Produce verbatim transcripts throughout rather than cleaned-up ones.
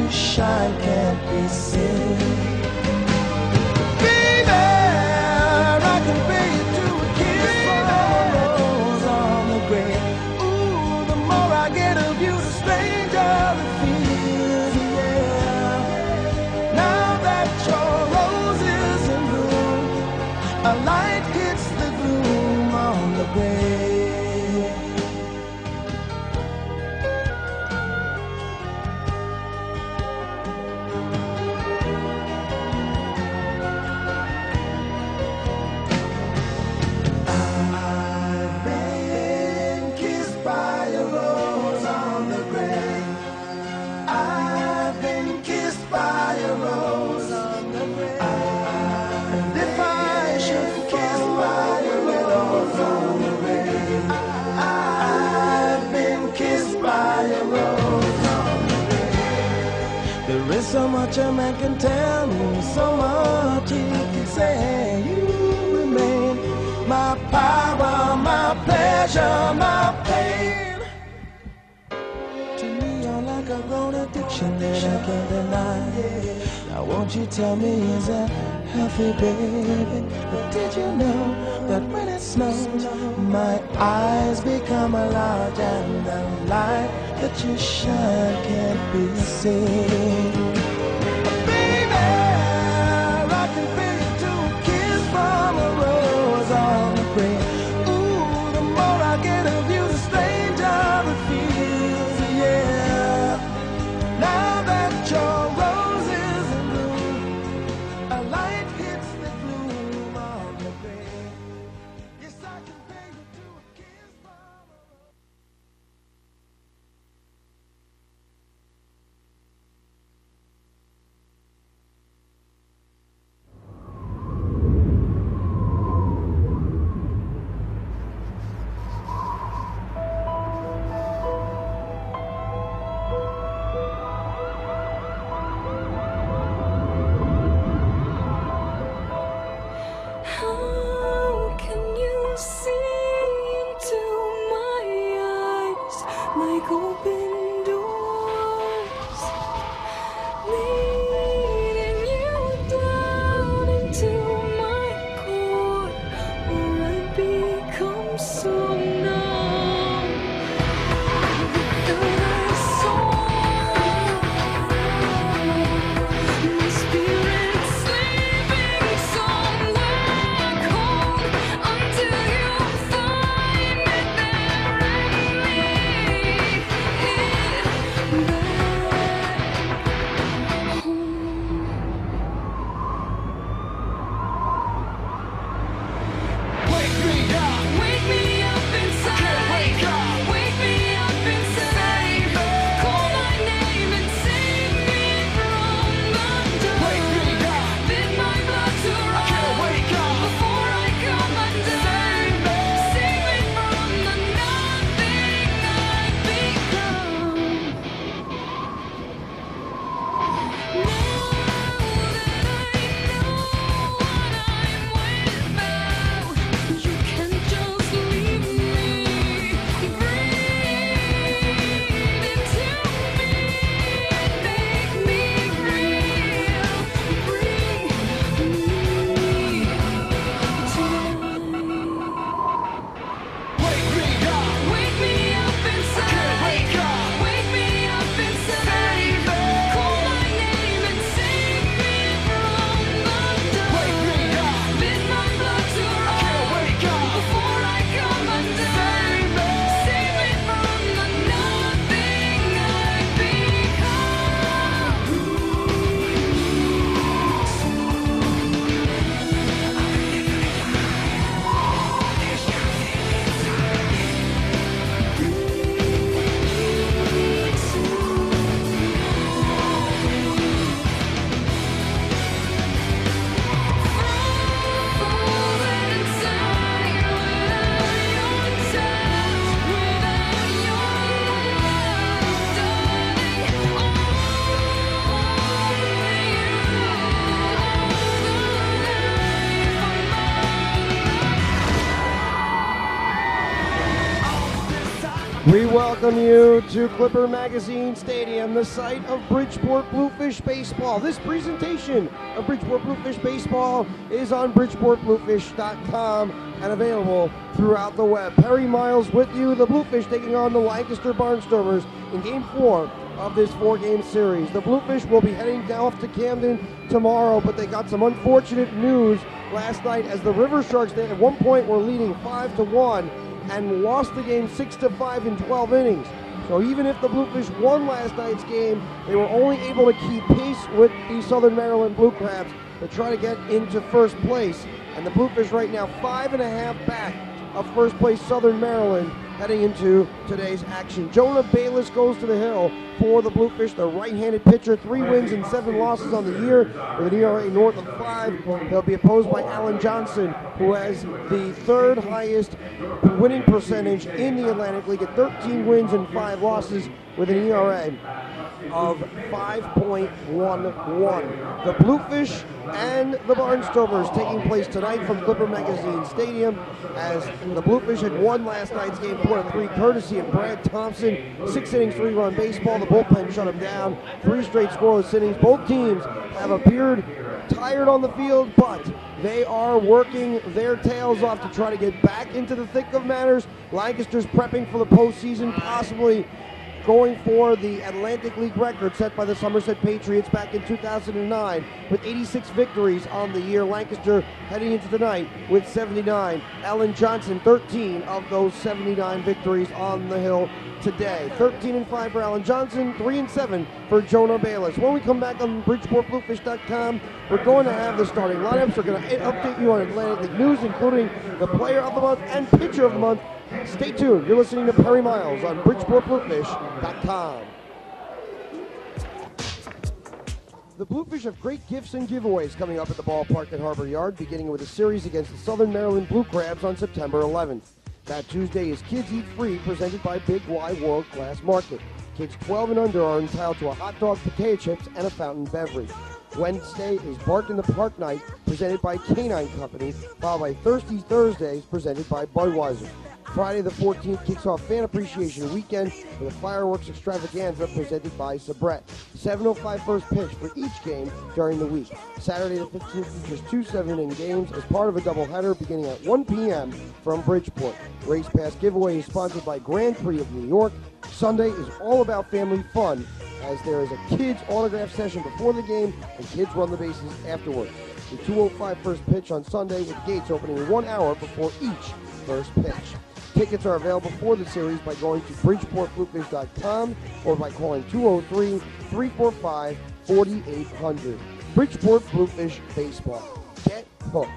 you shine can't be seen. Baby, I can pay you to a kiss from a rose on the grave. Ooh, the more I get of you, the stranger it feels, yeah. Now that your rose is in bloom, a light hits the gloom on the grave. There is so much a man can tell me, so much he can say. You remain my power, my pleasure, my pain. To me, you're like a grown addiction that I can't deny. Now won't you tell me, is that healthy, baby? But did you know that when it snows, my eyes become large and the light that you shine can't be seen? Baby, I can feel you to a kiss from a rose on the grave. Ooh, the more I get of you, the stranger it feels, yeah. Now that your rose is in bloom, a light hits the gloom on the grave. Yes, I can pay you to a kiss from a rose. welcome you to Clipper Magazine Stadium, the site of Bridgeport Bluefish Baseball. This presentation of Bridgeport Bluefish Baseball is on bridgeport bluefish dot com and available throughout the web. Perry Miles with you, the Bluefish taking on the Lancaster Barnstormers in Game four of this four-game series. The Bluefish will be heading down to Camden tomorrow, but they got some unfortunate news last night as the River Sharks, they at one point were leading five to one and lost the game six to five in twelve innings. So even if the Bluefish won last night's game, they were only able to keep pace with the Southern Maryland Blue Crabs to try to get into first place. And the Bluefish right now five and a half back of first place Southern Maryland heading into today's action. Jonah Bayless goes to the hill for the Bluefish, the right-handed pitcher, three wins and seven losses on the year with an E R A north of five. He'll be opposed by Alan Johnson, who has the third highest winning percentage in the Atlantic League at thirteen wins and five losses with an E R A of five point one one. The Bluefish and the Barnstormers taking place tonight from Clipper Magazine Stadium, as the Bluefish had won last night's game four to three courtesy of Brad Thompson. Six innings, three-run baseball. The bullpen shut him down. Three straight scoreless innings. Both teams have appeared tired on the field, but they are working their tails off to try to get back into the thick of matters. Lancaster's prepping for the postseason, possibly going for the Atlantic League record set by the Somerset Patriots back in two thousand nine with eighty-six victories on the year. Lancaster heading into tonight with seventy-nine. Alan Johnson, thirteen of those seventy-nine victories on the hill today. thirteen and five for Alan Johnson, three and seven for Jonah Bayless. When we come back on bridgeport bluefish dot com, we're going to have the starting lineups. We're going to update you on Atlantic League news, including the player of the month and pitcher of the month. Stay tuned. You're listening to Perry Miles on bridgeport bluefish dot com. The Bluefish have great gifts and giveaways coming up at the ballpark at Harbor Yard, beginning with a series against the Southern Maryland Blue Crabs on September eleventh. That Tuesday is Kids Eat Free, presented by Big Y World Class Market. Kids twelve and under are entitled to a hot dog, potato chips, and a fountain beverage. Wednesday is Bark in the Park Night, presented by Canine Company, followed by Thirsty Thursdays, presented by Budweiser. Friday the fourteenth kicks off Fan Appreciation Weekend with a fireworks extravaganza presented by Sabret. seven oh five first pitch for each game during the week. Saturday the fifteenth features two seven-inning games as part of a doubleheader beginning at one p m from Bridgeport. Race Pass giveaway is sponsored by Grand Prix of New York. Sunday is all about family fun, as there is a kids autograph session before the game and kids run the bases afterwards. The two oh five first pitch on Sunday, with gates opening one hour before each first pitch. Tickets are available for the series by going to bridgeport bluefish dot com or by calling two oh three, three four five, four eight hundred. Bridgeport Bluefish Baseball. Get hooked.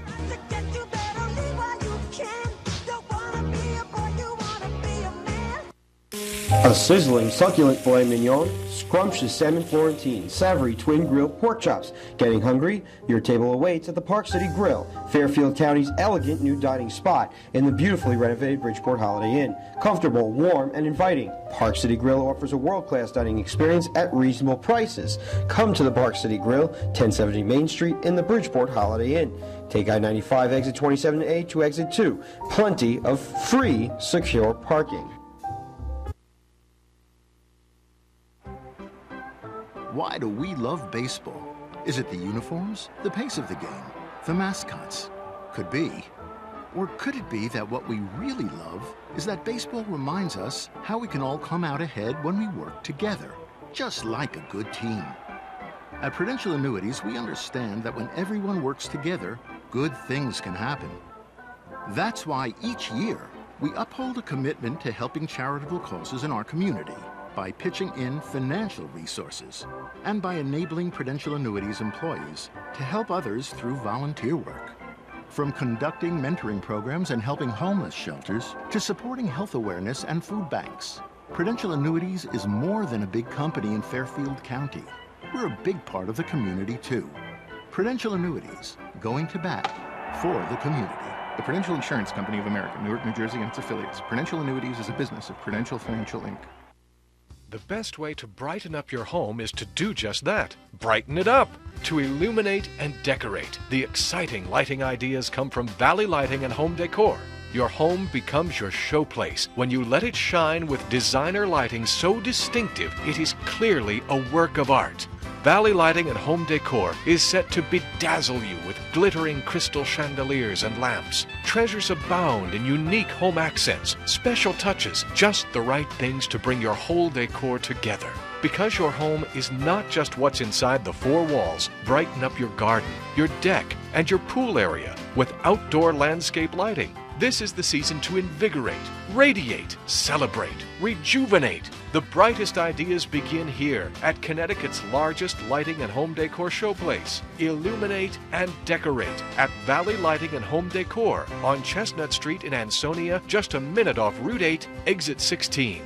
A sizzling, succulent filet mignon, scrumptious salmon Florentine, savory twin grilled pork chops. Getting hungry? Your table awaits at the Park City Grill, Fairfield County's elegant new dining spot in the beautifully renovated Bridgeport Holiday Inn. Comfortable, warm, and inviting, Park City Grill offers a world-class dining experience at reasonable prices. Come to the Park City Grill, ten seventy Main Street in the Bridgeport Holiday Inn. Take I ninety-five exit twenty-seven A to exit two. Plenty of free, secure parking. Why do we love baseball? Is it the uniforms, the pace of the game, the mascots? Could be. Or could it be that what we really love is that baseball reminds us how we can all come out ahead when we work together, just like a good team? At Prudential Annuities, we understand that when everyone works together, good things can happen. That's why each year, we uphold a commitment to helping charitable causes in our community, by pitching in financial resources and by enabling Prudential Annuities employees to help others through volunteer work. From conducting mentoring programs and helping homeless shelters to supporting health awareness and food banks, Prudential Annuities is more than a big company in Fairfield County. We're a big part of the community too. Prudential Annuities, going to bat for the community. The Prudential Insurance Company of America, Newark, New Jersey, and its affiliates. Prudential Annuities is a business of Prudential Financial, Incorporated. The best way to brighten up your home is to do just that. Brighten it up. To illuminate and decorate. The exciting lighting ideas come from Valley Lighting and Home Decor. Your home becomes your showplace when you let it shine with designer lighting so distinctive it is clearly a work of art. Valley Lighting and Home Decor is set to bedazzle you with glittering crystal chandeliers and lamps. Treasures abound in unique home accents, special touches, just the right things to bring your whole decor together. Because your home is not just what's inside the four walls, brighten up your garden, your deck, and your pool area with outdoor landscape lighting. This is the season to invigorate, radiate, celebrate, rejuvenate. The brightest ideas begin here at Connecticut's largest lighting and home decor showplace. Illuminate and decorate at Valley Lighting and Home Decor on Chestnut Street in Ansonia, just a minute off Route eight, exit sixteen.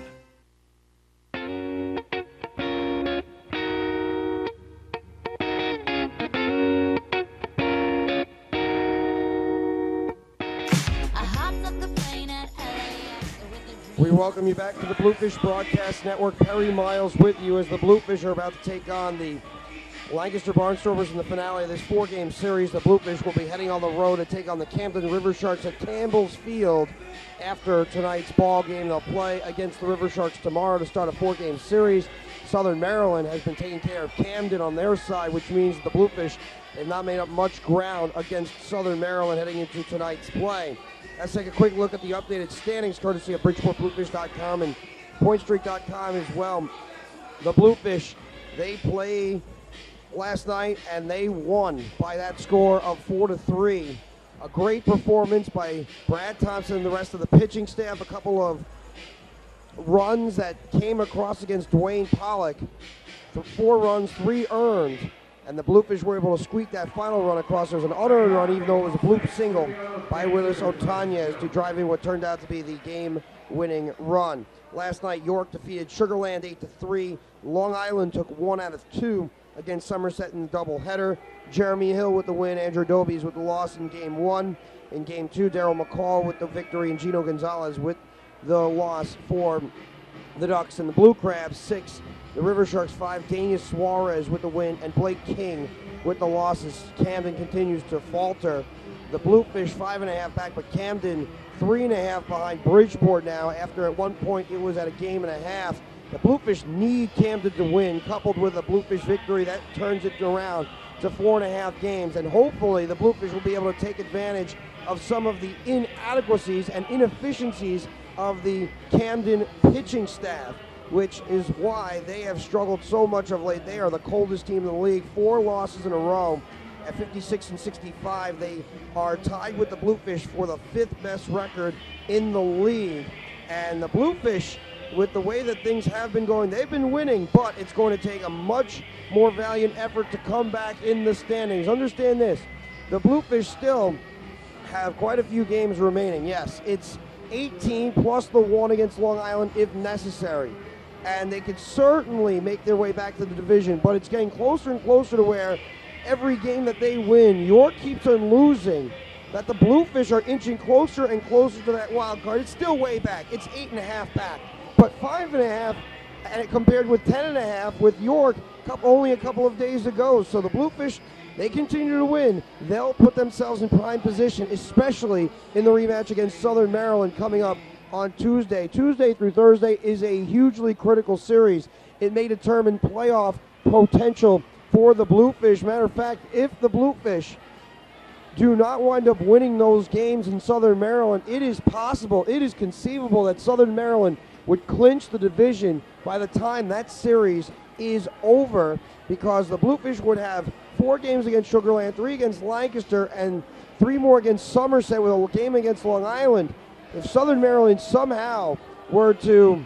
We welcome you back to the Bluefish Broadcast Network. Perry Miles with you as the Bluefish are about to take on the Lancaster Barnstormers in the finale of this four-game series. The Bluefish will be heading on the road to take on the Camden River Sharks at Campbell's Field after tonight's ball game. They'll play against the River Sharks tomorrow to start a four-game series. Southern Maryland has been taking care of Camden on their side, which means the Bluefish have not made up much ground against Southern Maryland heading into tonight's play. Let's take a quick look at the updated standings, courtesy of Bridgeport Bluefish dot com and point streak dot com as well. The Bluefish, they played last night and they won by that score of four to three. A great performance by Brad Thompson and the rest of the pitching staff. A couple of runs that came across against Dwayne Pollock. For four runs, three earned. And the Bluefish were able to squeak that final run across. There was an unearned run, even though it was a bloop single by Willis Otanez to drive in what turned out to be the game-winning run. Last night, York defeated Sugarland eight to three. Long Island took one out of two against Somerset in the doubleheader. Jeremy Hill with the win, Andrew Dobies with the loss in game one. In game two, Daryl McCall with the victory, and Gino Gonzalez with the loss for the Ducks. And the Blue Crabs, six. The River Sharks, five. Daniel Suarez with the win, and Blake King with the losses. Camden continues to falter. The Bluefish, five and a half back, but Camden, three and a half behind Bridgeport now, after at one point it was at a game and a half. The Bluefish need Camden to win, coupled with a Bluefish victory. That turns it around to four and a half games, and hopefully the Bluefish will be able to take advantage of some of the inadequacies and inefficiencies of the Camden pitching staff, which is why they have struggled so much of late. They are the coldest team in the league. Four losses in a row. At fifty-six and sixty-five, they are tied with the Bluefish for the fifth best record in the league. And the Bluefish, with the way that things have been going, they've been winning, but it's going to take a much more valiant effort to come back in the standings. Understand this, the Bluefish still have quite a few games remaining. Yes, it's eighteen plus the one against Long Island if necessary. And they could certainly make their way back to the division, but it's getting closer and closer to where every game that they win, York keeps on losing, that the Bluefish are inching closer and closer to that wild card. It's still way back. It's eight and a half back, but five and a half, and it compared with ten and a half with York only a couple of days ago. So the Bluefish, they continue to win. They'll put themselves in prime position, especially in the rematch against Southern Maryland coming up on Tuesday. Tuesday through Thursday is a hugely critical series. It may determine playoff potential for the Bluefish. Matter of fact, if the Bluefish do not wind up winning those games in Southern Maryland, it is possible, it is conceivable that Southern Maryland would clinch the division by the time that series is over, because the Bluefish would have four games against Sugarland, three against Lancaster, and three more against Somerset with a game against Long Island. If Southern Maryland somehow were to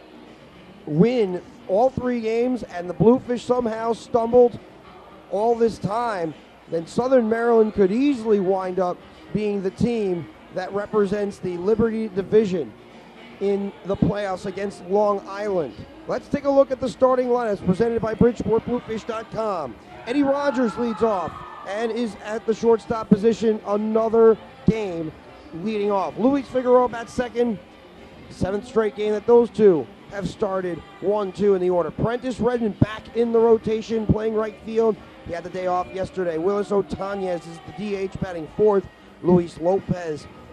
win all three games and the Bluefish somehow stumbled all this time, then Southern Maryland could easily wind up being the team that represents the Liberty Division in the playoffs against Long Island. Let's take a look at the starting lineups presented by Bridgeport Bluefish dot com. Eddie Rogers leads off and is at the shortstop position, another game leading off. Luis Figueroa bats second. Seventh straight game that those two have started one two in the order. Prentice Redmond back in the rotation, playing right field. He had the day off yesterday. Willis Otanez is the D H batting fourth. Luis Lopez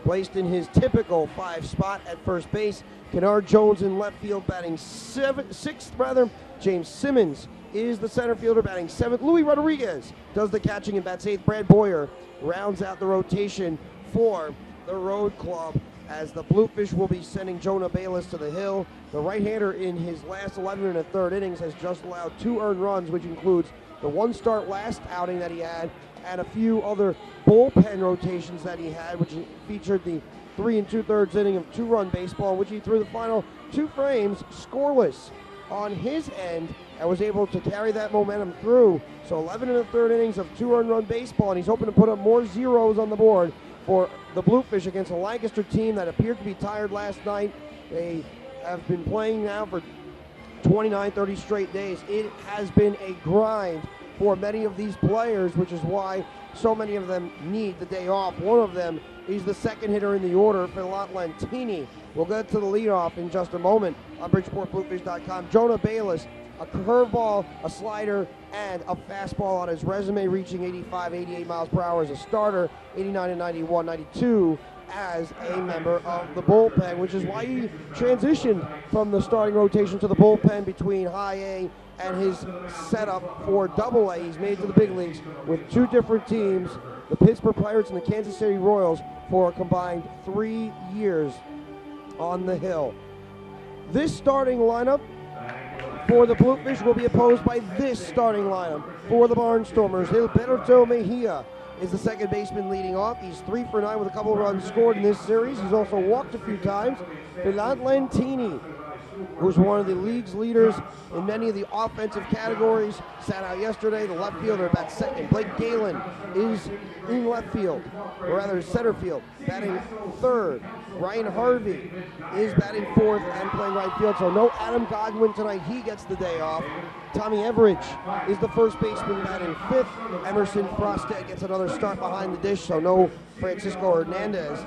placed in his typical five spot at first base. Kennard Jones in left field batting seven, sixth. Rather, James Simmons is the center fielder batting seventh. Luis Rodriguez does the catching and bats eighth. Brad Boyer rounds out the rotation for the road club, as the Bluefish will be sending Jonah Bayless to the hill. The right-hander in his last eleven and a third innings has just allowed two earned runs, which includes the one start last outing that he had and a few other bullpen rotations that he had, which featured the three and two-thirds inning of two-run baseball, which he threw the final two frames scoreless on his end and was able to carry that momentum through. So eleven and a third innings of two earned run baseball, and he's hoping to put up more zeros on the board for the Bluefish against a Lancaster team that appeared to be tired last night. They have been playing now for twenty-nine, thirty straight days. It has been a grind for many of these players, which is why so many of them need the day off. One of them is the second hitter in the order, Philant Lentini. We'll get to the leadoff in just a moment on Bridgeport Bluefish dot com. Jonah Bayless, a curveball, a slider, and a fastball on his resume, reaching eighty-five, eighty-eight miles per hour as a starter, eighty-nine and ninety-one, ninety-two as a member of the bullpen, which is why he transitioned from the starting rotation to the bullpen between high A and his setup for double A. He's made to the big leagues with two different teams, the Pittsburgh Pirates and the Kansas City Royals, for a combined three years on the hill. This starting lineup for the Bluefish will be opposed by this starting lineup for the Barnstormers. Gilberto Mejia is the second baseman leading off. He's three for nine with a couple of runs scored in this series. He's also walked a few times. Philant Lentini, who's one of the league's leaders in many of the offensive categories, sat out yesterday. The left fielder bats second. Blake Galen is in left field, or rather center field, batting third. Ryan Harvey is batting fourth and playing right field, so no Adam Godwin tonight. He gets the day off. Tommy Everidge is the first baseman batting fifth. Emerson Frostad gets another start behind the dish, so no Francisco Hernandez.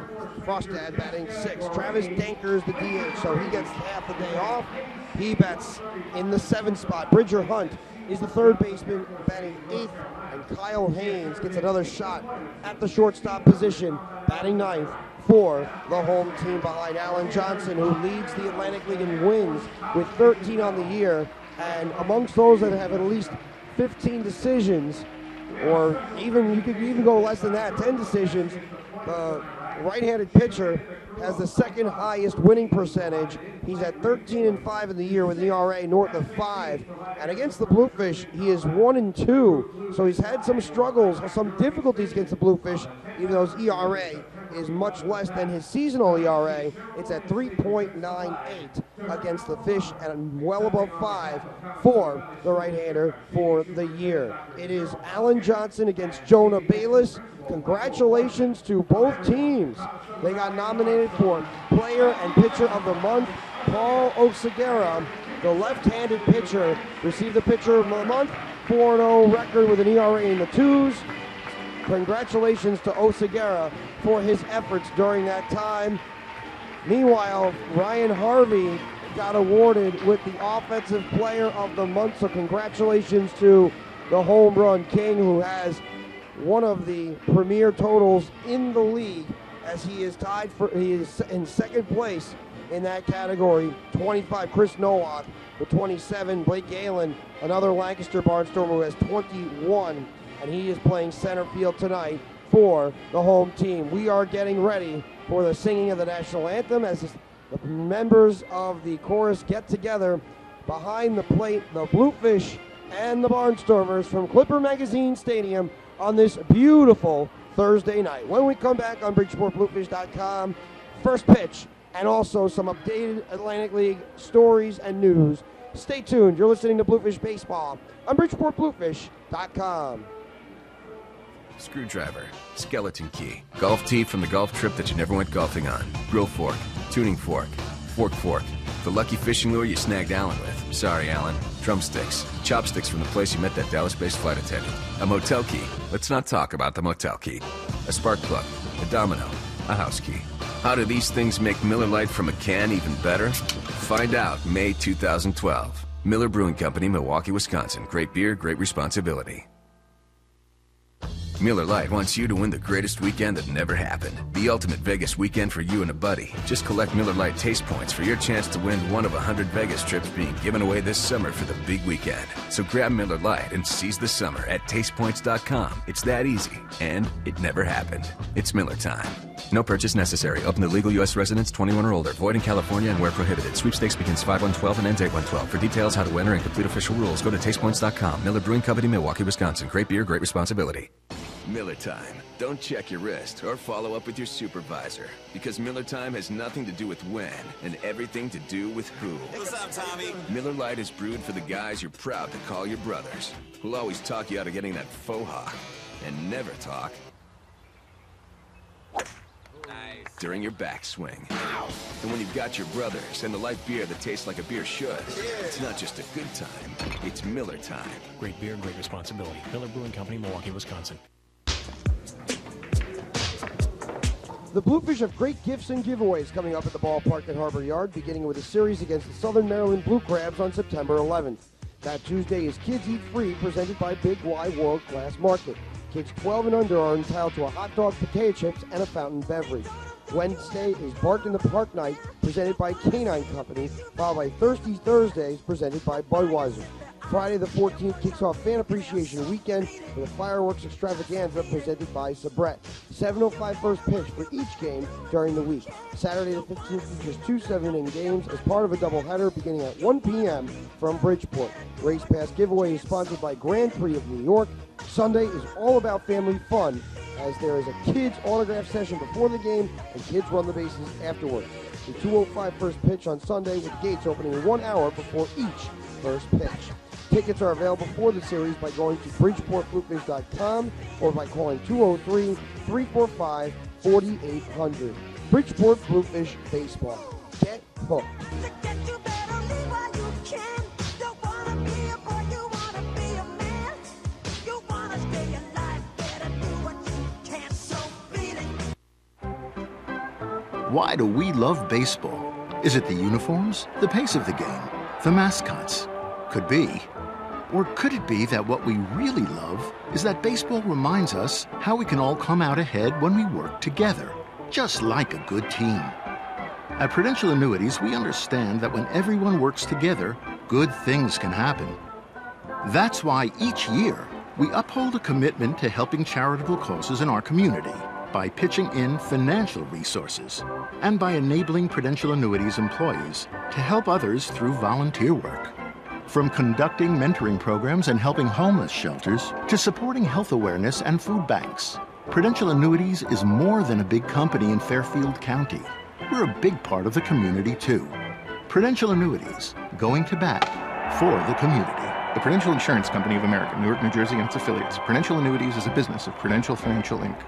Frostad batting sixth. Travis Danker is the D H, so he gets half the day off. He bats in the seventh spot. Bridger Hunt is the third baseman batting eighth, and Kyle Haynes gets another shot at the shortstop position, batting ninth for the home team behind Alan Johnson, who leads the Atlantic League in wins with thirteen on the year, and amongst those that have at least fifteen decisions, or even you could even go less than that, ten decisions, the right-handed pitcher has the second highest winning percentage. He's at thirteen and five in the year with an E R A north of five. And against the Bluefish, he is one and two. So he's had some struggles, some difficulties against the Bluefish, even though his E R A is much less than his seasonal E R A. It's at three point nine eight against the Fish and well above five for the right-hander for the year. It is Alan Johnson against Jonah Bayless. Congratulations to both teams. They got nominated for Player and Pitcher of the Month. Paul Oseguera, the left-handed pitcher, received the Pitcher of the Month, four and oh record with an E R A in the twos. Congratulations to Oseguera for his efforts during that time. Meanwhile, Ryan Harvey got awarded with the Offensive Player of the Month, so congratulations to the home run king, who has one of the premier totals in the league, as he is tied for, he is in second place in that category. twenty-five, Chris Nowak with twenty-seven. Blake Galen, another Lancaster Barnstormer, who has twenty-one, and he is playing center field tonight for the home team. We are getting ready for the singing of the national anthem as the members of the chorus get together behind the plate, the Bluefish and the Barnstormers from Clipper Magazine Stadium on this beautiful Thursday night. When we come back on Bridgeport Bluefish dot com, first pitch, and also some updated Atlantic League stories and news. Stay tuned. You're listening to Bluefish Baseball on Bridgeport Bluefish dot com. Screwdriver, skeleton key, golf tee from the golf trip that you never went golfing on, grill fork, tuning fork, fork fork, the lucky fishing lure you snagged Alan with. Sorry, Alan. Drumsticks, chopsticks from the place you met that Dallas-based flight attendant. A motel key. Let's not talk about the motel key. A spark plug, a domino, a house key. How do these things make Miller Lite from a can even better? Find out May two thousand twelve. Miller Brewing Company, Milwaukee, Wisconsin. Great beer, great responsibility. Miller Lite wants you to win the greatest weekend that never happened. The ultimate Vegas weekend for you and a buddy. Just collect Miller Lite taste points for your chance to win one of one hundred Vegas trips being given away this summer for the big weekend. So grab Miller Lite and seize the summer at taste points dot com. It's that easy, and it never happened. It's Miller time. No purchase necessary. Open to legal U S residents twenty-one or older. Void in California and where prohibited. Sweepstakes begins five one twelve and ends eight one twelve. For details, how to enter, and complete official rules, go to taste points dot com. Miller Brewing Company, Milwaukee, Wisconsin. Great beer, great responsibility. Miller time. Don't check your wrist or follow up with your supervisor, because Miller time has nothing to do with when and everything to do with who. What's up, Tommy? Miller Lite is brewed for the guys you're proud to call your brothers, who'll always talk you out of getting that faux hawk and never talk Nice. during your backswing. And when you've got your brothers and the light beer that tastes like a beer should, it's not just a good time, it's Miller time. Great beer, great responsibility. Miller Brewing Company, Milwaukee, Wisconsin. The Bluefish have great gifts and giveaways coming up at the ballpark at Harbor Yard, beginning with a series against the Southern Maryland Blue Crabs on September eleventh. That Tuesday is Kids Eat Free, presented by Big Y World Class Market. Kids twelve and under are entitled to a hot dog, potato chips, and a fountain beverage. Wednesday is Bark in the Park Night, presented by Canine Company, followed by Thirsty Thursdays, presented by Budweiser. Friday the fourteenth kicks off Fan Appreciation Weekend with a fireworks extravaganza presented by Sabret. seven oh five first pitch for each game during the week. Saturday the fifteenth features two seven-inning games as part of a doubleheader beginning at one p m from Bridgeport. Race Pass giveaway is sponsored by Grand Prix of New York. Sunday is all about family fun, as there is a kids autograph session before the game and kids run the bases afterwards. The two oh five first pitch on Sunday, with gates opening one hour before each first pitch. Tickets are available for the series by going to bridgeport bluefish dot com or by calling two oh three, three four five, four eight hundred. Bridgeport Bluefish Baseball. Get hooked. Why do we love baseball? Is it the uniforms, the pace of the game, the mascots? Could be. Or could it be that what we really love is that baseball reminds us how we can all come out ahead when we work together, just like a good team? At Prudential Annuities, we understand that when everyone works together, good things can happen. That's why each year we uphold a commitment to helping charitable causes in our community by pitching in financial resources and by enabling Prudential Annuities employees to help others through volunteer work. From conducting mentoring programs and helping homeless shelters to supporting health awareness and food banks, Prudential Annuities is more than a big company in Fairfield County. We're a big part of the community, too. Prudential Annuities, going to bat for the community. The Prudential Insurance Company of America, Newark, New Jersey, and its affiliates. Prudential Annuities is a business of Prudential Financial, Incorporated.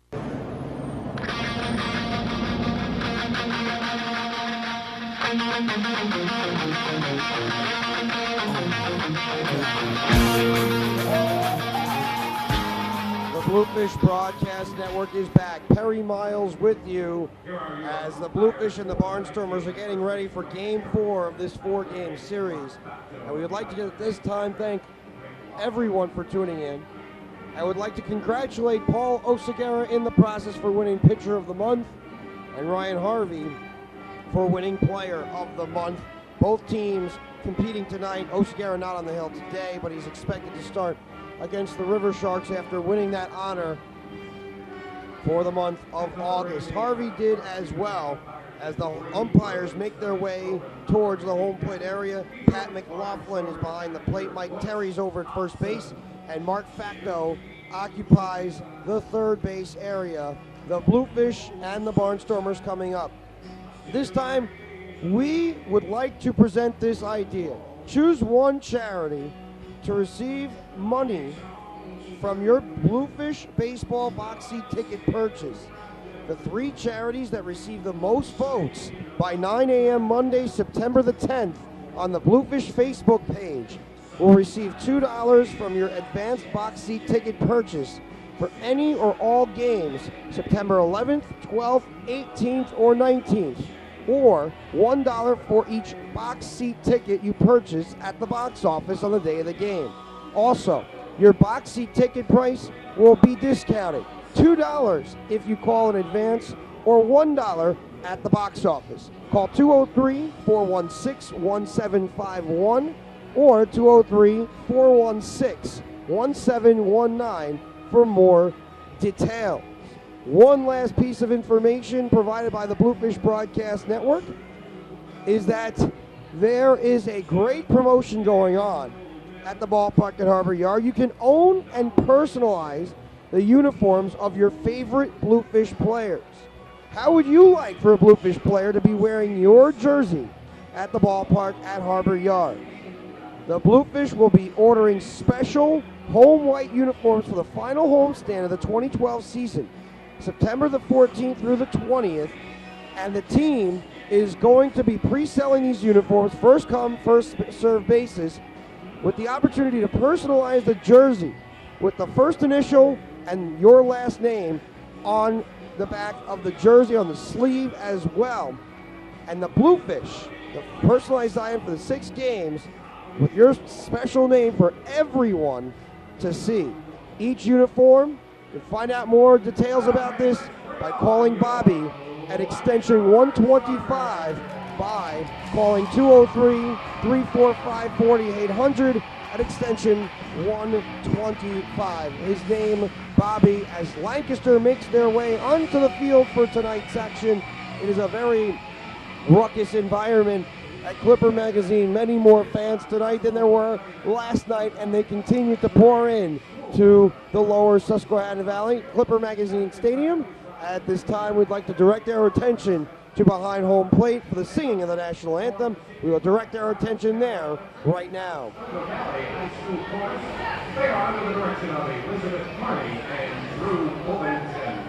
The Bluefish Broadcast Network is back. Perry Miles with you as the Bluefish and the Barnstormers are getting ready for Game four of this four-game series. And we would like to, at this time, thank everyone for tuning in. I would like to congratulate Paul Oseguera in the process for winning Pitcher of the Month, and Ryan Harvey for winning Player of the Month. Both teams competing tonight. Oseguera not on the hill today, but he's expected to start against the River Sharks after winning that honor for the month of August. Harvey did as well, as the umpires make their way towards the home plate area. Pat McLaughlin is behind the plate. Mike Terry's over at first base, and Mark Facto occupies the third base area. The Bluefish and the Barnstormers coming up. This time, we would like to present this idea. Choose one charity to receive money from your Bluefish baseball box seat ticket purchase. The three charities that receive the most votes by nine a m Monday, September the tenth, on the Bluefish Facebook page will receive two dollars from your advanced box seat ticket purchase for any or all games September eleventh, twelfth, eighteenth, or nineteenth, or one dollar for each box seat ticket you purchase at the box office on the day of the game. Also, your box seat ticket price will be discounted. two dollars if you call in advance, or one dollar at the box office. Call two oh three, four one six, one seven five one or two oh three, four one six, one seven one nine for more details. One last piece of information provided by the Bluefish Broadcast Network is that there is a great promotion going on at the ballpark at Harbor Yard. You can own and personalize the uniforms of your favorite Bluefish players. How would you like for a Bluefish player to be wearing your jersey at the ballpark at Harbor Yard? The Bluefish will be ordering special home white uniforms for the final homestand of the twenty twelve season, September the fourteenth through the twentieth, and the team is going to be pre-selling these uniforms, first come, first served basis, with the opportunity to personalize the jersey with the first initial and your last name on the back of the jersey, on the sleeve as well. And the Bluefish, the personalized item for the six games, with your special name for everyone to see. Each uniform, you can find out more details about this by calling Bobby at extension one twenty-five, by calling two oh three, three four five, four eight hundred at extension one twenty-five. His name, Bobby, as Lancaster makes their way onto the field for tonight's action. It is a very ruckus environment at Clipper Magazine. Many more fans tonight than there were last night, and they continue to pour in to the lower Susquehanna Valley Clipper Magazine Stadium. At this time, we'd like to direct our attention to behind home plate for the singing of the national anthem. We will direct our attention there right now. They are under the direction of Elizabeth Carney and Drew Williamson.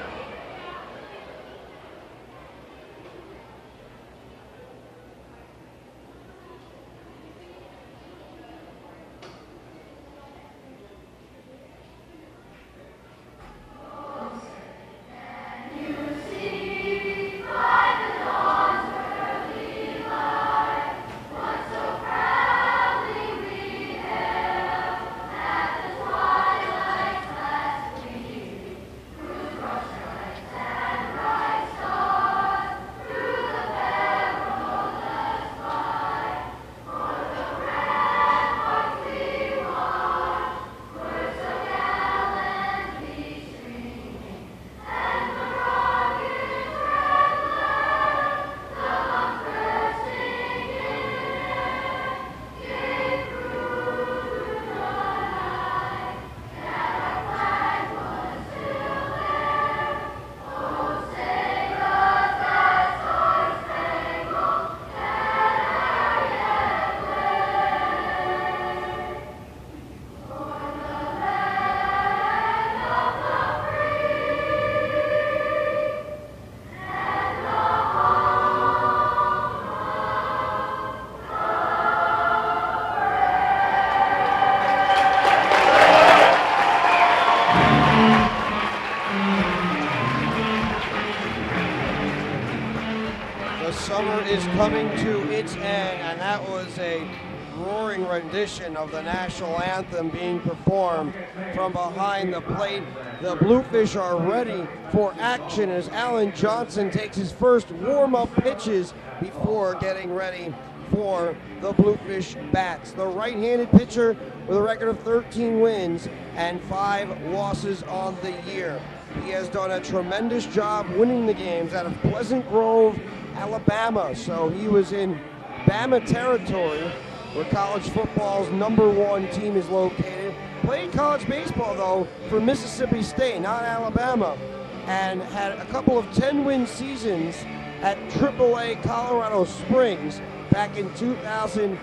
Is coming to its end, and that was a roaring rendition of the national anthem being performed from behind the plate. The Bluefish are ready for action as Alan Johnson takes his first warm-up pitches before getting ready for the Bluefish bats. The right-handed pitcher with a record of thirteen wins and five losses on the year. He has done a tremendous job winning the games out of Pleasant Grove, Alabama. So he was in Bama territory, where college football's number one team is located. Played college baseball, though, for Mississippi State, not Alabama, and had a couple of ten-win seasons at triple A Colorado Springs back in two thousand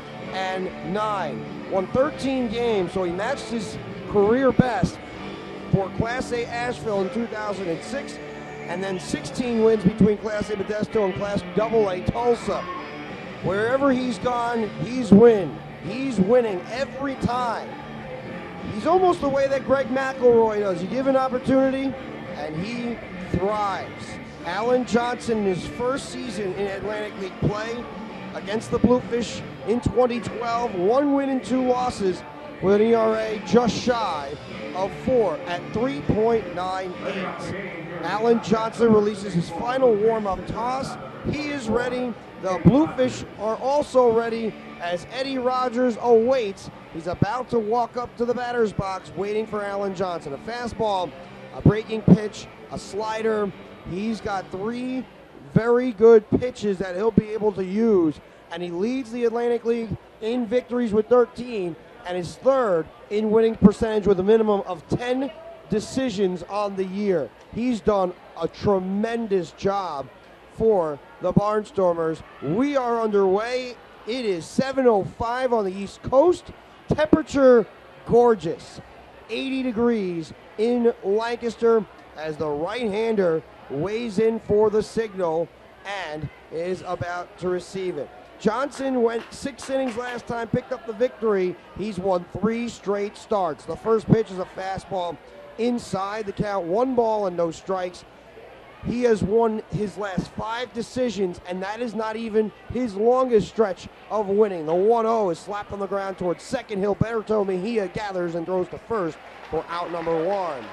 nine. Won thirteen games, so he matched his career best for Class A Asheville in two thousand six, and then sixteen wins between Class A Modesto and Class double A Tulsa. Wherever he's gone, he's win. He's winning every time. He's almost the way that Greg McElroy does. You give an opportunity, and he thrives. Alan Johnson, in his first season in Atlantic League play against the Bluefish in twenty twelve, one win and two losses. with an E R A just shy of four at three point nine eight. Alan Johnson releases his final warm-up toss. He is ready. The Bluefish are also ready as Eddie Rogers awaits. He's about to walk up to the batter's box waiting for Alan Johnson. A fastball, a breaking pitch, a slider. He's got three very good pitches that he'll be able to use, and he leads the Atlantic League in victories with thirteen and is third in winning percentage with a minimum of ten decisions on the year. He's done a tremendous job for the Barnstormers. We are underway. It is seven oh five on the East Coast. Temperature gorgeous. eighty degrees in Lancaster as the right-hander weighs in for the signal and is about to receive it. Johnson went six innings last time, picked up the victory. He's won three straight starts. The first pitch is a fastball inside the count, one ball and no strikes. He has won his last five decisions, and that is not even his longest stretch of winning. The one oh is slapped on the ground towards second. Gilberto Mejia gathers and throws to first for out number one.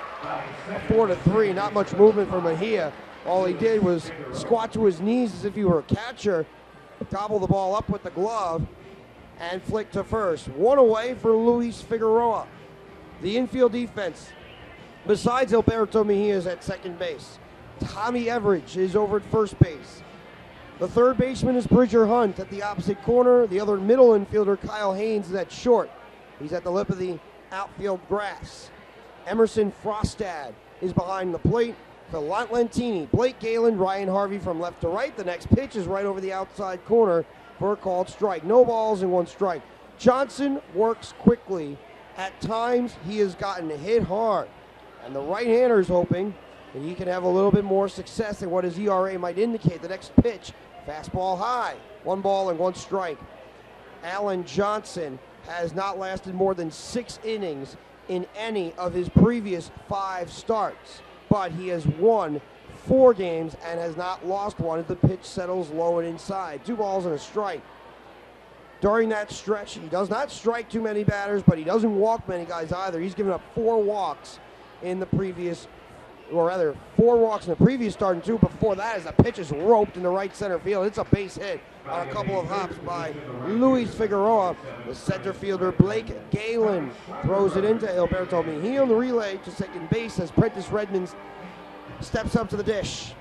Four to three, not much movement for Mejia. All he did was squat to his knees as if he were a catcher, gobble the ball up with the glove, and flick to first. One away for Luis Figueroa. The infield defense, besides Gilberto Mejia, is at second base. Tommy Everidge is over at first base. The third baseman is Bridger Hunt at the opposite corner. The other middle infielder, Kyle Haynes, is at short. He's at the lip of the outfield grass. Emerson Frostad is behind the plate. Phil Lentini, Blake Galen, Ryan Harvey from left to right. The next pitch is right over the outside corner for a called strike. No balls and one strike. Johnson works quickly. At times, he has gotten hit hard. And the right-hander is hoping that he can have a little bit more success than what his E R A might indicate. The next pitch, fastball high. One ball and one strike. Alan Johnson has not lasted more than six innings in any of his previous five starts, but he has won four games and has not lost one as the pitch settles low and inside. Two balls and a strike. During that stretch, he does not strike too many batters, but he doesn't walk many guys either. He's given up four walks in the previous, or rather, four walks in the previous start, and two before that as the pitch is roped in the right center field. It's a base hit on a couple of hops by Luis Figueroa. The center fielder, Blake Galen, throws it into Gilberto Mejia on the relay to second base as Prentice Redmond steps up to the dish.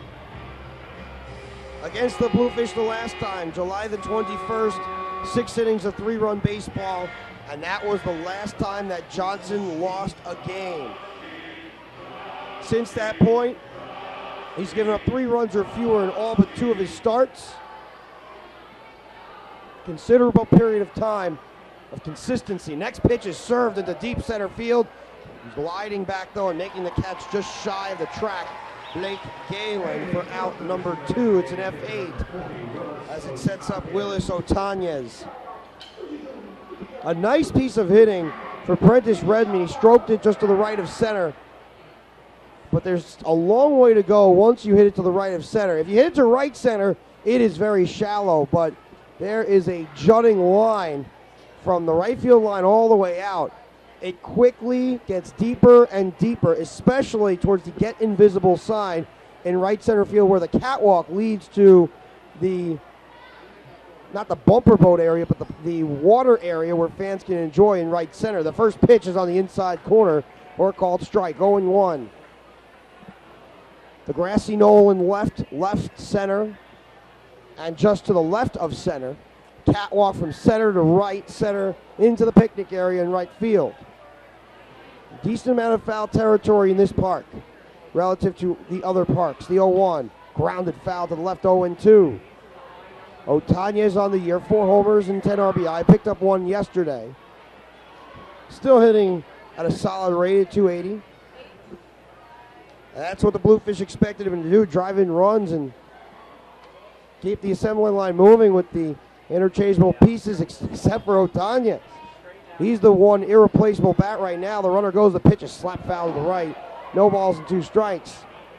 Against the Bluefish the last time, July the twenty-first, six innings of three-run baseball, and that was the last time that Johnson lost a game. Since that point, he's given up three runs or fewer in all but two of his starts. Considerable period of time of consistency. Next pitch is served into deep center field. He's gliding back though and making the catch just shy of the track. Blake Galen for out number two. It's an F eight as it sets up Willis Otanez. A nice piece of hitting for Prentice Redmond. He stroked it just to the right of center, but there's a long way to go once you hit it to the right of center. If you hit it to right center, it is very shallow, but there is a jutting line from the right field line all the way out. It quickly gets deeper and deeper, especially towards the get invisible side in right center field where the catwalk leads to the, not the bumper boat area, but the, the water area where fans can enjoy in right center. The first pitch is on the inside corner or called strike, going one. The grassy knoll in left, left center, and just to the left of center. Catwalk from center to right center into the picnic area in right field. Decent amount of foul territory in this park relative to the other parks. The oh one, grounded foul to the left, oh and two. Otanez on the year, four homers and ten R B I. Picked up one yesterday. Still hitting at a solid rate at two eighty. That's what the Bluefish expected him to do, drive in runs and keep the assembly line moving with the interchangeable pieces except for Otanez. He's the one irreplaceable bat right now. The runner goes, the pitch is slap foul to the right. No balls and two strikes.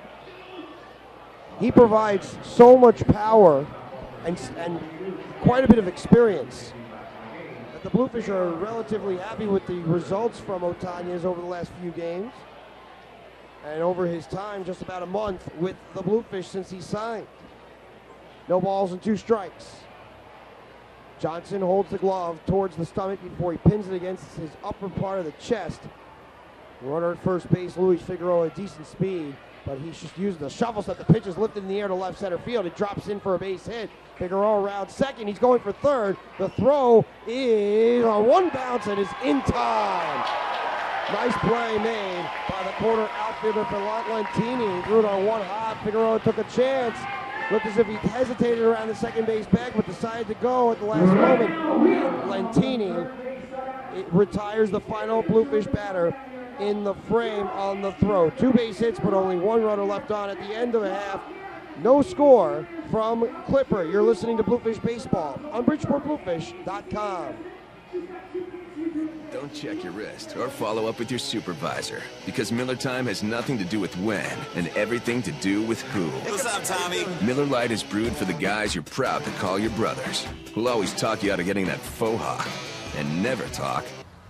He provides so much power and, and quite a bit of experience. But the Bluefish are relatively happy with the results from Otanez over the last few games. And over his time, just about a month with the Bluefish since he signed. No balls and two strikes. Johnson holds the glove towards the stomach before he pins it against his upper part of the chest. Runner at first base, Luis Figueroa, a decent speed, but he's just using the shovel set. The pitch is lifted in the air to left center field. It drops in for a base hit. Figueroa around second. He's going for third. The throw is on one bounce and is in time. Nice play made by the corner outfielder for Lantini. Threw it on one hop. Figueroa took a chance. Looked as if he hesitated around the second base bag, but decided to go at the last moment. Lantini it retires the final Bluefish batter in the frame on the throw. Two base hits, but only one runner left on at the end of a half. No score from Clipper. You're listening to Bluefish Baseball on Bridgeport Bluefish dot com. Don't check your wrist or follow up with your supervisor, because Miller Time has nothing to do with when and everything to do with who. What's up, Tommy? Miller Lite is brewed for the guys you're proud to call your brothers, who'll always talk you out of getting that faux hawk and never talk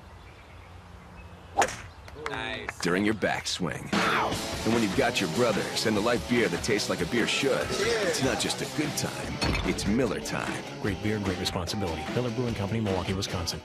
Nice. during your backswing. And when you've got your brothers and the light beer that tastes like a beer should, it's not just a good time, it's Miller Time. Great beer, great responsibility. Miller Brewing Company, Milwaukee, Wisconsin.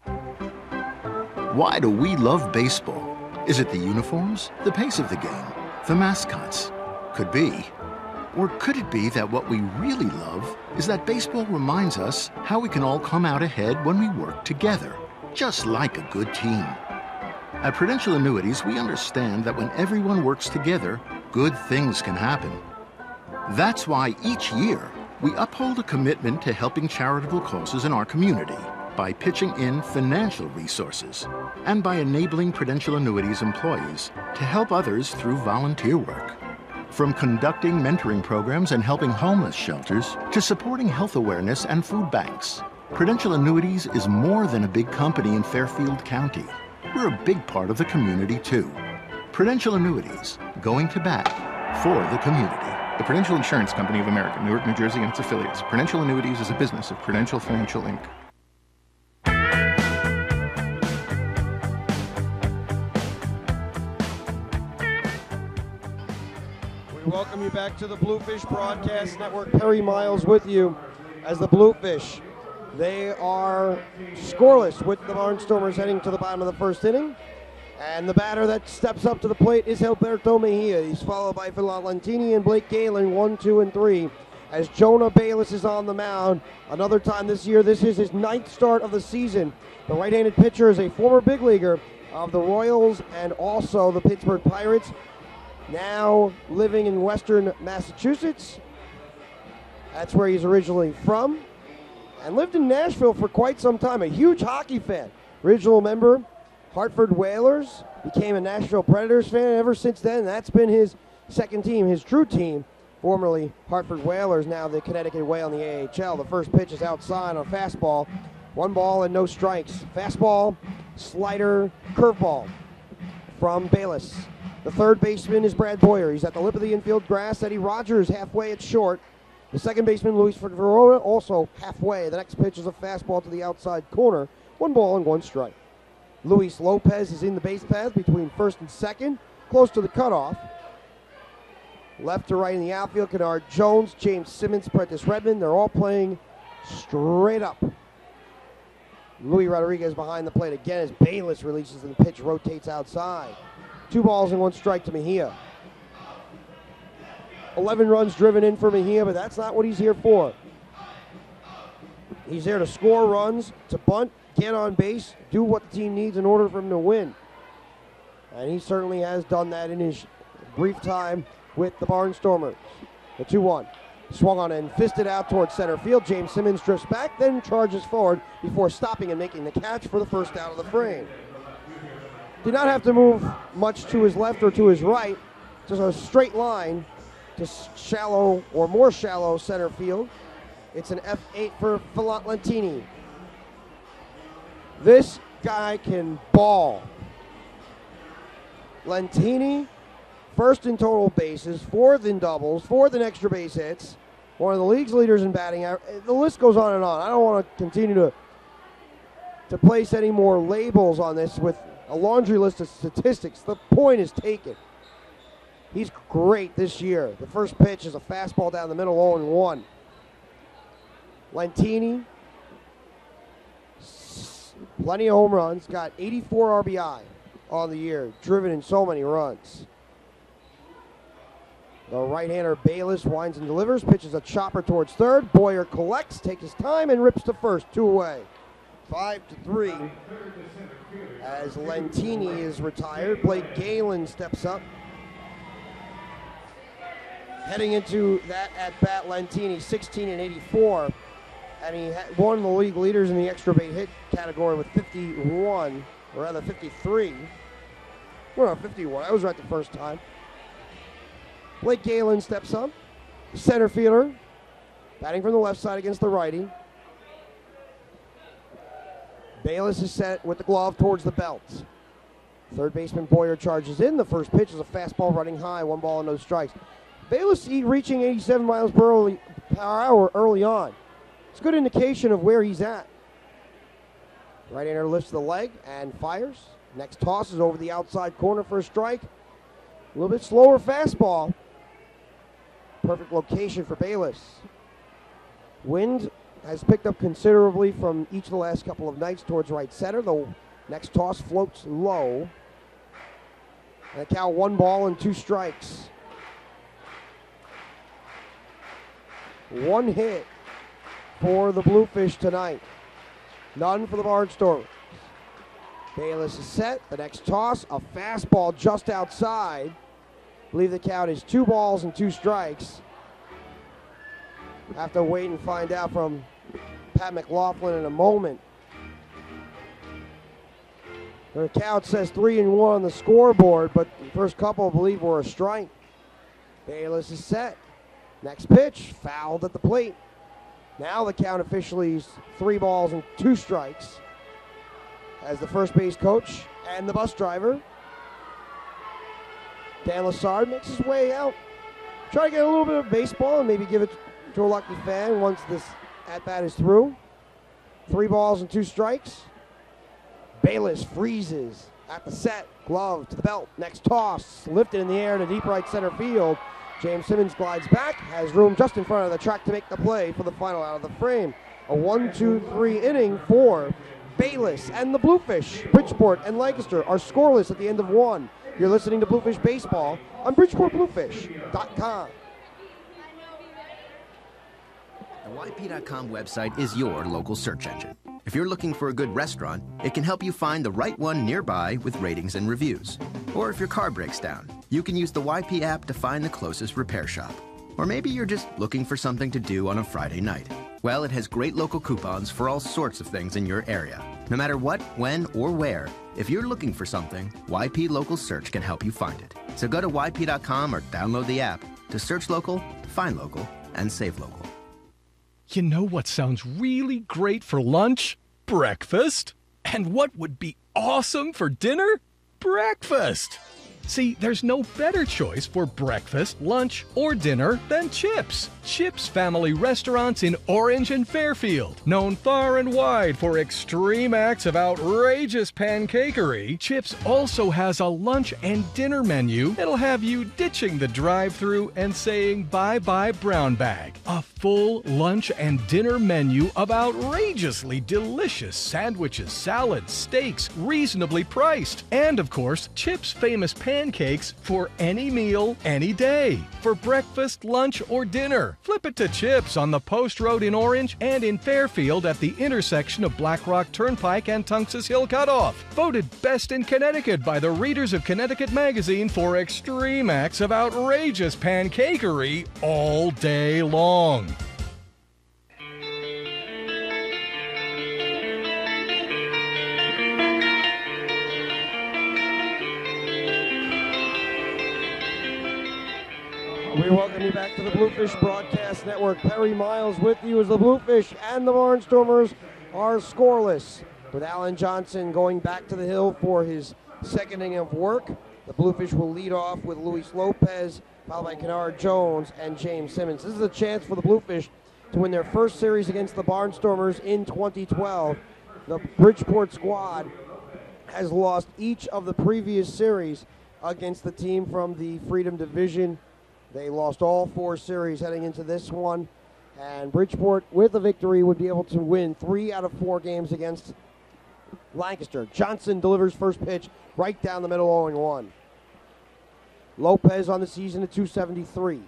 Why do we love baseball? Is it the uniforms, the pace of the game, the mascots? Could be. Or could it be that what we really love is that baseball reminds us how we can all come out ahead when we work together, just like a good team? At Prudential Annuities, we understand that when everyone works together, good things can happen. That's why each year, we uphold a commitment to helping charitable causes in our community by pitching in financial resources and by enabling Prudential Annuities employees to help others through volunteer work. From conducting mentoring programs and helping homeless shelters to supporting health awareness and food banks, Prudential Annuities is more than a big company in Fairfield County. We're a big part of the community, too. Prudential Annuities, going to bat for the community. The Prudential Insurance Company of America, Newark, New Jersey, and its affiliates. Prudential Annuities is a business of Prudential Financial, Incorporated. We welcome you back to the Bluefish Broadcast Network. Perry Miles with you as the Bluefish. They are scoreless with the Barnstormers heading to the bottom of the first inning. And the batter that steps up to the plate is Gilberto Mejia. He's followed by Phil Lantini and Blake Galen, one, two, and three. As Jonah Bayless is on the mound. Another time this year, this is his ninth start of the season. The right-handed pitcher is a former big leaguer of the Royals and also the Pittsburgh Pirates. Now living in Western Massachusetts. That's where he's originally from. And lived in Nashville for quite some time. A huge hockey fan. Original member, Hartford Whalers. Became a Nashville Predators fan. Ever since then, that's been his second team, his true team. Formerly Hartford Whalers, now the Connecticut Whale in the A H L. The first pitch is outside on a fastball. One ball and no strikes. Fastball, slider, curveball from Bayless. The third baseman is Brad Boyer. He's at the lip of the infield grass. Eddie Rogers halfway at short. The second baseman, Luis Figueroa, also halfway. The next pitch is a fastball to the outside corner. One ball and one strike. Luis Lopez is in the base path between first and second, close to the cutoff. Left to right in the outfield, Kennard Jones, James Simmons, Prentice Redmond. They're all playing straight up. Luis Rodriguez behind the plate again as Bayless releases and the pitch rotates outside. Two balls and one strike to Mejia. eleven runs driven in for Mejia, but that's not what he's here for. He's there to score runs, to bunt, get on base, do what the team needs in order for him to win. And he certainly has done that in his brief time with the Barnstormers. The two one. Swung on and fisted out towards center field. James Simmons drifts back, then charges forward before stopping and making the catch for the first out of the frame. Did not have to move much to his left or to his right. Just a straight line to shallow or more shallow center field. It's an F eight for Lantini. This guy can ball. Lantini, first in total bases, fourth in doubles, fourth in extra base hits. One of the league's leaders in batting. The list goes on and on. I don't want to continue to to place any more labels on this with a laundry list of statistics. The point is taken. He's great this year. The first pitch is a fastball down the middle, oh and one. Lentini, plenty of home runs, got eighty-four R B I on the year, driven in so many runs. The right-hander Bayless winds and delivers, pitches a chopper towards third. Boyer collects, takes his time, and rips to first, two away. Five to three as Lentini is retired. Blake Galen steps up. Heading into that at-bat, Lentini, sixteen and eighty-four. And he had one of the league leaders in the extra base hit category with fifty-one, or rather fifty-three. Well, no, fifty-one. I was right the first time. Blake Galen steps up. Center fielder, batting from the left side against the righty. Bayless is set with the glove towards the belt. Third baseman Boyer charges in. The first pitch is a fastball running high, one ball and no strikes. Bayless reaching eighty-seven miles per, early, per hour early on. It's a good indication of where he's at. Right-hander lifts the leg and fires. Next toss is over the outside corner for a strike. A little bit slower fastball. Perfect location for Bayless. Wind has picked up considerably from each of the last couple of nights towards right center. The next toss floats low. And a count one ball and two strikes. One hit for the Bluefish tonight. None for the Barnstormers. Bayless is set. The next toss, a fastball just outside. I believe the count is two balls and two strikes. Have to wait and find out from Pat McLaughlin in a moment. The count says three and one on the scoreboard, but the first couple, I believe, were a strike. Bayless is set. Next pitch, fouled at the plate. Now the count officially is three balls and two strikes as the first base coach and the bus driver, Dan Lassard, makes his way out. Try to get a little bit of baseball and maybe give it to a lucky fan once this at-bat is through. Three balls and two strikes. Bayless freezes at the set, glove to the belt. Next toss, lifted in the air to deep right center field. James Simmons glides back, has room just in front of the track to make the play for the final out of the frame. A one two three inning for Bayless and the Bluefish. Bridgeport and Lancaster are scoreless at the end of one. You're listening to Bluefish Baseball on Bridgeport Bluefish dot com. The Y P dot com website is your local search engine. If you're looking for a good restaurant, it can help you find the right one nearby with ratings and reviews. Or if your car breaks down, you can use the Y P app to find the closest repair shop. Or maybe you're just looking for something to do on a Friday night. Well, it has great local coupons for all sorts of things in your area. No matter what, when, or where, if you're looking for something, Y P Local Search can help you find it. So go to Y P dot com or download the app to search local, find local, and save local. You know what sounds really great for lunch? Breakfast. And what would be awesome for dinner? Breakfast. See, there's no better choice for breakfast, lunch, or dinner than Chips. Chips Family Restaurants in Orange and Fairfield. Known far and wide for extreme acts of outrageous pancakery, Chips also has a lunch and dinner menu that'll have you ditching the drive-thru and saying bye-bye brown bag. A full lunch and dinner menu of outrageously delicious sandwiches, salads, steaks, reasonably priced. And, of course, Chips' famous pancakes for any meal, any day. For breakfast, lunch, or dinner, flip it to Chips on the Post Road in Orange and in Fairfield at the intersection of Black Rock Turnpike and Tunxus Hill Cutoff. Voted best in Connecticut by the readers of Connecticut Magazine for extreme acts of outrageous pancakery all day long. We welcome you back to the Bluefish Broadcast Network. Perry Miles with you as the Bluefish and the Barnstormers are scoreless, with Alan Johnson going back to the hill for his second inning of work. The Bluefish will lead off with Luis Lopez, followed by Kennard Jones and James Simmons. This is a chance for the Bluefish to win their first series against the Barnstormers in twenty twelve. The Bridgeport squad has lost each of the previous series against the team from the Freedom Division. They lost all four series heading into this one, and Bridgeport, with a victory, would be able to win three out of four games against Lancaster. Johnson delivers first pitch right down the middle, oh one. Lopez on the season at two seventy-three.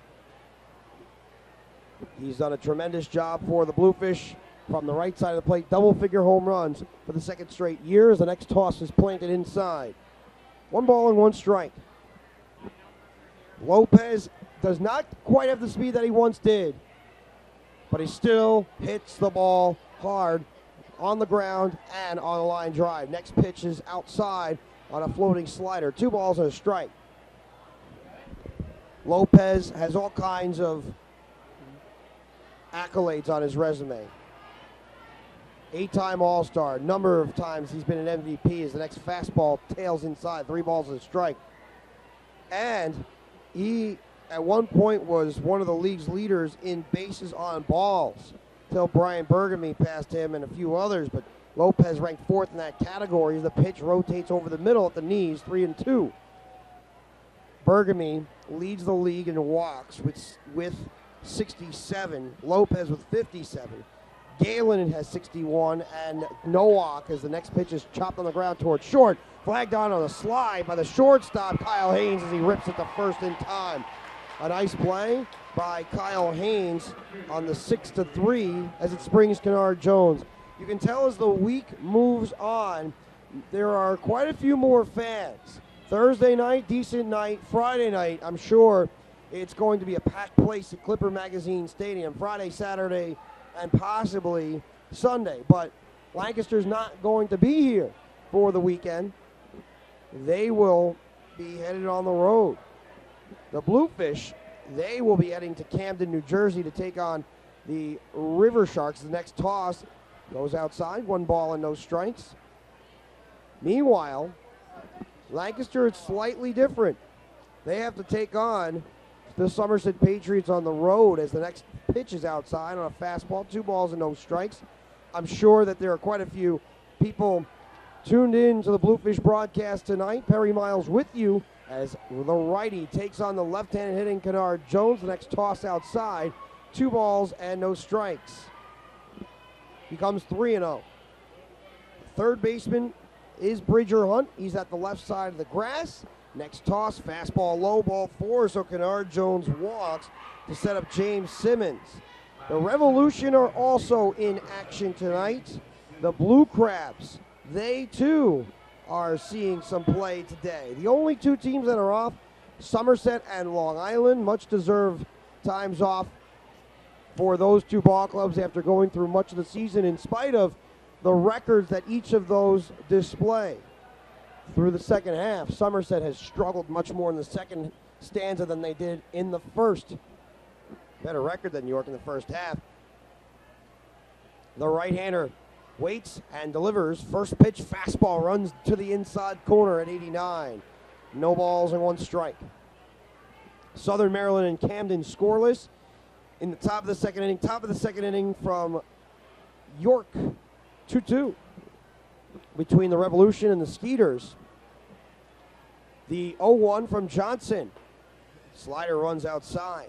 He's done a tremendous job for the Bluefish from the right side of the plate. Double-figure home runs for the second straight year as the next toss is planted inside. One ball and one strike. Lopez does not quite have the speed that he once did, but he still hits the ball hard on the ground and on a line drive. Next pitch is outside on a floating slider. Two balls and a strike. Lopez has all kinds of accolades on his resume. Eight-time All-Star. Number of times he's been an M V P as the next fastball tails inside. Three balls and a strike. And he, at one point, was one of the league's leaders in bases on balls until Brian Bergamy passed him and a few others. But Lopez ranked fourth in that category as the pitch rotates over the middle at the knees, three and two. Bergamy leads the league in walks with, with sixty-seven. Lopez with fifty-seven. Galen has sixty-one, and Nowak, as the next pitch is chopped on the ground towards short. Flagged on on a slide by the shortstop, Kyle Haynes, as he rips it to first in time. A nice play by Kyle Haynes on the six to three as it springs Kennard Jones. You can tell as the week moves on, there are quite a few more fans. Thursday night, decent night. Friday night, I'm sure it's going to be a packed place at Clipper Magazine Stadium. Friday, Saturday, and possibly Sunday. But Lancaster's not going to be here for the weekend. They will be headed on the road. The Bluefish, they will be heading to Camden, New Jersey to take on the River Sharks. The next toss goes outside, one ball and no strikes. Meanwhile, Lancaster is slightly different. They have to take on the Somerset Patriots on the road as the next pitch is outside on a fastball, two balls and no strikes. I'm sure that there are quite a few people tuned in to the Bluefish broadcast tonight. Perry Miles with you as the righty takes on the left-handed hitting Kennard Jones. The next toss outside, two balls and no strikes. Becomes three and oh. Third baseman is Bridger Hunt. He's at the left side of the grass. Next toss, fastball low, ball four, so Kennard Jones walks to set up James Simmons. The Revolution are also in action tonight. The Blue Crabs, they too are seeing some play today. The only two teams that are off, Somerset and Long Island, much deserved times off for those two ball clubs after going through much of the season in spite of the records that each of those display. Through the second half, Somerset has struggled much more in the second stanza than they did in the first. Better record than New York in the first half. The right-hander waits and delivers. First pitch, fastball runs to the inside corner at eighty-nine. No balls and one strike. Southern Maryland and Camden scoreless in the top of the second inning. Top of the second inning from York, two two. Between the Revolution and the Skeeters. The oh one from Johnson. Slider runs outside.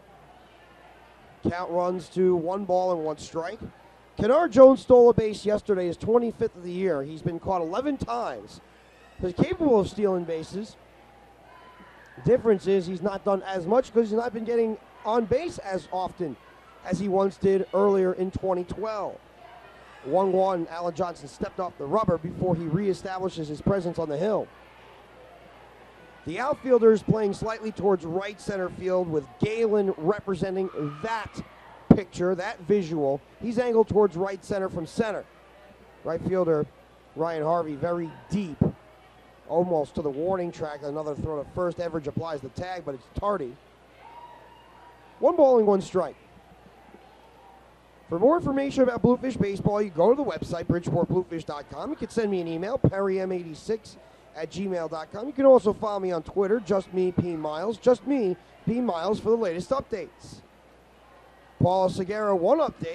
Count runs to one ball and one strike. Kennard Jones stole a base yesterday, his twenty-fifth of the year. He's been caught eleven times. He's capable of stealing bases. The difference is he's not done as much because he's not been getting on base as often as he once did earlier in twenty twelve. one one, Alan Johnson stepped off the rubber before he reestablishes his presence on the hill. The outfielder is playing slightly towards right center field with Galen representing that picture, that visual. He's angled towards right center from center. Right fielder Ryan Harvey very deep, almost to the warning track. Another throw to first. Everidge applies the tag, but it's tardy. One ball and one strike. For more information about Bluefish baseball, you go to the website, bridgeport bluefish dot com. You can send me an email, perry m eighty-six at gmail dot com. You can also follow me on Twitter, just me, P. Miles. Just me, P. Miles, for the latest updates. Paula Segura, one update.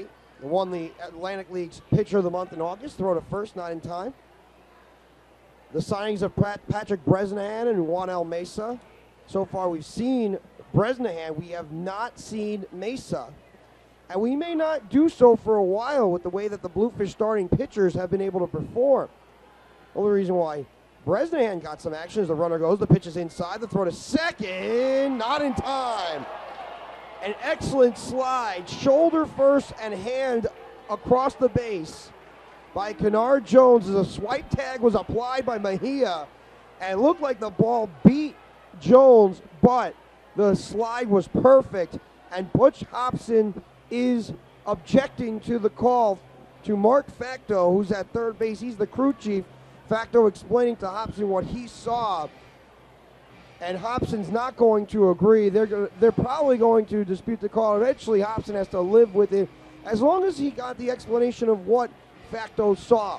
won the Atlantic League's Pitcher of the Month in August, throw to first, not in time. The signings of Pat, Patrick Bresnahan and Juanel Mesa. So far we've seen Bresnahan, we have not seen Mesa. And we may not do so for a while with the way that the Bluefish starting pitchers have been able to perform. Only reason why Bresnahan got some action as the runner goes, the pitch is inside, the throw to second, not in time. An excellent slide, shoulder first and hand across the base by Kennard Jones as a swipe tag was applied by Mejia, and it looked like the ball beat Jones, but the slide was perfect, and Butch Hobson is objecting to the call to Mark Facto, who's at third base. He's the crew chief. Facto explaining to Hobson what he saw, and Hobson's not going to agree. They're they're probably going to dispute the call. Eventually, Hobson has to live with it, as long as he got the explanation of what Facto saw.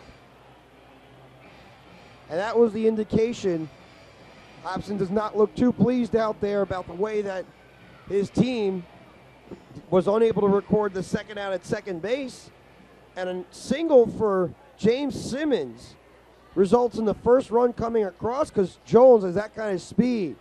And that was the indication. Hobson does not look too pleased out there about the way that his team was unable to record the second out at second base. And a single for James Simmons results in the first run coming across because Jones has that kind of speed.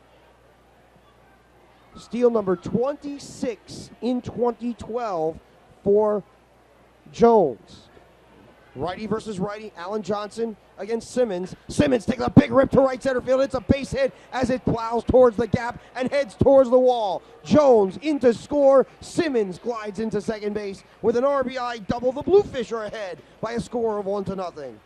Steal number twenty-six in twenty twelve for Jones. Righty versus righty, Alan Johnson against Simmons. Simmons takes a big rip to right center field. It's a base hit as it plows towards the gap and heads towards the wall. Jones into score. Simmons glides into second base with an R B I double. The Bluefish are ahead by a score of one to nothing.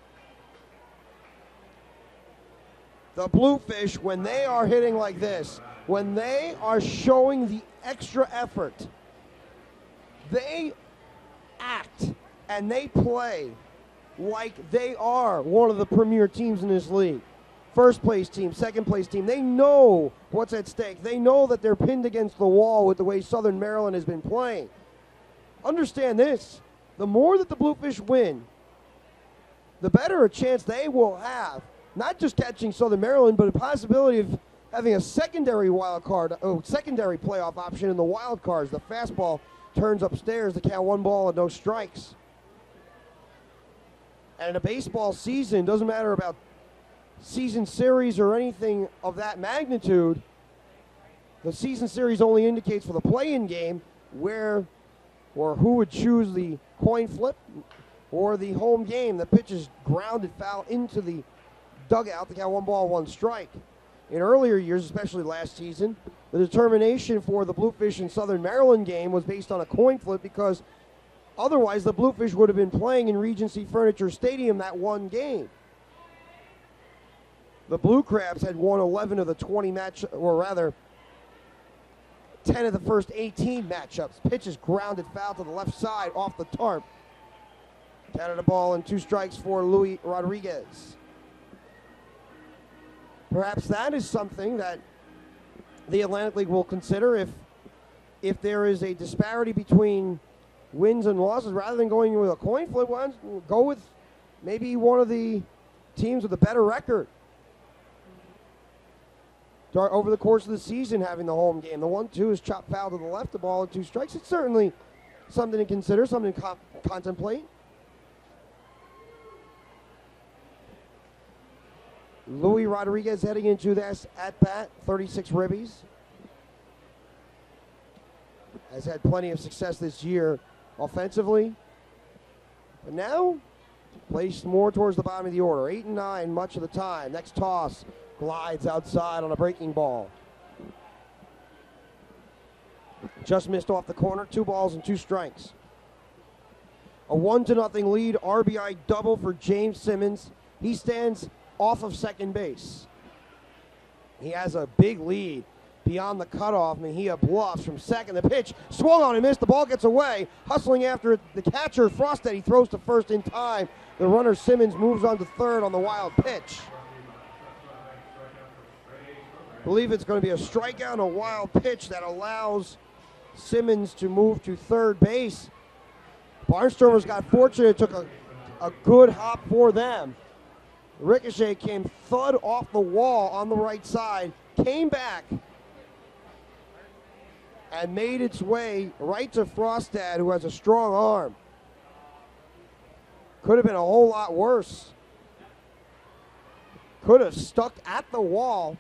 The Bluefish, when they are hitting like this, when they are showing the extra effort, they act and they play like they are one of the premier teams in this league. First place team, second place team, they know what's at stake. They know that they're pinned against the wall with the way Southern Maryland has been playing. Understand this, the more that the Bluefish win, the better a chance they will have, not just catching Southern Maryland, but a possibility of having a secondary wild card, oh, secondary playoff option in the wild cards. The fastball turns upstairs, the count one ball and no strikes. And in a baseball season, doesn't matter about season series or anything of that magnitude, the season series only indicates for the play-in game where or who would choose the coin flip or the home game. The pitch is grounded foul into the dugout, the count one ball, one strike. In earlier years, especially last season, the determination for the Bluefish and Southern Maryland game was based on a coin flip because otherwise, the Bluefish would have been playing in Regency Furniture Stadium that one game. The Blue Crabs had won eleven of the twenty match, or rather, ten of the first eighteen matchups. Pitch is grounded foul to the left side off the tarp. Counted a ball and two strikes for Luis Rodriguez. Perhaps that is something that the Atlantic League will consider if, if there is a disparity between wins and losses. Rather than going with a coin flip, we'll go with maybe one of the teams with a better record over the course of the season having the home game. The one two is chopped foul to the left, the ball and two strikes. It's certainly something to consider, something to co- contemplate. Luis Rodriguez heading into this at bat, thirty-six ribbies. Has had plenty of success this year offensively. But now, placed more towards the bottom of the order. Eight and nine much of the time. Next toss, glides outside on a breaking ball. Just missed off the corner. Two balls and two strikes. A one to nothing lead. R B I double for James Simmons. He stands off of second base. He has a big lead beyond the cutoff. Mejia bluffs from second. The pitch swung on and missed. The ball gets away. Hustling after it, the catcher, Frostad, throws to first in time. The runner, Simmons, moves on to third on the wild pitch. I believe it's going to be a strikeout and a wild pitch that allows Simmons to move to third base. Barnstormers got fortunate. It took a, a good hop for them. Ricochet came thud off the wall on the right side, came back, and made its way right to Frostad, who has a strong arm. Could have been a whole lot worse. Could have stuck at the wall.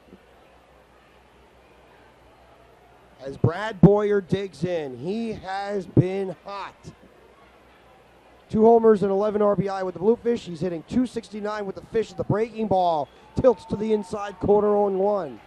As Brad Boyer digs in, he has been hot. Two homers and eleven R B I with the Bluefish. He's hitting two sixty-nine with the Fish at the breaking ball. Tilts to the inside corner on one.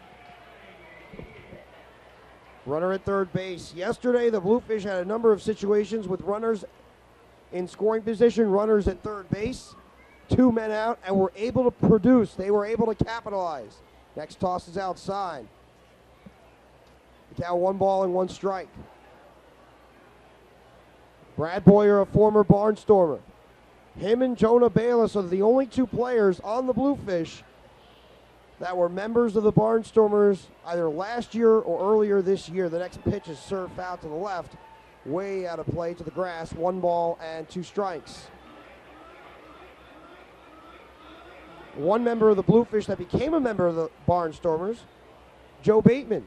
Runner at third base. Yesterday, the Bluefish had a number of situations with runners in scoring position, runners at third base, two men out, and were able to produce. They were able to capitalize. Next toss is outside. The count one ball and one strike. Brad Boyer, a former Barnstormer. Him and Jonah Bayless are the only two players on the Bluefish that were members of the Barnstormers either last year or earlier this year. The next pitch is served out to the left, way out of play to the grass. One ball and two strikes. One member of the Bluefish that became a member of the Barnstormers, Joe Bateman.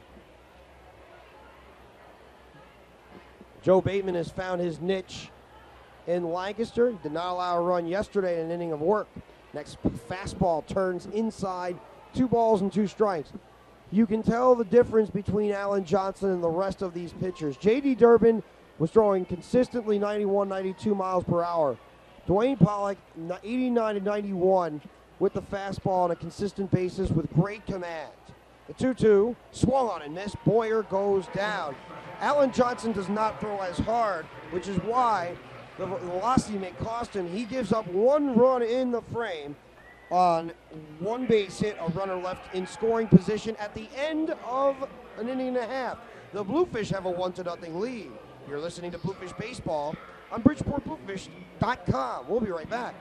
Joe Bateman has found his niche in Lancaster. Did not allow a run yesterday in an inning of work. Next fastball turns inside. Two balls and two strikes. You can tell the difference between Alan Johnson and the rest of these pitchers. J D Durbin was throwing consistently ninety-one, ninety-two miles per hour. Dwayne Pollock, eighty-nine to ninety-one with the fastball on a consistent basis with great command. The two two, swung on and missed. Boyer goes down. Alan Johnson does not throw as hard, which is why the velocity may cost him. He gives up one run in the frame on one base hit, a runner left in scoring position at the end of an inning and a half. The Bluefish have a one to nothing lead. You're listening to Bluefish Baseball on Bridgeport Bluefish dot com. We'll be right back.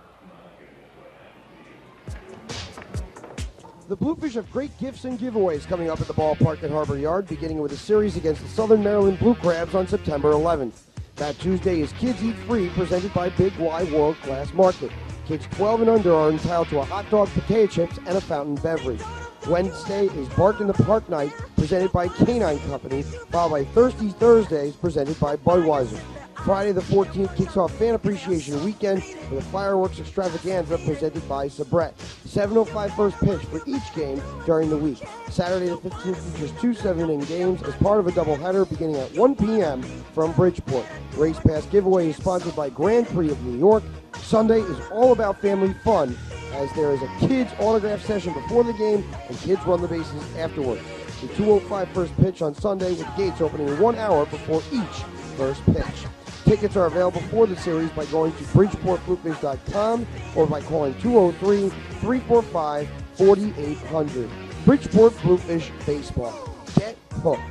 The Bluefish have great gifts and giveaways coming up at the ballpark at Harbor Yard, beginning with a series against the Southern Maryland Blue Crabs on September eleventh. That Tuesday is Kids Eat Free, presented by Big Y World Class Market. Kids twelve and under are entitled to a hot dog, potato chips, and a fountain beverage. Wednesday is Bark in the Park Night, presented by Canine Company, followed by Thirsty Thursdays, presented by Budweiser. Friday the fourteenth kicks off Fan Appreciation Weekend with a fireworks extravaganza presented by Sabret. seven oh five first pitch for each game during the week. Saturday the fifteenth features two seven-inning games as part of a doubleheader beginning at one p.m. from Bridgeport. Race Pass giveaway is sponsored by Grand Prix of New York. Sunday is all about family fun, as there is a kids autograph session before the game and kids run the bases afterward. The two oh five first pitch on Sunday, with gates opening one hour before each first pitch. Tickets are available for the series by going to Bridgeport Bluefish dot com or by calling two oh three, three four five, four eight hundred. Bridgeport Bluefish Baseball. Get hooked.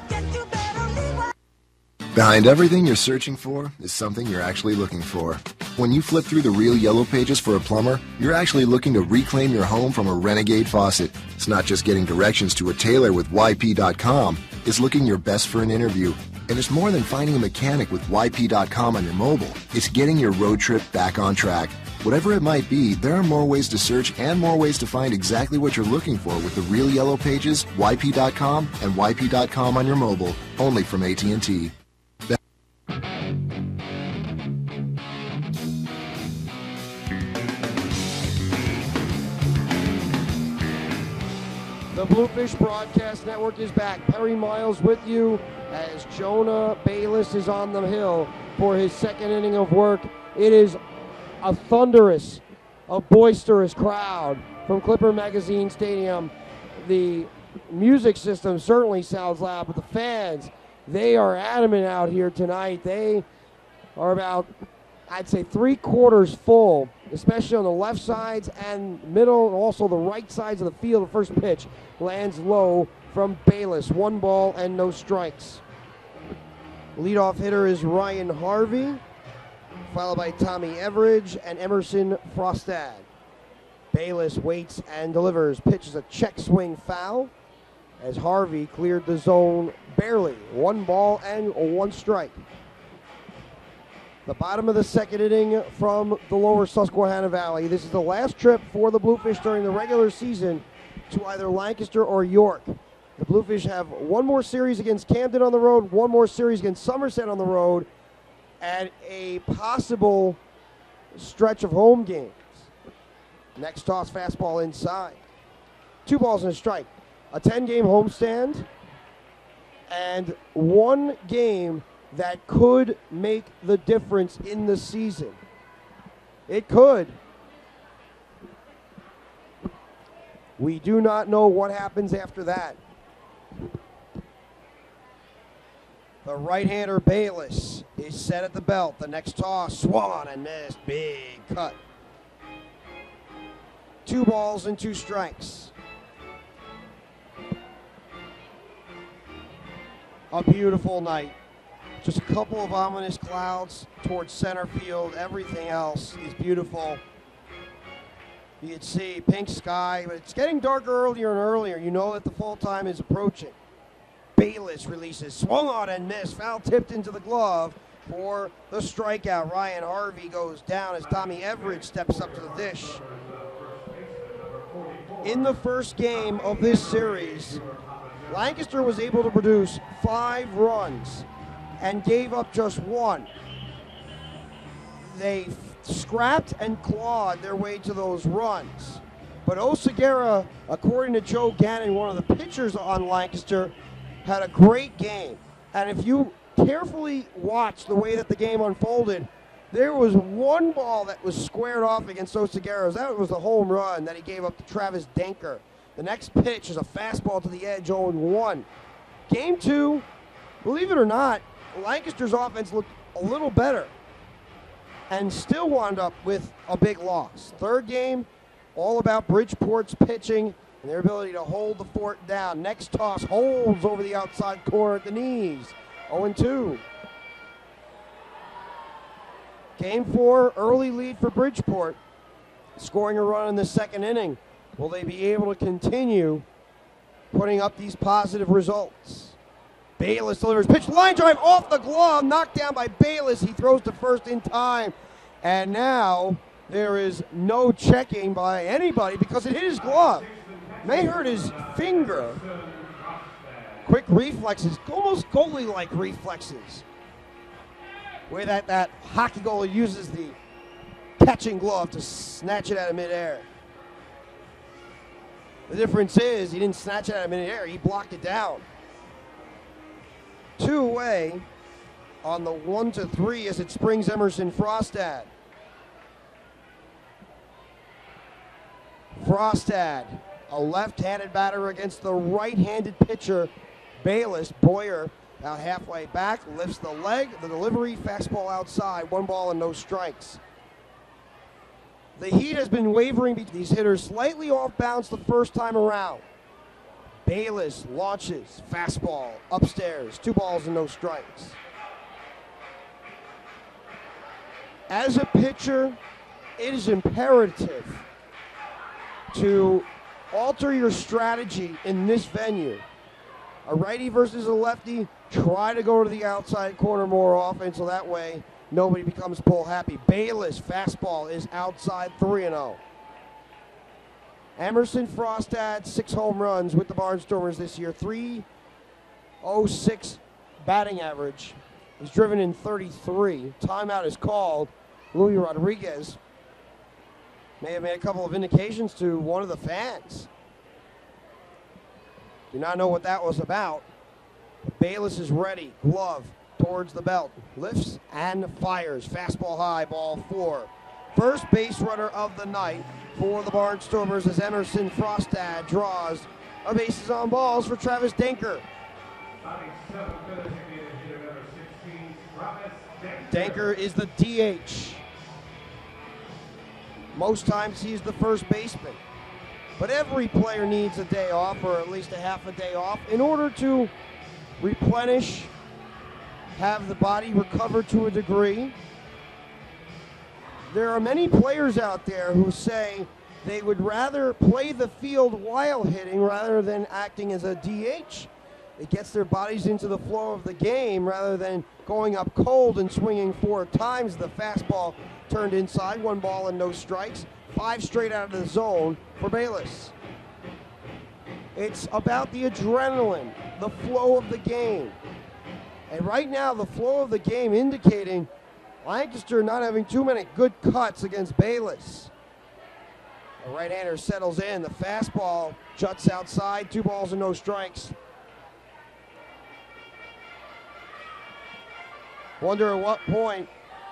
Behind everything you're searching for is something you're actually looking for. When you flip through the real yellow pages for a plumber, you're actually looking to reclaim your home from a renegade faucet. It's not just getting directions to a tailor with Y P dot com. It's looking your best for an interview. And it's more than finding a mechanic with Y P dot com on your mobile. It's getting your road trip back on track. Whatever it might be, there are more ways to search and more ways to find exactly what you're looking for with the real yellow pages, Y P dot com, and Y P dot com on your mobile, only from A T and T. The Bluefish Broadcast Network is back. Perry Miles with you as Jonah Bayless is on the hill for his second inning of work. It is a thunderous, a boisterous crowd from Clipper Magazine Stadium. The music system certainly sounds loud, but the fans, they are adamant out here tonight. They are about, I'd say, three quarters full, especially on the left sides and middle, and also the right sides of the field. The first pitch lands low from Bayless. One ball and no strikes. Leadoff hitter is Ryan Harvey, followed by Tommy Everidge and Emerson Frostad. Bayless waits and delivers. Pitches a check swing foul as Harvey cleared the zone barely. One ball and one strike. The bottom of the second inning from the lower Susquehanna Valley. This is the last trip for the Bluefish during the regular season to either Lancaster or York. The Bluefish have one more series against Camden on the road, one more series against Somerset on the road, and a possible stretch of home games. Next toss, fastball inside. Two balls and a strike. A ten-game homestand and one game that could make the difference in the season. It could. We do not know what happens after that. The right-hander Bayless is set at the belt. The next toss, swung and missed. Big cut. Two balls and two strikes. A beautiful night. Just a couple of ominous clouds towards center field. Everything else is beautiful. You can see pink sky, but it's getting darker earlier and earlier. You know that the full time is approaching. Bayless releases, swung on and missed, foul tipped into the glove for the strikeout. Ryan Harvey goes down as Tommy Everett steps up to the dish. In the first game of this series, Lancaster was able to produce five runs and gave up just one. They scrapped and clawed their way to those runs. But Oseguera, according to Joe Gannon, one of the pitchers on Lancaster, had a great game. And if you carefully watch the way that the game unfolded, there was one ball that was squared off against Oseguera. That was the home run that he gave up to Travis Denker. The next pitch is a fastball to the edge, oh one. Game two, believe it or not, Lancaster's offense looked a little better and still wound up with a big loss. Third game, all about Bridgeport's pitching and their ability to hold the fort down. Next toss holds over the outside corner at the knees, oh two. Game four, early lead for Bridgeport, scoring a run in the second inning. Will they be able to continue putting up these positive results? Bayless delivers, pitch, line drive off the glove, knocked down by Bayless. He throws to first in time. And now there is no checking by anybody because it hit his glove. May hurt his finger. Quick reflexes, almost goalie-like reflexes. Way that, that hockey goalie uses the catching glove to snatch it out of midair. The difference is he didn't snatch it out of midair, he blocked it down. Two away on the one to three as it springs Emerson Frostad. Frostad, a left-handed batter against the right-handed pitcher, Bayless. Boyer out halfway back, lifts the leg, the delivery, fastball outside, one ball and no strikes. The heat has been wavering between these hitters, slightly off bounds the first time around. Bayless launches, fastball, upstairs, two balls and no strikes. As a pitcher, it is imperative to alter your strategy in this venue. A righty versus a lefty, try to go to the outside corner more often so that way nobody becomes pull happy. Bayless, fastball is outside three and oh. Emerson Frostad, six home runs with the Barnstormers this year, three oh six batting average. He's driven in thirty-three. Timeout is called. Louis Rodriguez may have made a couple of indications to one of the fans. Do not know what that was about. But Bayless is ready. Glove towards the belt. Lifts and fires. Fastball high, ball four. First base runner of the night for the Barnstormers as Emerson Frostad draws a bases on balls for Travis Denker. Denker is the D H. Most times he's the first baseman. But every player needs a day off, or at least a half a day off, in order to replenish, have the body recover to a degree. There are many players out there who say they would rather play the field while hitting rather than acting as a D H. It gets their bodies into the flow of the game rather than going up cold and swinging four times. The fastball turned inside, one ball and no strikes. Five straight out of the zone for Bayless. It's about the adrenaline, the flow of the game. And right now, the flow of the game indicating Lancaster not having too many good cuts against Bayless. The right-hander settles in. The fastball juts outside. Two balls and no strikes. Wonder at what point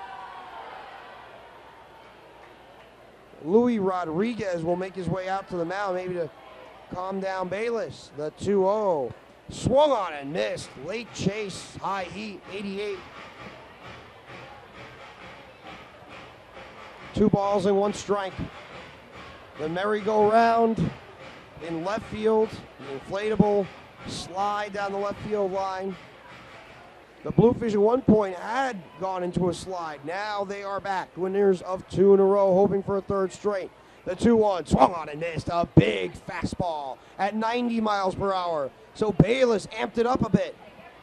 Louis Rodriguez will make his way out to the mound, maybe to calm down Bayless. The two oh. Swung on and missed. Late chase, high heat, eighty-eight. Two balls and one strike. The merry-go-round in left field. The inflatable slide down the left field line. The Bluefish at one point had gone into a slide. Now they are back. Winners of two in a row, hoping for a third straight. The two one swung on and missed. A big fastball at ninety miles per hour. So Bayless amped it up a bit.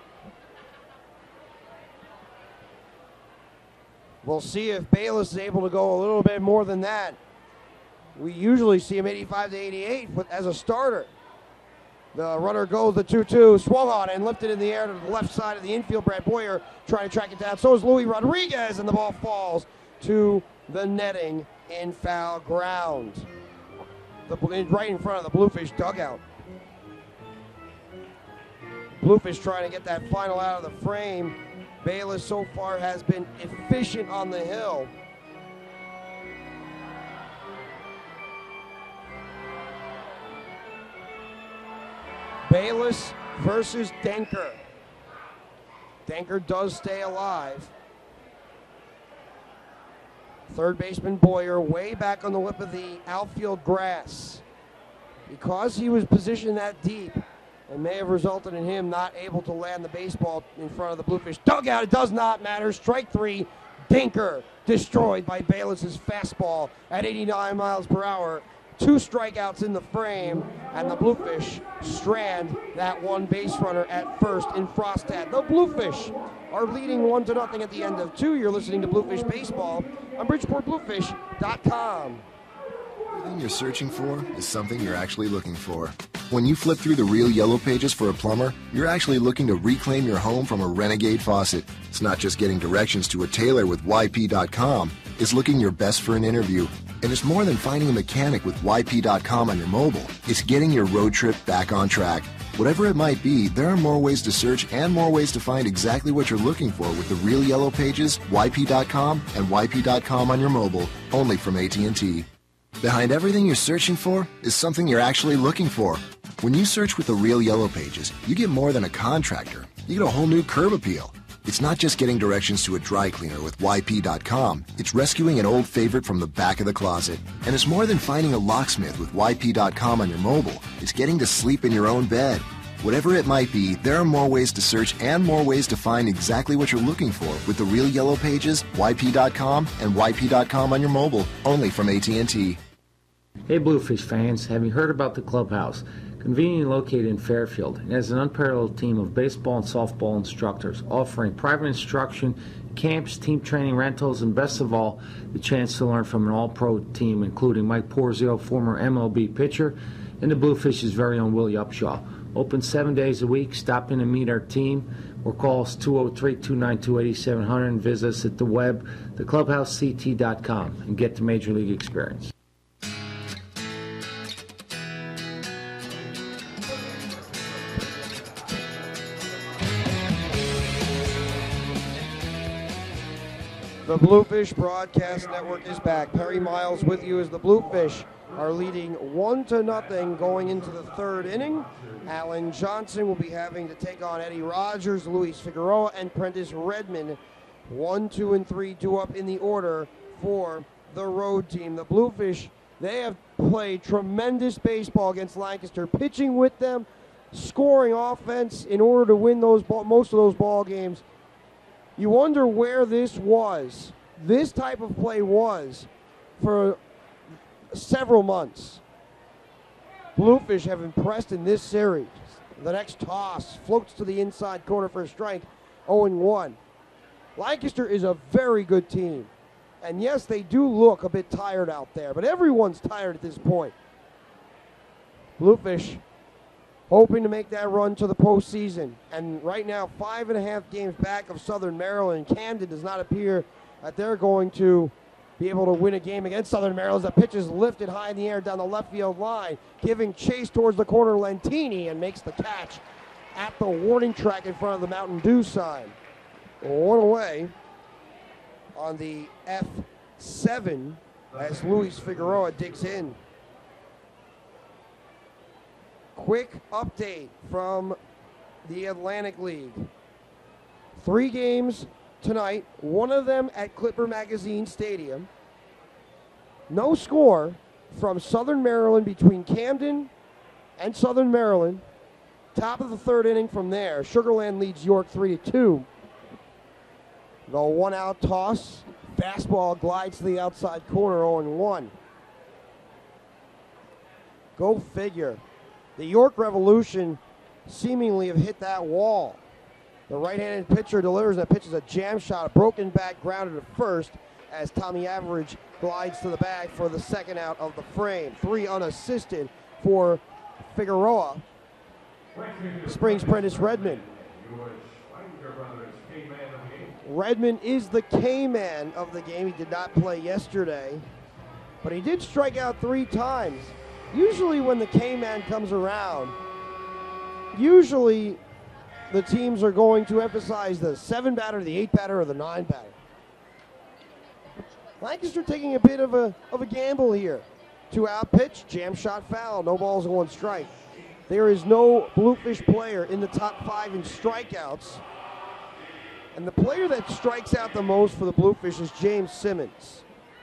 We'll see if Bayless is able to go a little bit more than that. We usually see him eighty-five to eighty-eight with, as a starter. The runner goes, the two two, swung on and lifted in the air to the left side of the infield. Brad Boyer trying to track it down. So is Louis Rodriguez, and the ball falls to the netting in foul ground. The, right in front of the Bluefish dugout. Bluefish trying to get that final out of the frame. Bayless so far has been efficient on the hill. Bayless versus Denker. Denker does stay alive. Third baseman Boyer way back on the lip of the outfield grass. Because he was positioned that deep, it may have resulted in him not able to land the baseball in front of the Bluefish dugout. It does not matter. Strike three. Denker destroyed by Bayless's fastball at eighty-nine miles per hour. Two strikeouts in the frame, and the Bluefish strand that one base runner at first in Frostad. The Bluefish are leading one to nothing at the end of two. You're listening to Bluefish Baseball on Bridgeport Bluefish dot com. Everything you're searching for is something you're actually looking for. When you flip through the Real Yellow pages for a plumber, you're actually looking to reclaim your home from a renegade faucet. It's not just getting directions to a tailor with Y P dot com. It's looking your best for an interview. And it's more than finding a mechanic with Y P dot com on your mobile. It's getting your road trip back on track. Whatever it might be, there are more ways to search and more ways to find exactly what you're looking for with the Real Yellow pages, Y P dot com, and Y P dot com on your mobile, only from A T and T. Behind everything you're searching for is something you're actually looking for. When you search with the Real Yellow pages, you get more than a contractor. You get a whole new curb appeal. It's not just getting directions to a dry cleaner with Y P dot com. It's rescuing an old favorite from the back of the closet. And it's more than finding a locksmith with Y P dot com on your mobile. It's getting to sleep in your own bed. Whatever it might be, there are more ways to search and more ways to find exactly what you're looking for with the Real Yellow pages, Y P dot com, and Y P dot com on your mobile, only from A T and T. Hey Bluefish fans, have you heard about the clubhouse? Conveniently located in Fairfield, it has an unparalleled team of baseball and softball instructors offering private instruction, camps, team training, rentals, and best of all, the chance to learn from an all-pro team including Mike Porzio, former M L B pitcher, and the Bluefish's very own Willie Upshaw. Open seven days a week. Stop in and meet our team or call us two oh three, two nine two, eight seven zero zero and visit us at the web, the clubhouse C T dot com, and get the Major League experience. The Bluefish Broadcast Network is back. Perry Miles with you as the Bluefish are leading one to nothing going into the third inning. Alan Johnson will be having to take on Eddie Rogers, Luis Figueroa, and Prentice Redmond. One, two, and three due up in the order for the road team. The Bluefish, they have played tremendous baseball against Lancaster, pitching with them, scoring offense in order to win those ball, most of those ball games. You wonder where this was, this type of play was, for several months. Bluefish have impressed in this series. The next toss floats to the inside corner for a strike, oh and one. Lancaster is a very good team. And yes, they do look a bit tired out there, but everyone's tired at this point. Bluefish hoping to make that run to the postseason. And right now, five and a half games back of Southern Maryland. Camden does not appear that they're going to be able to win a game against Southern Maryland. The pitch is lifted high in the air down the left field line, giving chase towards the corner. Lentini and makes the catch at the warning track in front of the Mountain Dew sign. One away on the F seven as Luis Figueroa digs in. Quick update from the Atlantic League. Three games tonight, one of them at Clipper Magazine Stadium. No score from Southern Maryland between Camden and Southern Maryland. Top of the third inning from there. Sugarland leads York three to two. The one-out toss. Fastball glides to the outside corner, oh and one. Go figure. The York Revolution seemingly have hit that wall. The right-handed pitcher delivers that pitch is a jam shot, a broken bat grounded to first as Tommy Average glides to the bag for the second out of the frame. Three unassisted for Figueroa. Springs Prentice Redmond. Redmond is the K-man of the game. He did not play yesterday, but he did strike out three times. Usually when the K-man comes around, usually the teams are going to emphasize the seven batter, the eight batter, or the nine batter. Lancaster taking a bit of a of a gamble here. Two out pitch, jam shot foul, no balls, one strike. There is no Bluefish player in the top five in strikeouts. And the player that strikes out the most for the Bluefish is James Simmons.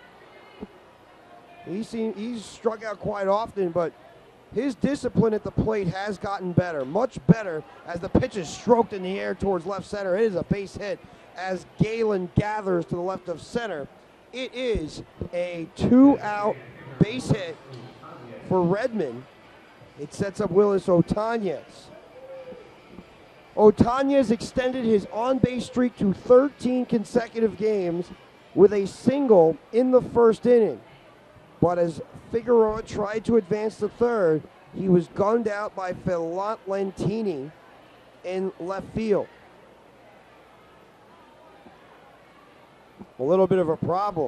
He's, seen, he's struck out quite often, but his discipline at the plate has gotten better, much better as the pitch is stroked in the air towards left center. It is a base hit as Galen gathers to the left of center. It is a two-out base hit for Redmond. It sets up Willis Otanez. Otanez extended his on-base streak to thirteen consecutive games with a single in the first inning. But as Figueroa tried to advance to third, he was gunned out by Filant Lentini in left field. A little bit of a problem.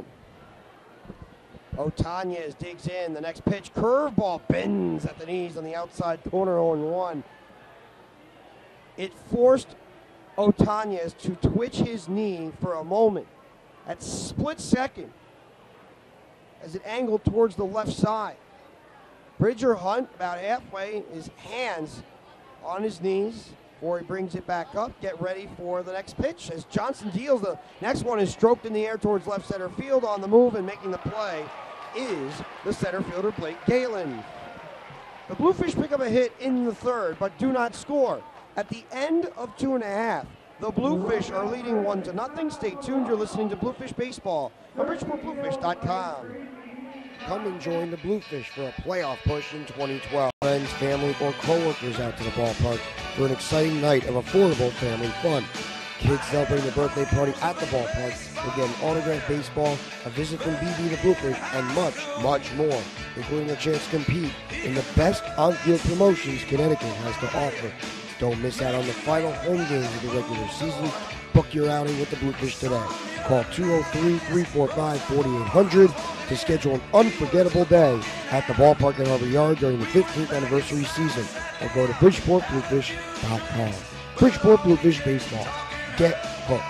Otanez digs in. The next pitch, curveball, bends at the knees on the outside corner, oh and one. It forced Otanez to twitch his knee for a moment. At split second, as it angled towards the left side. Bridger Hunt, about halfway, his hands on his knees before he brings it back up. Get ready for the next pitch. As Johnson deals, the next one is stroked in the air towards left center field. On the move and making the play is the center fielder, Blake Galen. The Bluefish pick up a hit in the third, but do not score. At the end of two and a half, the Bluefish are leading one to nothing. Stay tuned. You're listening to Bluefish Baseball on Bridgeport Bluefish dot com. Come and join the Bluefish for a playoff push in twenty twelve. Friends, family, or coworkers out to the ballpark for an exciting night of affordable family fun. Kids celebrating the birthday party at the ballpark will get an autographed baseball, a visit from B B the Bluefish, and much, much more, including a chance to compete in the best on-field promotions Connecticut has to offer. Don't miss out on the final home games of the regular season. Book your outing with the Bluefish today. Call two oh three, three four five, four eight hundred to schedule an unforgettable day at the ballpark at Harbor Yard during the fifteenth anniversary season, or go to Bridgeport Bluefish dot com. Bridgeport Bluefish Baseball. Get hooked.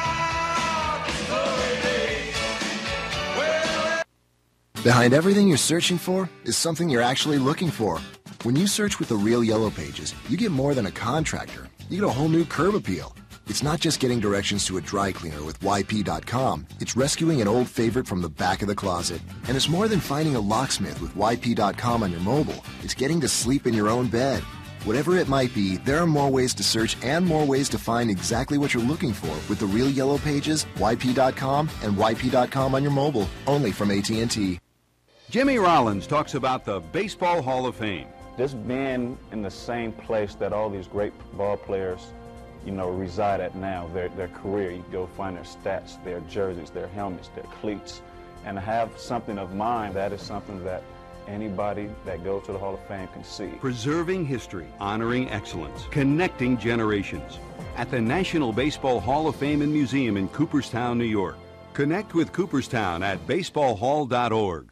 Behind everything you're searching for is something you're actually looking for. When you search with the real Yellow Pages, you get more than a contractor. You get a whole new curb appeal. It's not just getting directions to a dry cleaner with Y P dot com. It's rescuing an old favorite from the back of the closet. And it's more than finding a locksmith with Y P dot com on your mobile. It's getting to sleep in your own bed. Whatever it might be, there are more ways to search and more ways to find exactly what you're looking for with the real Yellow Pages, Y P dot com, and Y P dot com on your mobile, only from A T and T. Jimmy Rollins talks about the Baseball Hall of Fame. Just being in the same place that all these great ball players, you know, reside at now, their, their career, you go find their stats, their jerseys, their helmets, their cleats, and to have something of mine, that is something that anybody that goes to the Hall of Fame can see. Preserving history, honoring excellence, connecting generations. At the National Baseball Hall of Fame and Museum in Cooperstown, New York. Connect with Cooperstown at baseball hall dot org.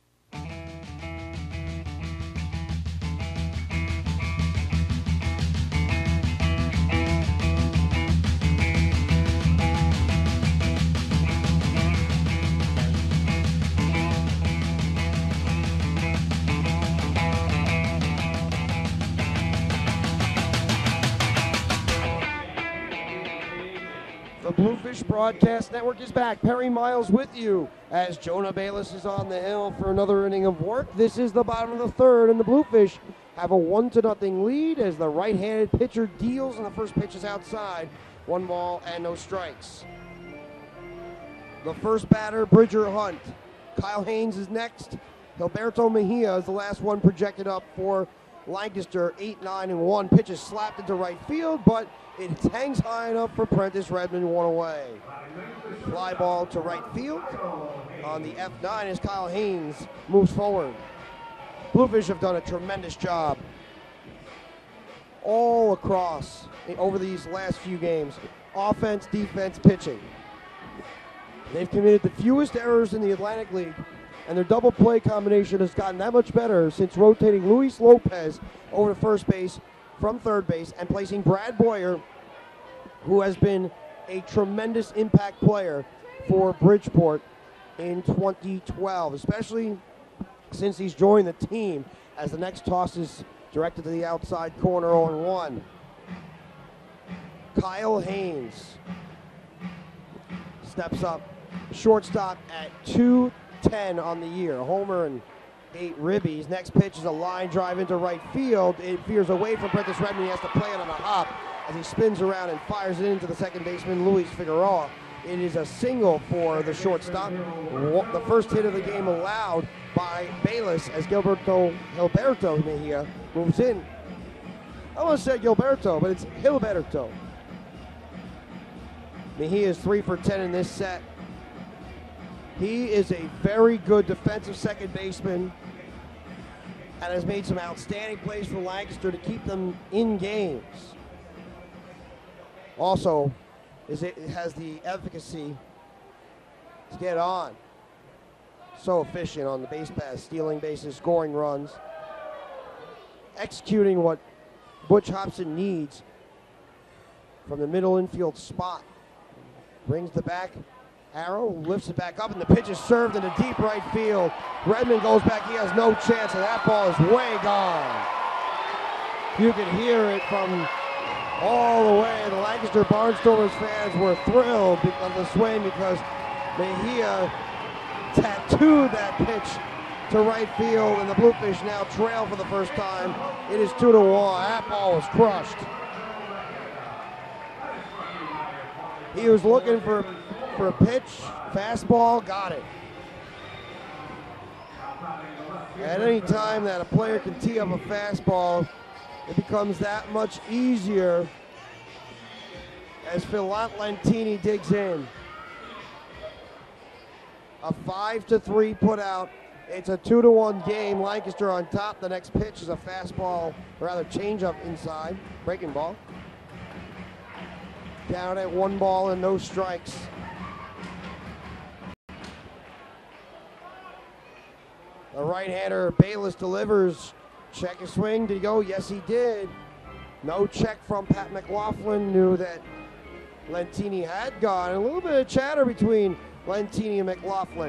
The Bluefish Broadcast Network is back. Perry Miles with you as Jonah Bayless is on the hill for another inning of work. This is the bottom of the third, and the Bluefish have a one to nothing lead as the right-handed pitcher deals, and the first pitch is outside. One ball and no strikes. The first batter, Bridger Hunt. Kyle Haynes is next. Gilberto Mejia is the last one projected up for Lancaster. Eight, nine, and one. Pitch is slapped into right field, but it hangs high enough for Prentice Redmond, one away. Fly ball to right field on the F nine as Kyle Haynes moves forward. Bluefish have done a tremendous job all across over these last few games. Offense, defense, pitching. They've committed the fewest errors in the Atlantic League, and their double play combination has gotten that much better since rotating Luis Lopez over to first base from third base and placing Brad Boyer, who has been a tremendous impact player for Bridgeport in twenty twelve, especially since he's joined the team as the next toss is directed to the outside corner, oh and one. Kyle Haynes steps up, shortstop at two ten on the year, homer and eight ribbies. Next pitch is a line drive into right field. It veers away from Prentice Redmond. He has to play it on a hop as he spins around and fires it into the second baseman, Luis Figueroa. It is a single for the shortstop. The first hit of the game allowed by Bayless as Gilberto Gilberto Mejia moves in. I want to say Gilberto, but it's Gilberto. Mejia is three for ten in this set. He is a very good defensive second baseman and has made some outstanding plays for Lancaster to keep them in games. Also, is it has the efficacy to get on. So efficient on the base pass, stealing bases, scoring runs, executing what Butch Hobson needs from the middle infield spot. Brings the back arrow, lifts it back up, and the pitch is served into deep right field. Redmond goes back, he has no chance, and that ball is way gone. You can hear it from all the way. The Lancaster Barnstormers fans were thrilled of the swing because Mejia tattooed that pitch to right field, and the Bluefish now trail for the first time. It is two to one. That ball was crushed. He was looking for for a pitch, fastball, got it. At any time that a player can tee up a fastball, it becomes that much easier as Philant Lentini digs in. A five to three put out. It's a two to one game. Lancaster on top. The next pitch is a fastball, or rather changeup inside, breaking ball. Down at one ball and no strikes. The right-hander Bayless delivers. Check his swing. Did he go? Yes, he did. No check from Pat McLaughlin. Knew that Lentini had gone. A little bit of chatter between Lentini and McLaughlin.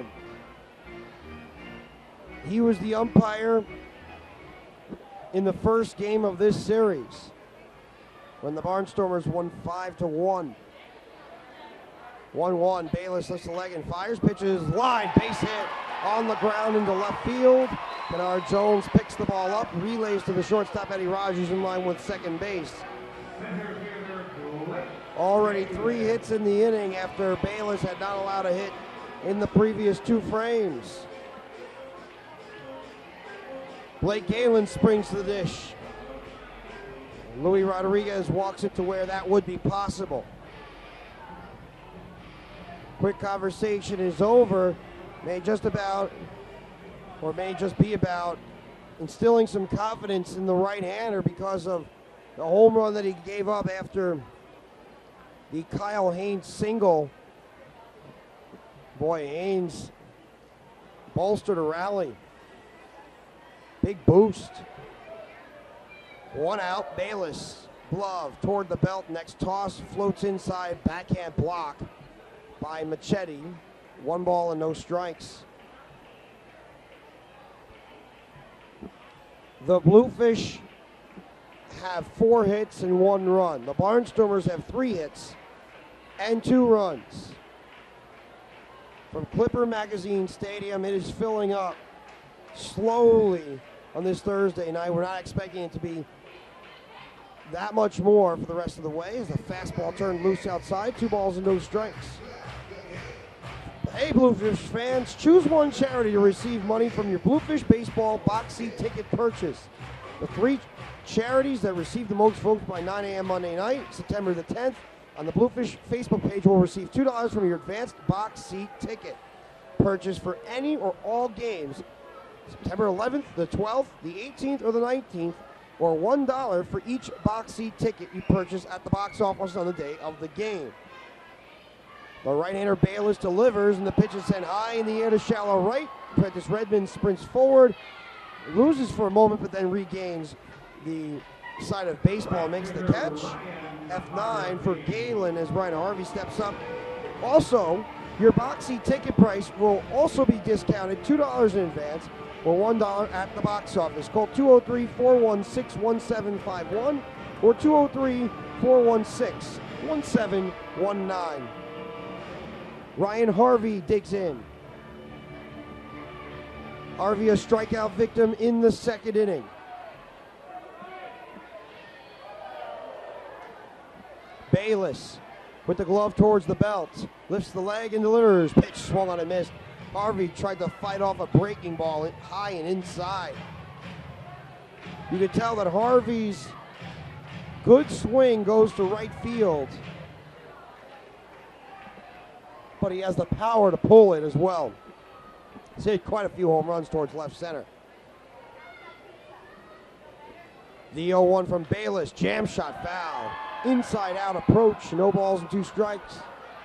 He was the umpire in the first game of this series when the Barnstormers won five to one. one one. Bayless lifts the leg and fires. Pitches line. Base hit on the ground into left field. Kennard Jones picks the ball up, relays to the shortstop Eddie Rogers in line with second base. Already three hits in the inning after Bayless had not allowed a hit in the previous two frames. Blake Galen springs to the dish. Luis Rodriguez walks it to where that would be possible. Quick conversation is over. May just about, or may just be about, instilling some confidence in the right-hander because of the home run that he gave up after the Kyle Haynes single Boy, Haynes bolstered a rally. Big boost. One out, Bayless. Glove toward the belt. Next toss floats inside. Backhand block by Machete. One ball and no strikes. The Bluefish have four hits and one run. The Barnstormers have three hits and two runs. From Clipper Magazine Stadium, it is filling up slowly on this Thursday night. We're not expecting it to be that much more for the rest of the way as the fastball turned loose outside. Two balls and no strikes. Hey, Bluefish fans, choose one charity to receive money from your Bluefish baseball box seat ticket purchase. The three charities that receive the most votes by nine a m Monday night, September the tenth, on the Bluefish Facebook page will receive two dollars from your advanced box seat ticket purchase for any or all games, September eleventh, the twelfth, the eighteenth, or the nineteenth, or one dollar for each box seat ticket you purchase at the box office on the day of the game. The right-hander Bayless delivers, and the pitch is sent high in the air to shallow right. Prentice Redmond sprints forward, loses for a moment, but then regains the side of baseball and makes the catch. F nine for Galen as Brian Harvey steps up. Also, your box seat ticket price will also be discounted two dollars in advance or one dollar at the box office. Call two oh three, four one six, one seven five one or two oh three, four one six, one seven one nine. Ryan Harvey digs in. Harvey, a strikeout victim in the second inning. Bayless with the glove towards the belt. Lifts the leg and delivers. Pitch swung on and missed. Harvey tried to fight off a breaking ball high and inside. You can tell that Harvey's good swing goes to right field, but he has the power to pull it as well. He's hit quite a few home runs towards left center. The oh one from Bayless, jam shot foul. Inside out approach, no balls and two strikes.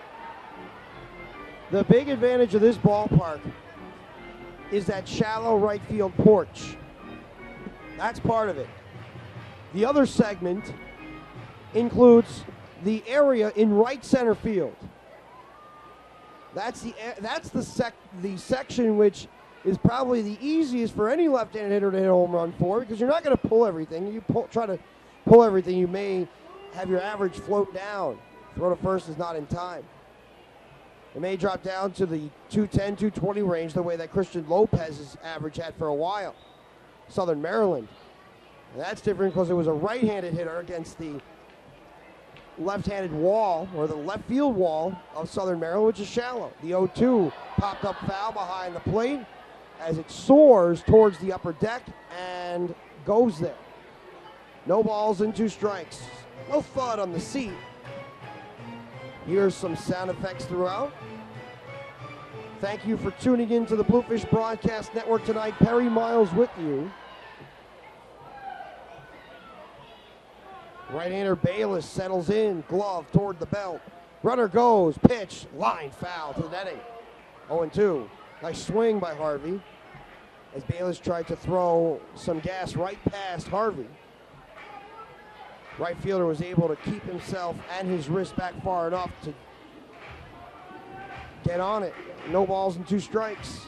The big advantage of this ballpark is that shallow right field porch. That's part of it. The other segment includes the area in right center field. That's the that's the sec the section which is probably the easiest for any left-handed hitter to hit a home run for, because you're not going to pull everything. You pull, try to pull everything, you may have your average float down. Throw to first is not in time. It may drop down to the two ten, two twenty range the way that Christian Lopez's average had for a while. Southern Maryland. And that's different because it was a right-handed hitter against the left-handed wall, or the left field wall of Southern Maryland, which is shallow. The oh two popped up foul behind the plate as it soars towards the upper deck and goes there. No balls and two strikes. No thud on the seat. Here's some sound effects throughout. Thank you for tuning in to the Bluefish Broadcast Network tonight. Perry Miles with you. Right-hander Bayless settles in, glove toward the belt. Runner goes, pitch, line foul to the netting. oh and two. Nice swing by Harvey as Bayless tried to throw some gas right past Harvey. Right fielder was able to keep himself and his wrist back far enough to get on it. No balls and two strikes.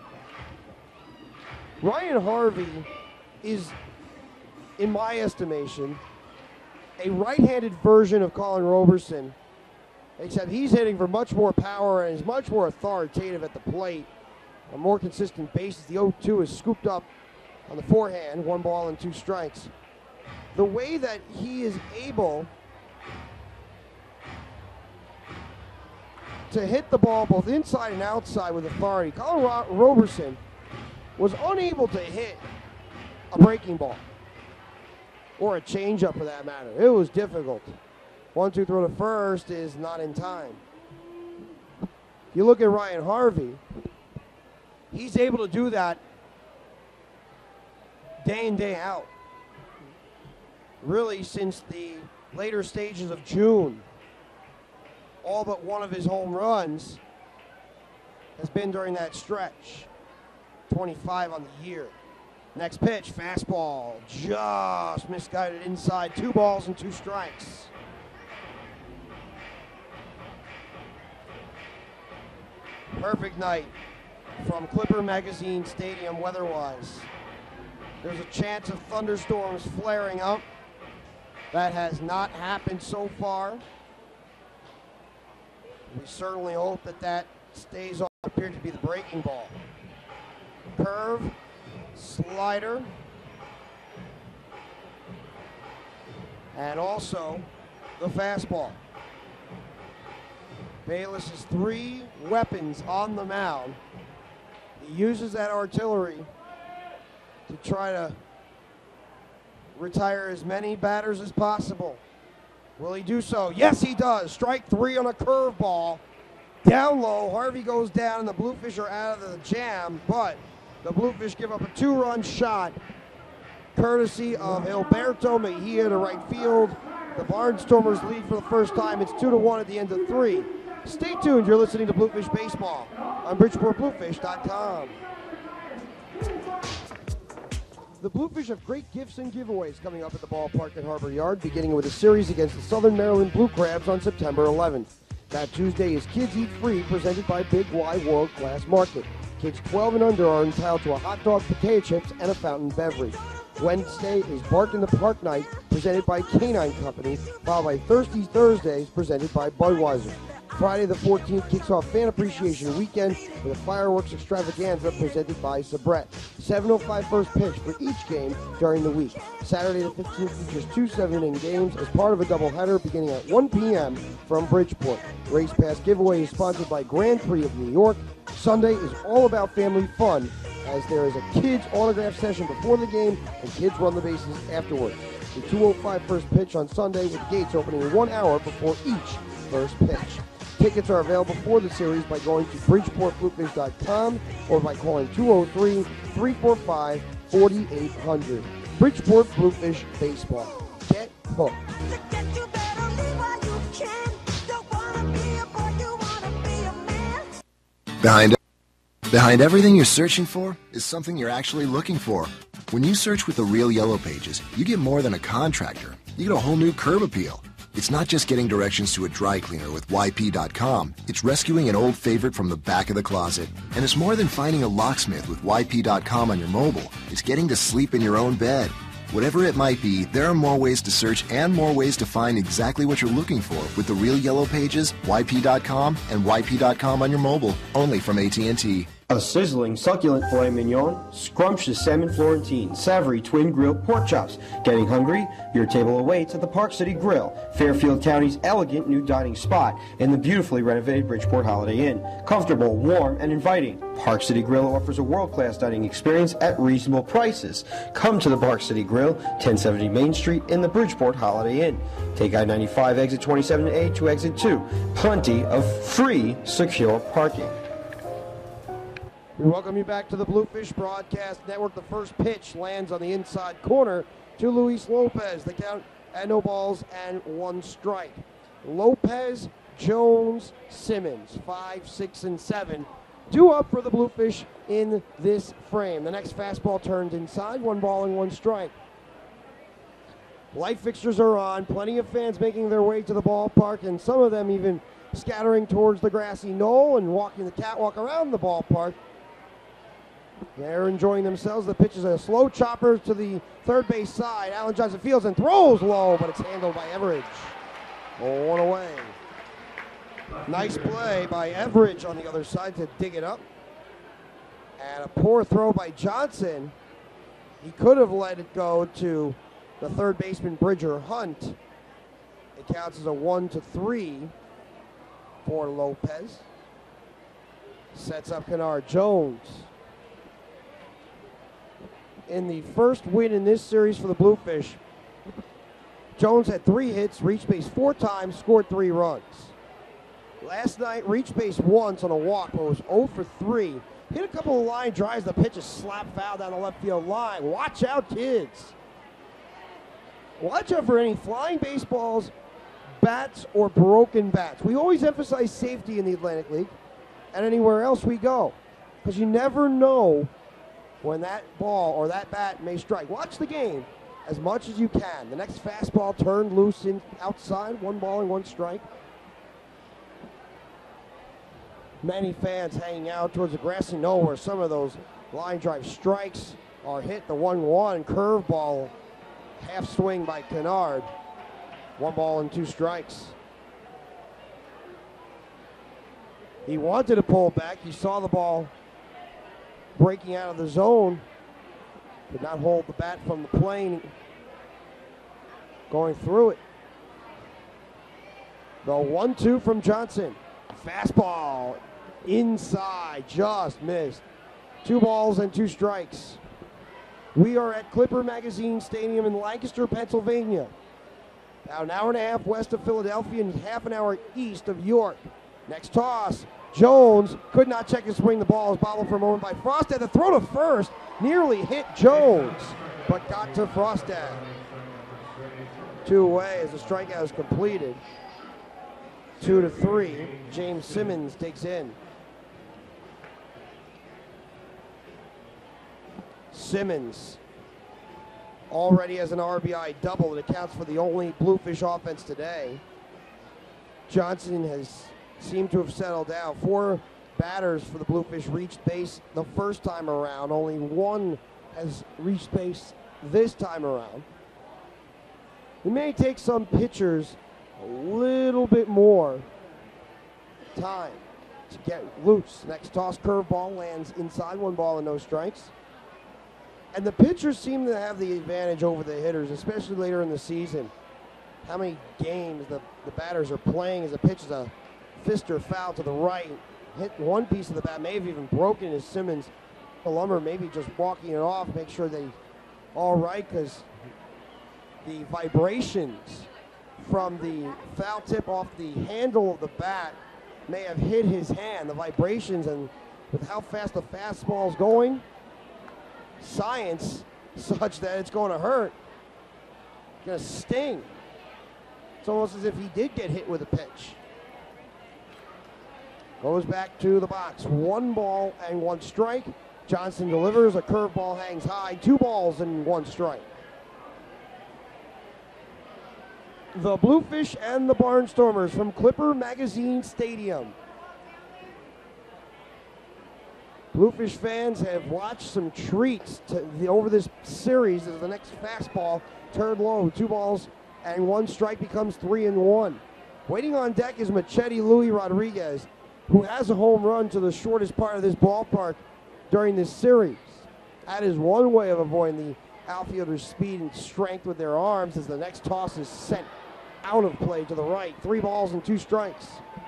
Ryan Harvey is, in my estimation, a right-handed version of Colin Roberson, except he's hitting for much more power and is much more authoritative at the plate on more consistent bases. The oh two is scooped up on the forehand, one ball and two strikes. The way that he is able to hit the ball both inside and outside with authority, Colin Ro- Roberson was unable to hit a breaking ball, or a changeup for that matter. It was difficult. One, two, throw to first is not in time. You look at Ryan Harvey, he's able to do that day in, day out. Really, since the later stages of June, all but one of his home runs has been during that stretch. twenty-five on the year. Next pitch, fastball, just misguided inside. Two balls and two strikes. Perfect night from Clipper Magazine Stadium weather-wise. There's a chance of thunderstorms flaring up. That has not happened so far. We certainly hope that that stays on. Appeared to be the breaking ball. Curve, slider, and also the fastball. Bayless has three weapons on the mound. He uses that artillery to try to retire as many batters as possible. Will he do so? Yes, he does. Strike three on a curveball. Down low, Harvey goes down, and the Bluefish are out of the jam, but the Bluefish give up a two-run shot, courtesy of Alberto Mejia to right field. The Barnstormers lead for the first time. It's two to one at the end of three. Stay tuned. You're listening to Bluefish Baseball on Bridgeport Bluefish dot com. The Bluefish have great gifts and giveaways coming up at the ballpark at Harbor Yard, beginning with a series against the Southern Maryland Blue Crabs on September eleventh. That Tuesday is Kids Eat Free, presented by Big Y World Class Market. Kids twelve and under are entitled to a hot dog, potato chips, and a fountain beverage. Wednesday is Bark in the Park Night, presented by Canine Company, followed by Thirsty Thursdays, presented by Budweiser. Friday the fourteenth kicks off Fan Appreciation Weekend with a fireworks extravaganza presented by Sabret. seven oh five first pitch for each game during the week. Saturday the fifteenth features two seven-inning games as part of a doubleheader beginning at one p.m. from Bridgeport. Race Pass giveaway is sponsored by Grand Prix of New York. Sunday is all about family fun, as there is a kids autograph session before the game and kids run the bases afterwards. The two oh five first pitch on Sunday, with gates opening one hour before each first pitch. Tickets are available for the series by going to Bridgeport Bluefish dot com or by calling two oh three, three four five, four eight hundred. Bridgeport Bluefish Baseball. Get hooked. Behind, behind everything you're searching for is something you're actually looking for. When you search with the real Yellow Pages, you get more than a contractor. You get a whole new curb appeal. It's not just getting directions to a dry cleaner with Y P dot com. It's rescuing an old favorite from the back of the closet. And it's more than finding a locksmith with Y P dot com on your mobile. It's getting to sleep in your own bed. Whatever it might be, there are more ways to search and more ways to find exactly what you're looking for with the real Yellow Pages, Y P dot com, and Y P dot com on your mobile, only from A T and T. A sizzling, succulent filet mignon, scrumptious salmon Florentine, savory twin grilled pork chops. Getting hungry? Your table awaits at the Park City Grill, Fairfield County's elegant new dining spot in the beautifully renovated Bridgeport Holiday Inn. Comfortable, warm, and inviting. Park City Grill offers a world-class dining experience at reasonable prices. Come to the Park City Grill, ten seventy Main Street in the Bridgeport Holiday Inn. Take I ninety-five, exit twenty-seven A to exit two. Plenty of free, secure parking. We welcome you back to the Bluefish Broadcast Network. The first pitch lands on the inside corner to Luis Lopez. The count at no balls and one strike. Lopez, Jones, Simmons, five, six, and seven. Two up for the Bluefish in this frame. The next fastball turned inside, one ball and one strike. Light fixtures are on. Plenty of fans making their way to the ballpark, and some of them even scattering towards the grassy knoll and walking the catwalk around the ballpark. They're enjoying themselves. The pitch is a slow chopper to the third base side. Allen Johnson fields and throws low, but it's handled by Everidge. Oh, one away. Nice play by Everidge on the other side to dig it up. And a poor throw by Johnson. He could have let it go to the third baseman, Bridger Hunt. It counts as a one to three for Lopez. Sets up Kennard Jones. In the first win in this series for the Bluefish, Jones had three hits, reached base four times, scored three runs. Last night, reached base once on a walk, but was oh for three. Hit a couple of line drives. The pitch is slap foul down the left field line. Watch out, kids. Watch out for any flying baseballs, bats, or broken bats. We always emphasize safety in the Atlantic League. and anywhere else we go. Because you never know when that ball or that bat may strike. Watch the game as much as you can. The next fastball turned loose in outside, one ball and one strike. Many fans hanging out towards the grassy knoll where some of those line drive strikes are hit. The one one curveball, half swing by Kennard. One ball and two strikes. He wanted to pull back. He saw the ball breaking out of the zone. Could not hold the bat from the plane. Going through it. The one two from Johnson. Fastball inside, just missed. Two balls and two strikes. We are at Clipper Magazine Stadium in Lancaster, Pennsylvania. About an hour and a half west of Philadelphia and half an hour east of York. Next toss, Jones could not check his swing. The ball is bobbled for a moment by Frostad. The throw to first nearly hit Jones, but got to Frostad. Two away as the strikeout is completed. Two to three, James Simmons takes in. Simmons already has an R B I double. It accounts for the only Bluefish offense today. Johnson has seemed to have settled out. Four batters for the Bluefish reached base the first time around. Only one has reached base this time around. It may take some pitchers a little bit more time to get loose. Next toss, curveball lands inside, one ball and no strikes. And the pitchers seem to have the advantage over the hitters, especially later in the season. How many games the, the batters are playing as a pitch is a fist or foul to the right. Hit one piece of the bat, may have even broken as Simmons. Lumber maybe just walking it off, make sure that he's all right, because the vibrations from the foul tip off the handle of the bat may have hit his hand. The vibrations, and with how fast the fastball is going, science such that it's going to hurt. It's going to sting. It's almost as if he did get hit with a pitch. Goes back to the box. One ball and one strike. Johnson delivers. A curveball hangs high. Two balls and one strike. The Bluefish and the Barnstormers from Clipper Magazine Stadium. Bluefish fans have watched some treats to the, over this series as the next fastball turned low. Two balls and one strike becomes three and one. Waiting on deck is Machete Louis Rodriguez, who has a home run to the shortest part of this ballpark during this series. That is one way of avoiding the outfielder's speed and strength with their arms as the next toss is sent out of play to the right. Three balls and two strikes.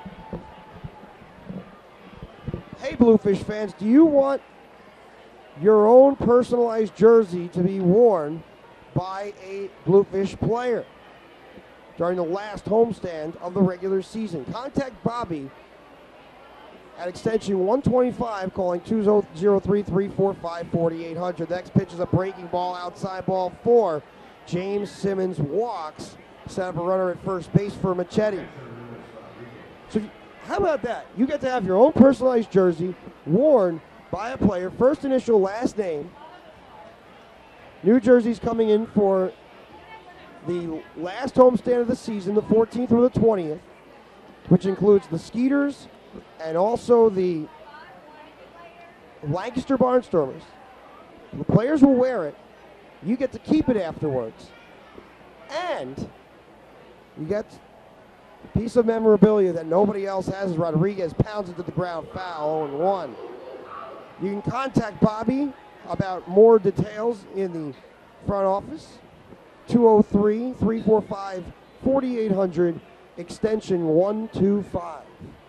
Hey, Bluefish fans, do you want your own personalized jersey to be worn by a Bluefish player during the last homestand of the regular season? Contact Bobby at extension one twenty-five, calling two oh three, three four five, four eight hundred. Next pitch is a breaking ball, outside ball four. James Simmons walks, set up a runner at first base for Machete. So if you, how about that? You get to have your own personalized jersey worn by a player, first initial, last name. New jerseys coming in for the last homestand of the season, the fourteenth through the twentieth, which includes the Skeeters and also the Lancaster Barnstormers. The players will wear it. You get to keep it afterwards. And you get a piece of memorabilia that nobody else has as Rodriguez pounds it to the ground, foul, oh and one. You can contact Bobby about more details in the front office. two oh three, three four five, four eight hundred, extension one two five.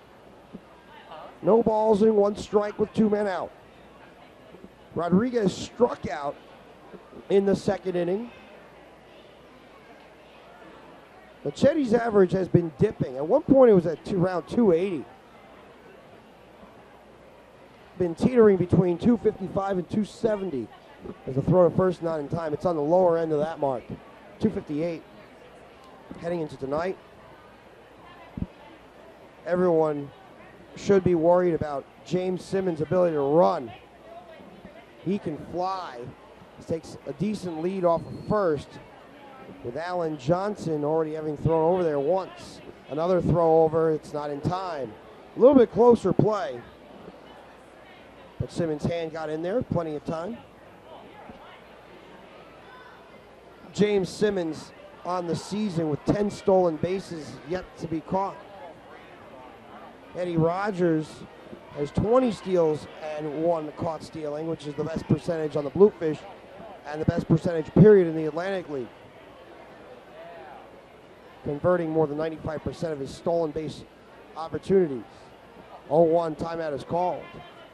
No balls and one strike with two men out. Rodriguez struck out in the second inning. Machete's average has been dipping. At one point it was at two, around two eighty. Been teetering between two fifty-five and two seventy. As a throw to first, not in time. It's on the lower end of that mark. two fifty-eight. Heading into tonight, everyone should be worried about James Simmons' ability to run. He can fly. He takes a decent lead off of first, with Alan Johnson already having thrown over there once. Another throw over, it's not in time. A little bit closer play, but Simmons' hand got in there, plenty of time. James Simmons on the season with ten stolen bases yet to be caught. Eddie Rogers has twenty steals and one caught stealing, which is the best percentage on the Bluefish and the best percentage period in the Atlantic League. Converting more than ninety-five percent of his stolen base opportunities. oh one timeout is called.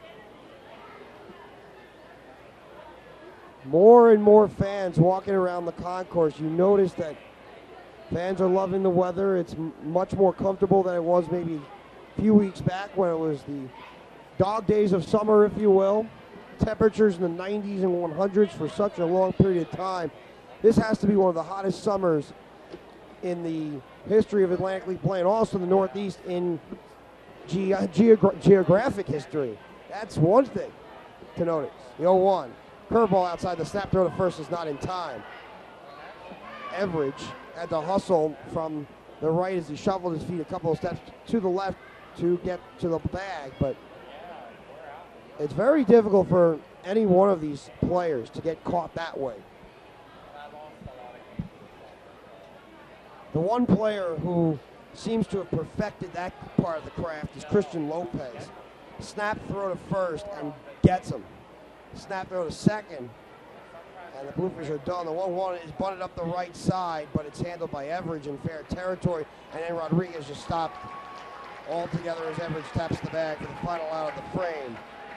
More and more fans walking around the concourse. You notice that fans are loving the weather. It's m- much more comfortable than it was maybe a few weeks back when it was the dog days of summer, if you will. Temperatures in the nineties and one hundreds for such a long period of time. This has to be one of the hottest summers in the history of Atlantic League play, and also the Northeast in ge- geogra- geographic history. That's one thing to notice. The oh one. Curveball outside the snap, throw to first is not in time. Everidge had to hustle from the right as he shuffled his feet a couple of steps to the left to get to the bag, but it's very difficult for any one of these players to get caught that way. The one player who seems to have perfected that part of the craft is Christian Lopez. Snap throw to first and gets him. Snap throw to second, and the Bluefish are done. The one one is bunted up the right side, but it's handled by Everidge in fair territory, and then Rodriguez just stopped altogether as Everidge taps the bag for the final out of the frame.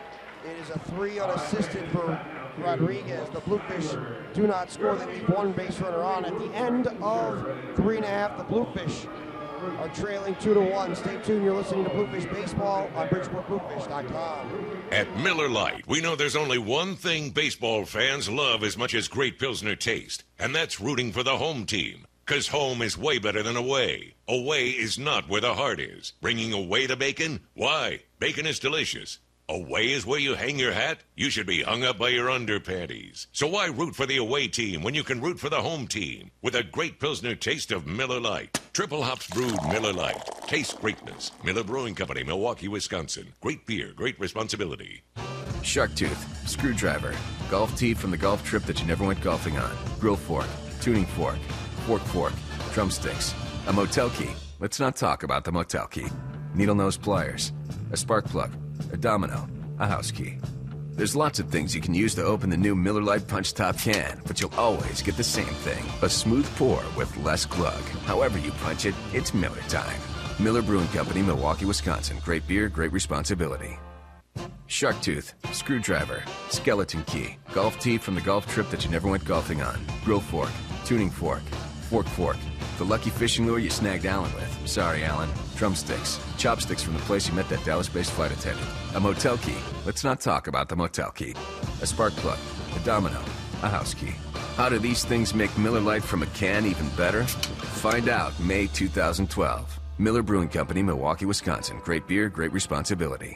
It is a three unassisted for Rodriguez. The Bluefish do not score. They leave one base runner on. At the end of three and a half, the Bluefish are trailing two to one. Stay tuned. You're listening to Bluefish Baseball on Bridgeport Bluefish dot com. At Miller Lite, we know there's only one thing baseball fans love as much as great Pilsner taste, and that's rooting for the home team. Because home is way better than away. Away is not where the heart is. Bringing away the bacon? Why? Bacon is delicious. Away is where you hang your hat? You should be hung up by your underpanties. So why root for the away team when you can root for the home team? With a great Pilsner taste of Miller Lite. Triple hops brewed Miller Lite. Taste greatness. Miller Brewing Company, Milwaukee, Wisconsin. Great beer, great responsibility. Shark tooth, screwdriver, golf tee from the golf trip that you never went golfing on, grill fork, tuning fork, fork fork, drumsticks, a motel key. Let's not talk about the motel key. Needle nose pliers, a spark plug, a domino, a house key. There's lots of things you can use to open the new Miller Lite Punch Top can, but you'll always get the same thing, a smooth pour with less glug. However you punch it, it's Miller time. Miller Brewing Company, Milwaukee, Wisconsin. Great beer, great responsibility. Shark tooth, screwdriver, skeleton key, golf tee from the golf trip that you never went golfing on, grill fork, tuning fork, fork fork, the lucky fishing lure you snagged Alan with. Sorry, Alan. Drumsticks, chopsticks from the place you met that Dallas-based flight attendant, a motel key. Let's not talk about the motel key. A spark plug, a domino, a house key. How do these things make Miller Lite from a can even better? Find out May two thousand twelve. Miller Brewing Company, Milwaukee, Wisconsin. Great beer, great responsibility.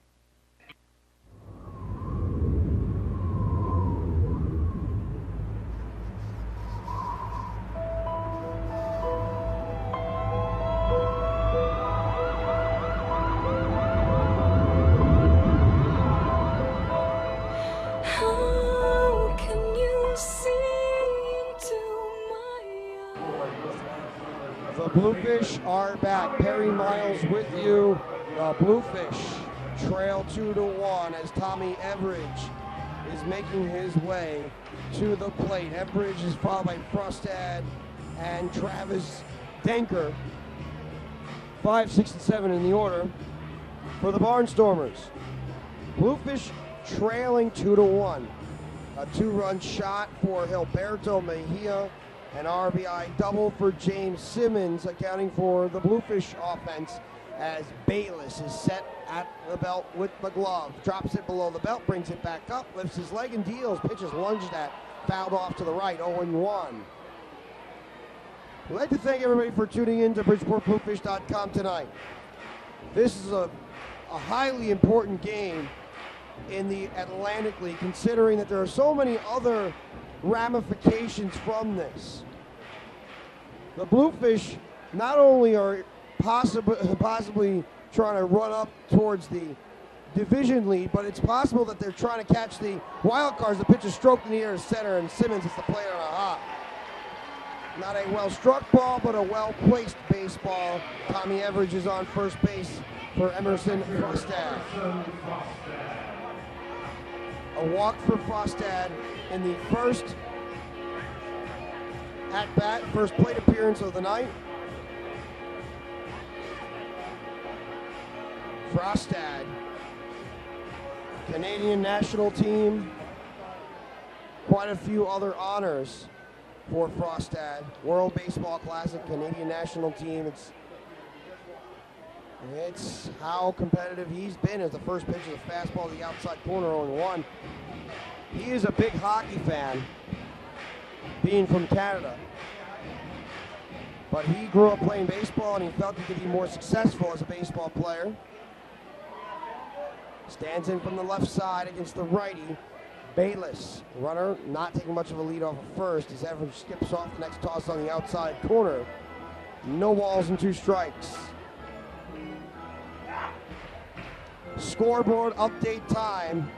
Bluefish are back. Perry Miles with you. The Bluefish trail two to one as Tommy Everidge is making his way to the plate. Everidge is followed by Frostad and Travis Denker. Five, six, and seven in the order for the Barnstormers. Bluefish trailing two to one. A two-run shot for Gilberto Mejia. An R B I double for James Simmons, accounting for the Bluefish offense as Bayless is set at the belt with the glove. Drops it below the belt, brings it back up, lifts his leg and deals. Pitch is lunged at, fouled off to the right, oh and one. We'd like to thank everybody for tuning in to Bridgeport Bluefish dot com tonight. This is a a highly important game in the Atlantic League, considering that there are so many other ramifications from this. The Bluefish not only are possibly possibly trying to run up towards the division lead, but it's possible that they're trying to catch the wild cards. The pitch is stroked in the air to center, and Simmons is the player on a hop. Not a well-struck ball, but a well-placed baseball. Tommy Everidge is on first base for Emerson Frostad. A walk for Frostad in the first at-bat, first plate appearance of the night. Frostad, Canadian national team, quite a few other honors for Frostad. World Baseball Classic, Canadian national team. It's it's how competitive he's been as the first pitch of the fastball to the outside corner, oh one. He is a big hockey fan, being from Canada. But he grew up playing baseball, and he felt he could be more successful as a baseball player. Stands in from the left side against the righty, Bayless. Runner not taking much of a lead off of first. His average skips off the next toss on the outside corner. No balls and two strikes. Scoreboard update time,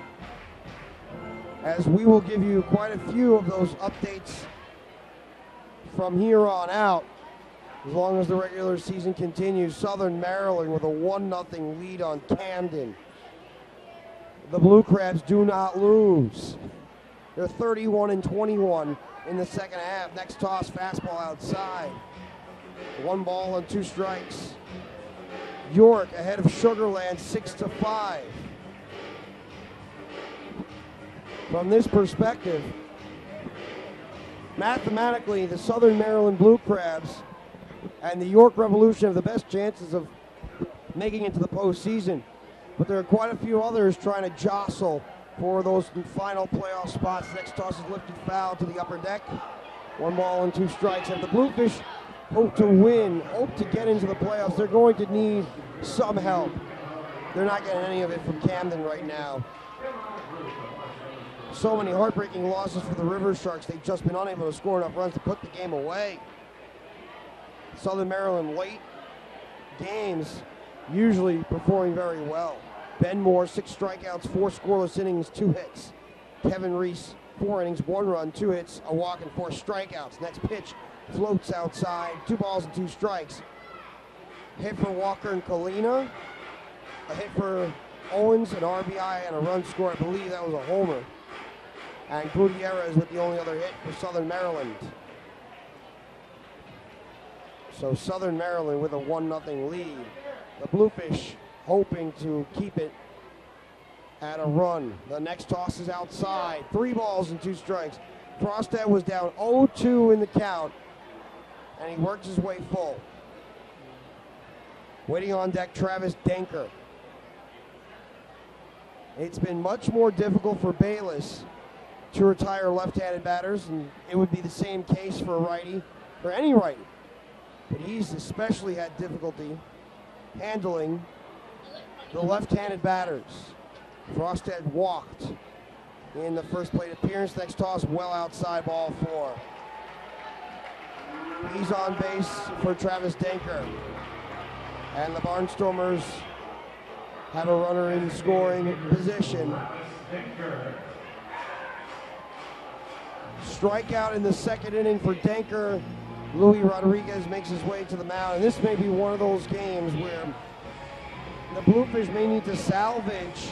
as we will give you quite a few of those updates from here on out, as long as the regular season continues. Southern Maryland with a one nothing lead on Camden. The Blue Crabs do not lose. They're thirty-one and twenty-one in the second half. Next toss, fastball outside. One ball and two strikes. York ahead of Sugarland six to five. From this perspective, mathematically, the Southern Maryland Blue Crabs and the York Revolution have the best chances of making it to the postseason. But there are quite a few others trying to jostle for those final playoff spots. Next toss is lifted foul to the upper deck. One ball and two strikes. And the Bluefish hope to win, hope to get into the playoffs. They're going to need some help. They're not getting any of it from Camden right now. So many heartbreaking losses for the River Sharks. They've just been unable to score enough runs to put the game away. Southern Maryland late games usually performing very well. Ben Moore, six strikeouts, four scoreless innings, two hits. Kevin Reese, four innings, one run, two hits, a walk, and four strikeouts. Next pitch floats outside, two balls and two strikes. Hit for Walker and Kalina, a hit for Owens, an R B I, and a run score. I believe that was a homer. And Gutierrez with the only other hit for Southern Maryland. So Southern Maryland with a one nothing lead. The Bluefish hoping to keep it at a run. The next toss is outside. Three balls and two strikes. Frostad was down oh two in the count, and he worked his way full. Waiting on deck, Travis Denker. It's been much more difficult for Bayless to retire left-handed batters, and it would be the same case for a righty, for any righty. But he's especially had difficulty handling the left-handed batters. Frostad walked in the first plate appearance. Next toss, well outside, ball four. He's on base for Travis Denker. And the Barnstormers have a runner in scoring position. Strikeout in the second inning for Denker. Louis Rodriguez makes his way to the mound, and this may be one of those games where the Bluefish may need to salvage,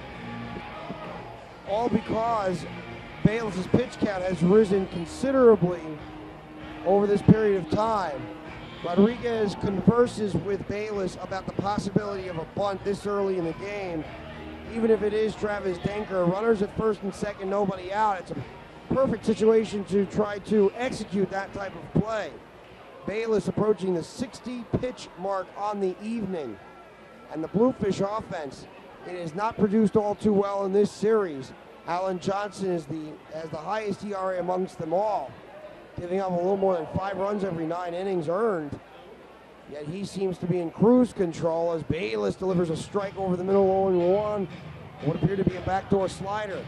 all because Bayless's pitch count has risen considerably over this period of time. Rodriguez converses with Bayless about the possibility of a bunt this early in the game. Even if it is Travis Denker, runners at first and second, nobody out. It's a perfect situation to try to execute that type of play. Bayless approaching the sixty pitch mark on the evening. And the Bluefish offense, it has not produced all too well in this series. Alan Johnson is the has the highest E R A amongst them all, giving up a little more than five runs every nine innings earned. Yet he seems to be in cruise control as Bayless delivers a strike over the middle, oh and one. What appeared to be a backdoor slider.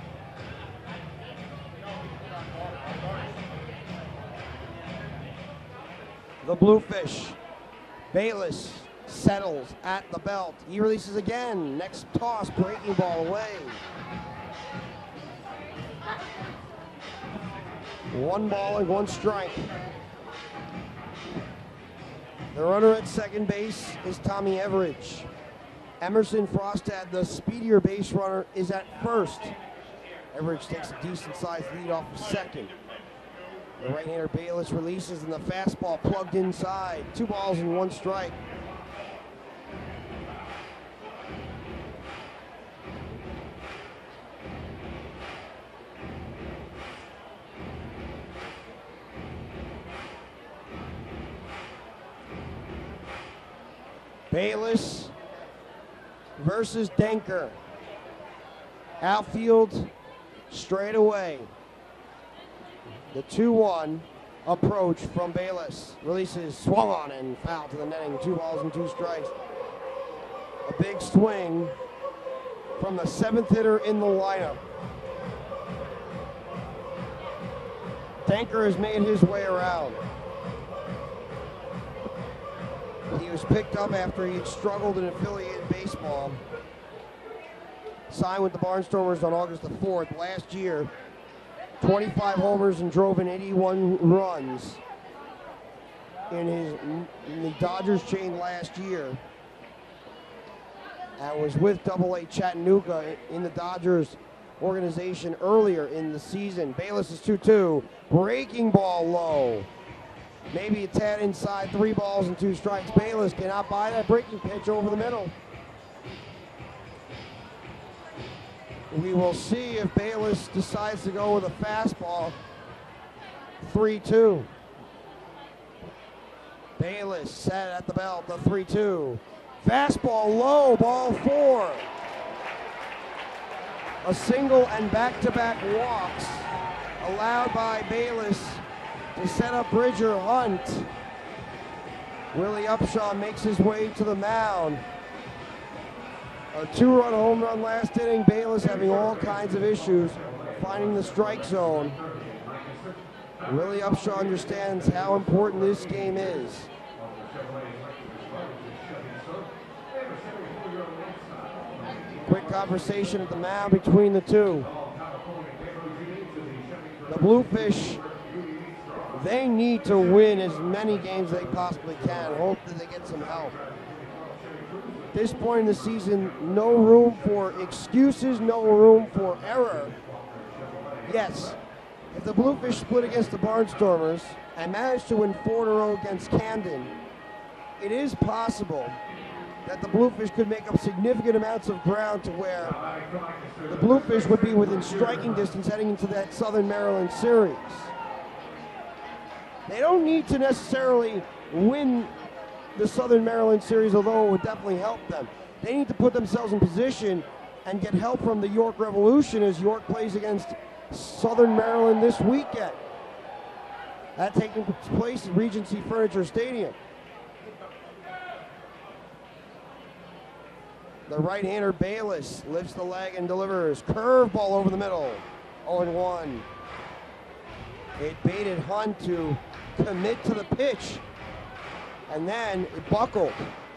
The Bluefish. Bayless settles at the belt. He releases again. Next toss, breaking ball away. One ball and one strike. The runner at second base is Tommy Everidge. Emerson Frostad, the speedier base runner, is at first. Everidge takes a decent-sized lead off of second. The right-hander Bayless releases and the fastball plugged inside. Two balls and one strike. Bayless versus Denker. Outfield straight away. The two one approach from Bayless. Releases, swung on and foul to the netting. Two balls and two strikes. A big swing from the seventh hitter in the lineup. Denker has made his way around. He was picked up after he had struggled in affiliated baseball. Signed with the Barnstormers on August the fourth. Last year, twenty-five homers and drove in eighty-one runs in his in the Dodgers chain last year. And was with Double A Chattanooga in the Dodgers organization earlier in the season. Bayless is two two. Breaking ball low. Maybe a tad inside, three balls and two strikes. Bayless cannot buy that breaking pitch over the middle. We will see if Bayless decides to go with a fastball. three two. Bayless set at the belt, the three two. Fastball low, ball four. A single and back-to-back walks allowed by Bayless to set up Bridger Hunt. Willie Upshaw makes his way to the mound. A two-run home run last inning. Bayless having all kinds of issues finding the strike zone. Willie Upshaw understands how important this game is. Quick conversation at the mound between the two. The Bluefish, they need to win as many games as they possibly can. Hope that they get some help. At this point in the season, no room for excuses, no room for error. Yes, if the Bluefish split against the Barnstormers and managed to win four in a row against Camden, it is possible that the Bluefish could make up significant amounts of ground to where the Bluefish would be within striking distance heading into that Southern Maryland series. They don't need to necessarily win the Southern Maryland series, although it would definitely help them. They need to put themselves in position and get help from the York Revolution as York plays against Southern Maryland this weekend. That taking place at Regency Furniture Stadium. The right-hander Bayless lifts the leg and delivers. Curveball over the middle. oh and one. It baited Hunt to commit to the pitch. And then it buckled.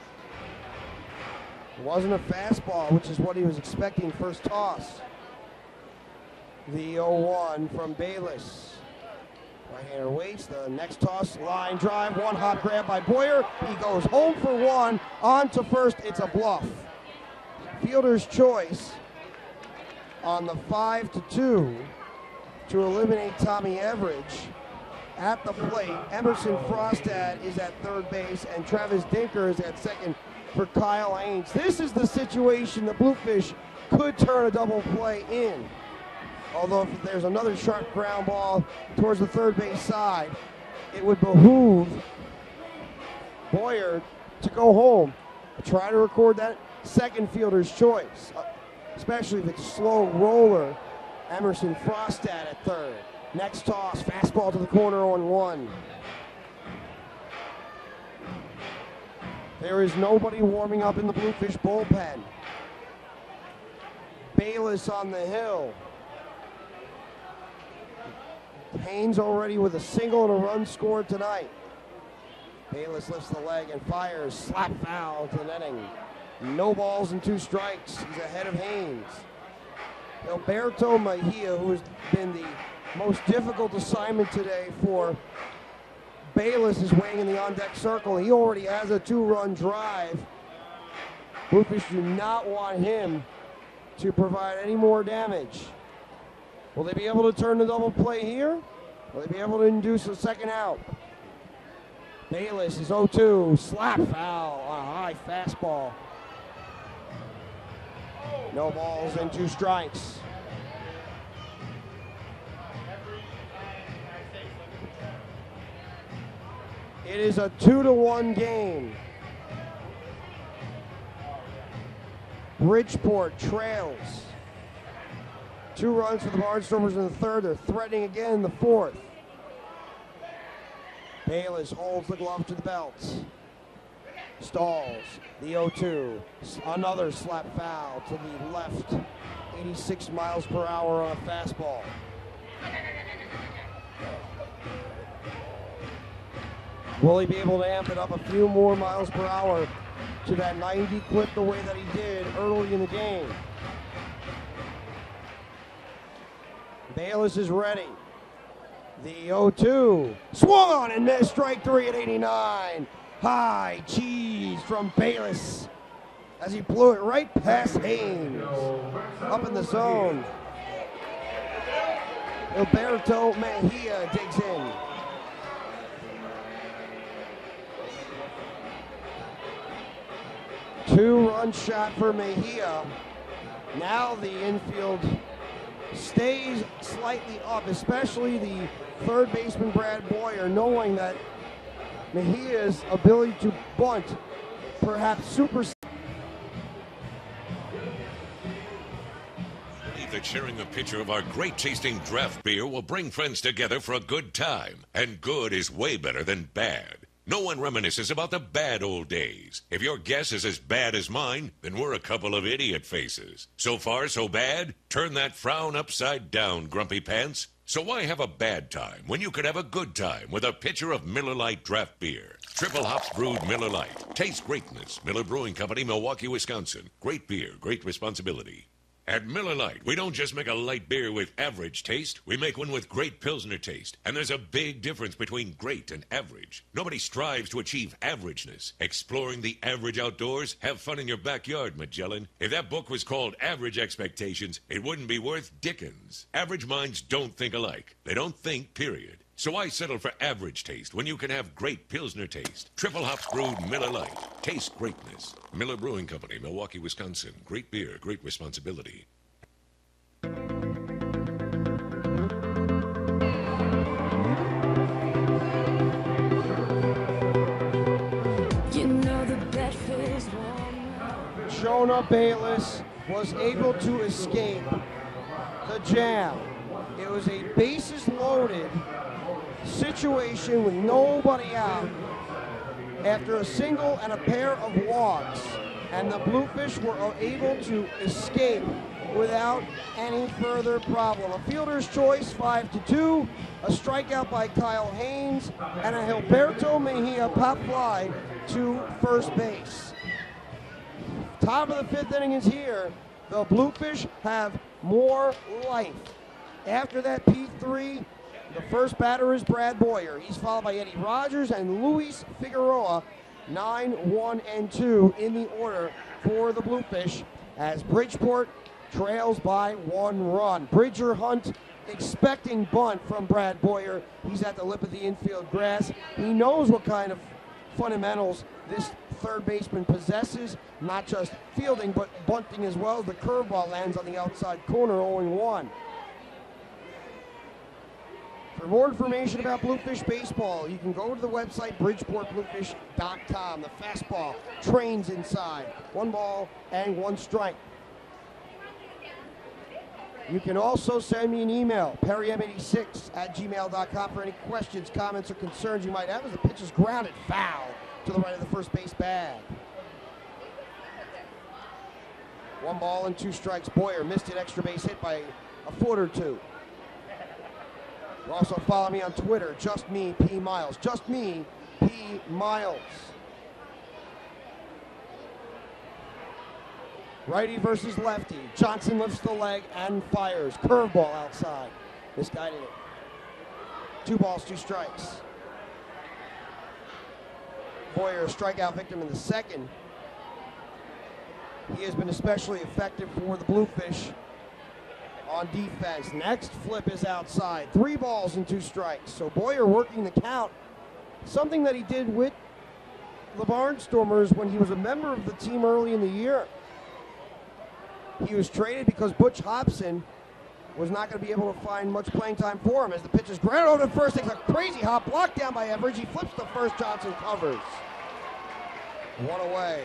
It wasn't a fastball, which is what he was expecting first toss. The oh one from Bayless. Right-hander waits. The next toss, line drive. One hop grab by Boyer. He goes home for one. On to first. It's a bluff. Fielder's choice on the five to two to eliminate Tommy Everidge. At the plate, Emerson Frostad is at third base, and Travis Dinker is at second for Kyle Haynes. This is the situation the Bluefish could turn a double play in. Although if there's another sharp ground ball towards the third base side, it would behoove Boyer to go home. Try to record that second fielder's choice, especially if it's a slow roller. Emerson Frostad at third. Next toss, fastball to the corner on one. There is nobody warming up in the Bluefish bullpen. Bayless on the hill. Haynes already with a single and a run scored tonight. Bayless lifts the leg and fires. Slap foul to the netting. No balls and two strikes. He's ahead of Haynes. Alberto Mejia, who has been the most difficult assignment today for Bayless, is weighing in the on-deck circle. He already has a two-run drive. Bluefish do not want him to provide any more damage. Will they be able to turn the double play here? Will they be able to induce a second out? Bayless is oh two. Slap foul on a high fastball. No balls and two strikes. It is a two to one game. Bridgeport trails. Two runs for the Barnstormers in the third. They're threatening again in the fourth. Bayless holds the glove to the belt. Stalls. The oh two. Another slap foul to the left. eighty-six miles per hour on a fastball. Will he be able to amp it up a few more miles per hour to that ninety clip the way that he did early in the game? Bayless is ready. The oh two. Swung on and missed. Strike three at eighty-nine. High cheese from Bayless as he blew it right past Haynes. Up in the zone. Alberto Mejia digs in. Two-run shot for Mejia. Now the infield stays slightly up, especially the third baseman Brad Boyer, knowing that Mejia's ability to bunt perhaps super. Believe that sharing a pitcher of our great tasting draft beer will bring friends together for a good time. And good is way better than bad. No one reminisces about the bad old days. If your guess is as bad as mine, then we're a couple of idiot faces. So far, so bad? Turn that frown upside down, grumpy pants. So why have a bad time when you could have a good time with a pitcher of Miller Lite draft beer? Triple hops brewed Miller Lite. Taste greatness. Miller Brewing Company, Milwaukee, Wisconsin. Great beer, great responsibility. At Miller Lite, we don't just make a light beer with average taste. We make one with great Pilsner taste. And there's a big difference between great and average. Nobody strives to achieve averageness. Exploring the average outdoors? Have fun in your backyard, Magellan. If that book was called Average Expectations, it wouldn't be worth Dickens. Average minds don't think alike. They don't think, period. So why settle for average taste when you can have great Pilsner taste? Triple hops brewed Miller Lite. Taste greatness. Miller Brewing Company, Milwaukee, Wisconsin. Great beer, great responsibility. Jonah Bayless was able to escape the jam. It was a bases loaded situation with nobody out after a single and a pair of walks, and the Bluefish were able to escape without any further problem. A fielder's choice, five to two, a strikeout by Kyle Haynes, and a Alberto Mejia pop fly to first base. Top of the fifth inning is here. The Bluefish have more life. After that P three, the first batter is Brad Boyer. He's followed by Eddie Rogers and Luis Figueroa, nine, one, and two in the order for the Bluefish as Bridgeport trails by one run. Bridger Hunt expecting bunt from Brad Boyer. He's at the lip of the infield grass. He knows what kind of fundamentals this third baseman possesses, not just fielding, but bunting as well. The curveball lands on the outside corner, oh one. For more information about Bluefish baseball, you can go to the website bridgeport bluefish dot com. The fastball trains inside. One ball and one strike. You can also send me an email, perry m eighty-six at gmail dot com, for any questions, comments, or concerns you might have as the pitch is grounded foul to the right of the first base bag. One ball and two strikes. Boyer missed an extra base hit by a foot or two. You also follow me on Twitter, Just Me P Miles. Just Me P Miles. Righty versus lefty. Johnson lifts the leg and fires. Curveball outside. Misguided it. Two balls, two strikes. Boyer, strikeout victim in the second. He has been especially effective for the Bluefish on defense. Next flip is outside. Three balls and two strikes. So Boyer working the count. Something that he did with the Barnstormers when he was a member of the team early in the year. He was traded because Butch Hobson was not going to be able to find much playing time for him as the pitch is grounded over to first. Takes a crazy hop, blocked down by Everidge. He flips the first. Johnson covers. One away.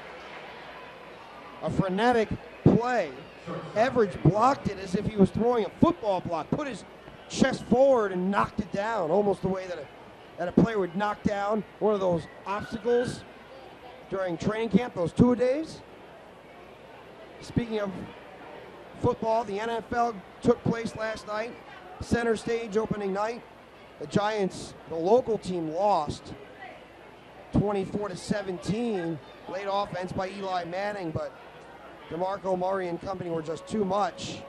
A frenetic play. Everidge blocked it as if he was throwing a football block. Put his chest forward and knocked it down, almost the way that a, that a player would knock down one of those obstacles during training camp, those two-a-days. Speaking of football, the N F L took place last night. Center stage opening night. The Giants, the local team, lost twenty-four to seventeen. Late offense by Eli Manning, but DeMarco Murray and company were just too much.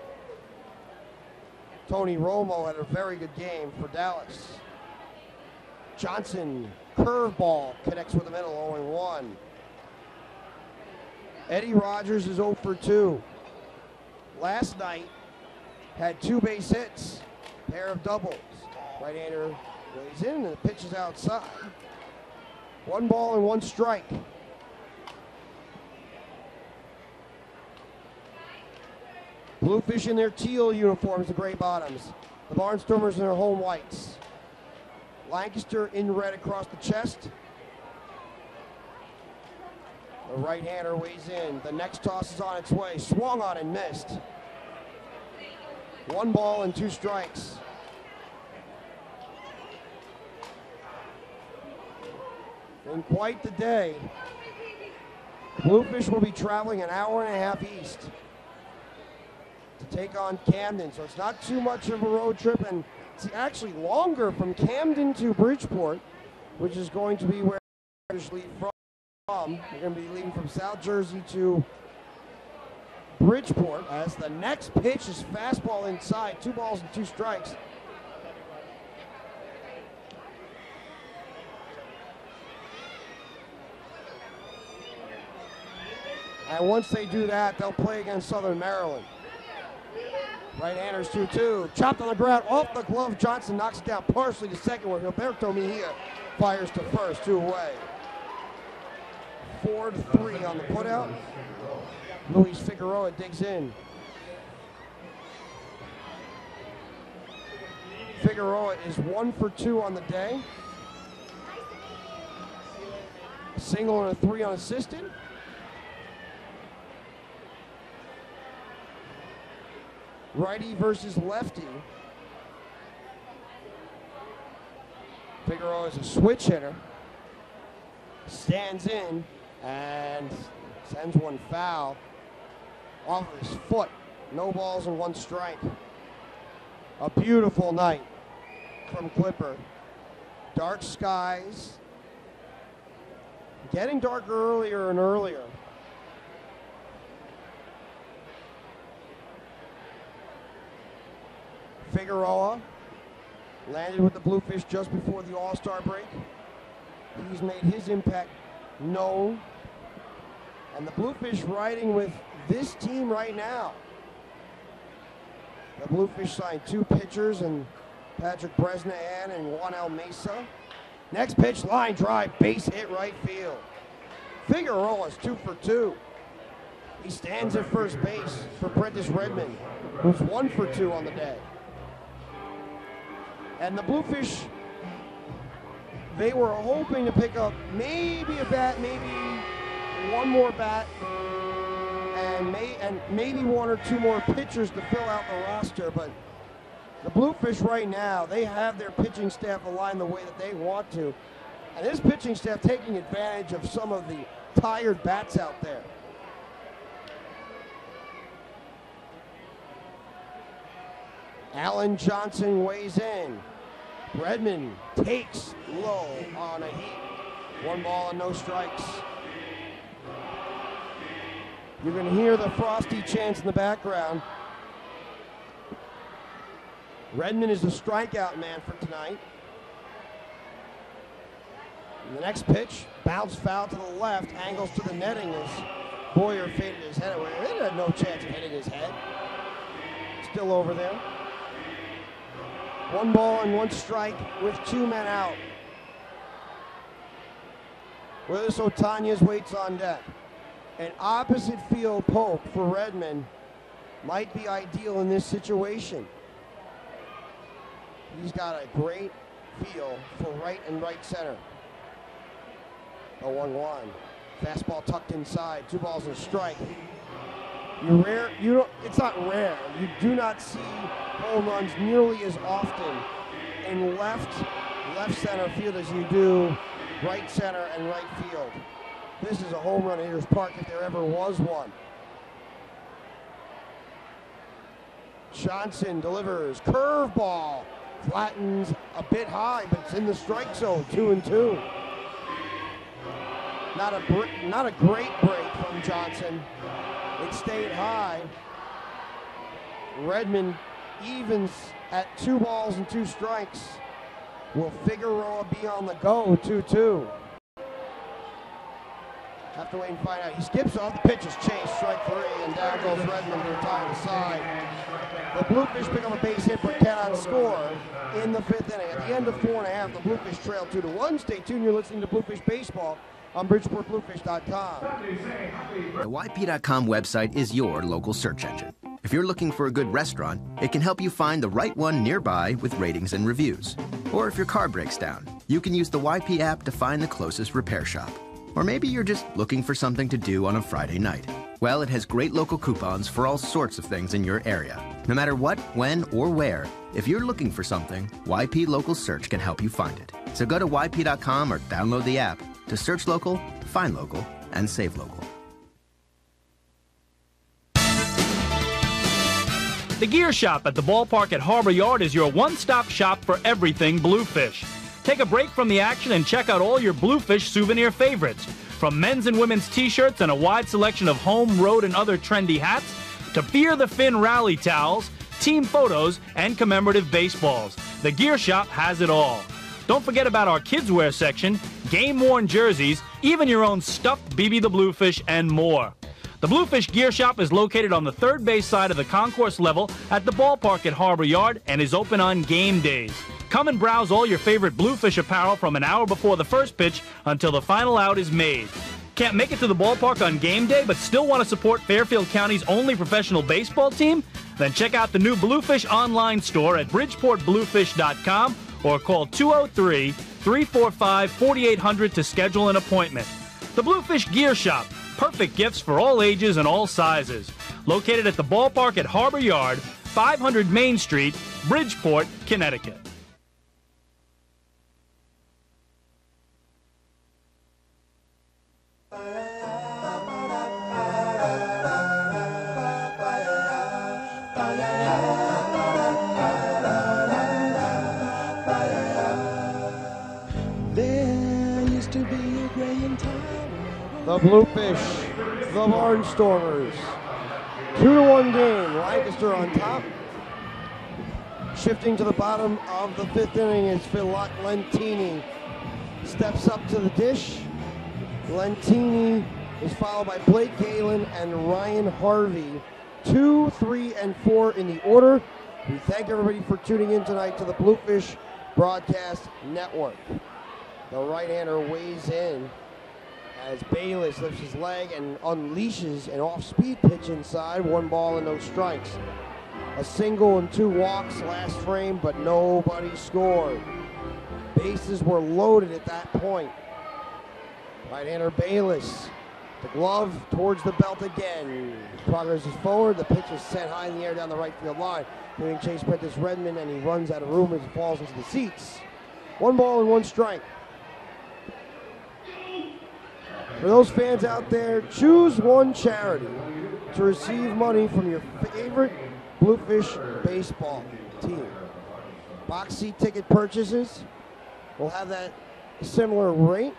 Tony Romo had a very good game for Dallas. Johnson, curveball, connects with the middle, oh and one. Eddie Rogers is oh for two. Last night, had two base hits, pair of doubles. Right-hander weighs in and the pitch is outside. One ball and one strike. Bluefish in their teal uniforms, the gray bottoms. The Barnstormers in their home whites. Lancaster in red across the chest. The right-hander weighs in. The next toss is on its way. Swung on and missed. One ball and two strikes. In quite the day, Bluefish will be traveling an hour and a half east to take on Camden. So it's not too much of a road trip, and it's actually longer from Camden to Bridgeport, which is going to be where we leave from. We're going to be leaving from South Jersey to Bridgeport as the next pitch is fastball inside. Two balls and two strikes. And once they do that, they'll play against Southern Maryland. Right-handers two two. Chopped on the ground off the glove. Johnson knocks it down partially to second where Gilberto Mejia fires to first. Two away. Four to three on the putout. Luis Figueroa digs in. Figueroa is one for two on the day. A single and a three unassisted. Righty versus lefty. Figueroa is a switch hitter. Stands in and sends one foul off of his foot. No balls and one strike. A beautiful night from Clipper. Dark skies. Getting darker earlier and earlier. Figueroa landed with the Bluefish just before the All-Star break. He's made his impact known. And the Bluefish riding with this team right now. The Bluefish signed two pitchers, and Patrick Bresnahan and Juan El Mesa. Next pitch, line drive, base hit right field. Figueroa's two for two. He stands at first base for Prentice Redmond, who's one for two on the day. And the Bluefish, they were hoping to pick up maybe a bat, maybe one more bat, and, may, and maybe one or two more pitchers to fill out the roster. But the Bluefish right now, they have their pitching staff aligned the way that they want to. And his pitching staff taking advantage of some of the tired bats out there. Alan Johnson weighs in. Redmond takes low on a heat. One ball and no strikes. You're going to hear the Frosty chants in the background. Redmond is the strikeout man for tonight. And the next pitch, bounce foul to the left, angles to the netting as Boyer faded his head away. It had no chance of hitting his head. Still over there. One ball and one strike with two men out. Willis Otañez waits on deck. An opposite field poke for Redmond might be ideal in this situation. He's got a great feel for right and right center. A one one. Fastball tucked inside. Two balls and a strike. You rare. You don't. It's not rare. You do not see home runs nearly as often in left left center field as you do right center and right field. This is a home run hitter's park if there ever was one. Johnson delivers curveball, flattens a bit high, but it's in the strike zone. Two and two. Not a br- not a great break from Johnson. It stayed high. Redmond evens at two balls and two strikes. Will Figueroa be on the go? two two. Have to wait and find out. He skips off. The pitch is chased. Strike three, and down goes Redmond to retire the side. The Bluefish pick up a base hit but cannot score in the fifth inning. At the end of four and a half, the Bluefish trail two to one. Stay tuned. You're listening to Bluefish Baseball on Bridgeport Bluefish dot com. The Y P dot com website is your local search engine. If you're looking for a good restaurant, it can help you find the right one nearby with ratings and reviews. Or if your car breaks down, you can use the Y P app to find the closest repair shop. Or maybe you're just looking for something to do on a Friday night. Well, it has great local coupons for all sorts of things in your area. No matter what, when, or where, if you're looking for something, Y P Local Search can help you find it. So go to Y P dot com or download the app to search local, find local, and save local. The Gear Shop at the ballpark at Harbor Yard is your one-stop shop for everything Bluefish. Take a break from the action and check out all your Bluefish souvenir favorites. From men's and women's t-shirts and a wide selection of home, road, and other trendy hats, to Fear the Fin rally towels, team photos, and commemorative baseballs. The Gear Shop has it all. Don't forget about our kids' wear section, game-worn jerseys, even your own stuffed B B the Bluefish, and more. The Bluefish Gear Shop is located on the third base side of the concourse level at the ballpark at Harbor Yard and is open on game days. Come and browse all your favorite Bluefish apparel from an hour before the first pitch until the final out is made. Can't make it to the ballpark on game day but still want to support Fairfield County's only professional baseball team? Then check out the new Bluefish online store at Bridgeport Bluefish dot com or call two oh three, three four five, four eight hundred to schedule an appointment. The Bluefish Gear Shop, perfect gifts for all ages and all sizes. Located at the ballpark at Harbor Yard, five hundred Main Street, Bridgeport, Connecticut. The Bluefish, the Barnstormers. Two to one game. Lancaster on top. Shifting to the bottom of the fifth inning is Phil Lentini. Steps up to the dish. Lentini is followed by Blake Galen and Ryan Harvey. Two, three, and four in the order. We thank everybody for tuning in tonight to the Bluefish Broadcast Network. The right-hander weighs in as Bayless lifts his leg and unleashes an off-speed pitch inside. One ball and no strikes. A single and two walks last frame, but nobody scored. Bases were loaded at that point. Right-hander Bayless. The glove towards the belt again. Progress is forward. The pitch is sent high in the air down the right field line. Doing Chase Prentice Redmond, and he runs out of room as he falls into the seats. One ball and one strike. For those fans out there, choose one charity to receive money from your favorite Bluefish baseball team. Box seat ticket purchases will have that similar rate.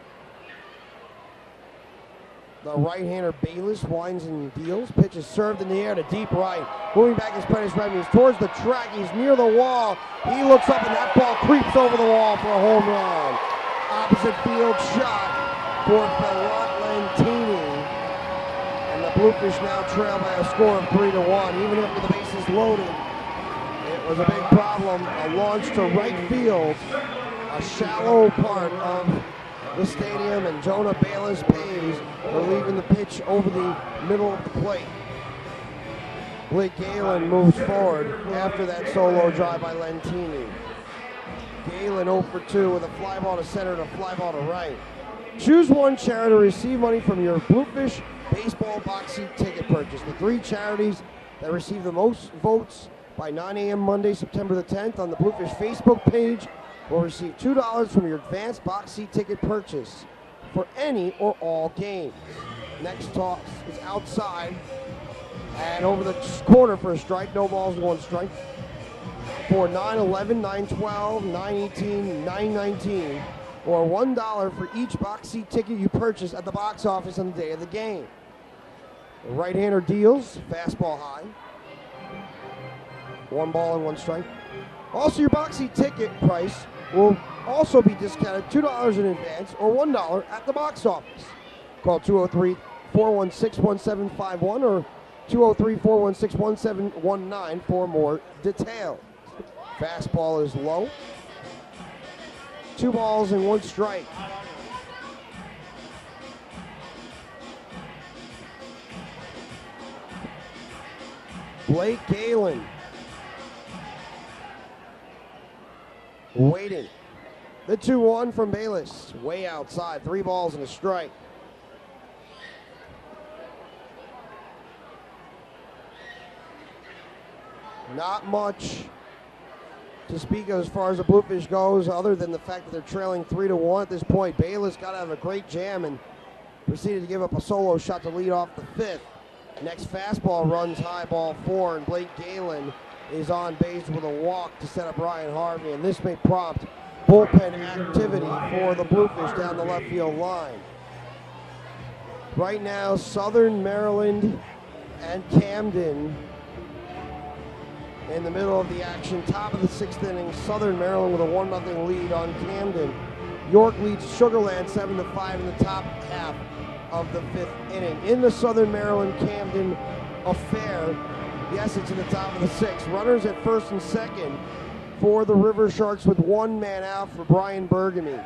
The right-hander Bayless winds and deals. Pitch is served in the air to deep right. Moving back is Prentice Remy. He's towards the track. He's near the wall. He looks up and that ball creeps over the wall for a home run. Opposite field shot for Lentini. And the Bluefish now trail by a score of three to one. Even after the bases loaded, it was a big problem. A launch to right field, a shallow part of the stadium, and Jonah Bayless pays for leaving the pitch over the middle of the plate. Blake Galen moves forward after that solo drive by Lentini. Galen oh for two with a fly ball to center and a fly ball to right. Choose one charity to receive money from your Bluefish baseball box seat ticket purchase. The three charities that receive the most votes by nine a m Monday, September the tenth on the Bluefish Facebook page will receive two dollars from your advanced box seat ticket purchase for any or all games. Next toss is outside and over the corner for a strike. No balls, one strike. For nine eleven, nine twelve, nine eighteen, nine nineteen, or one dollar for each box seat ticket you purchase at the box office on the day of the game. The right-hander deals, fastball high. One ball and one strike. Also, your box seat ticket price will also be discounted two dollars in advance or one dollar at the box office. Call two oh three, four one six, one seven five one or two oh three, four one six, one seven one nine for more details. Fastball is low. Two balls and one strike. Blake Galen waiting. The two one from Bayless, way outside. Three balls and a strike. Not much to speak of as far as the Bluefish goes, other than the fact that they're trailing three to one at this point. Bayless got out of a great jam and proceeded to give up a solo shot to lead off the fifth. Next fastball runs high, ball four, and Blake Galen is on base with a walk to set up Ryan Harvey, and this may prompt bullpen activity for the Bluefish down the left field line. Right now, Southern Maryland and Camden in the middle of the action. Top of the sixth inning, Southern Maryland with a one nothing lead on Camden. York leads Sugarland seven to five in the top half of the fifth inning. In the Southern Maryland-Camden affair, yes, it's in the top of the sixth. Runners at first and second for the River Sharks with one man out for Brian Bergamy.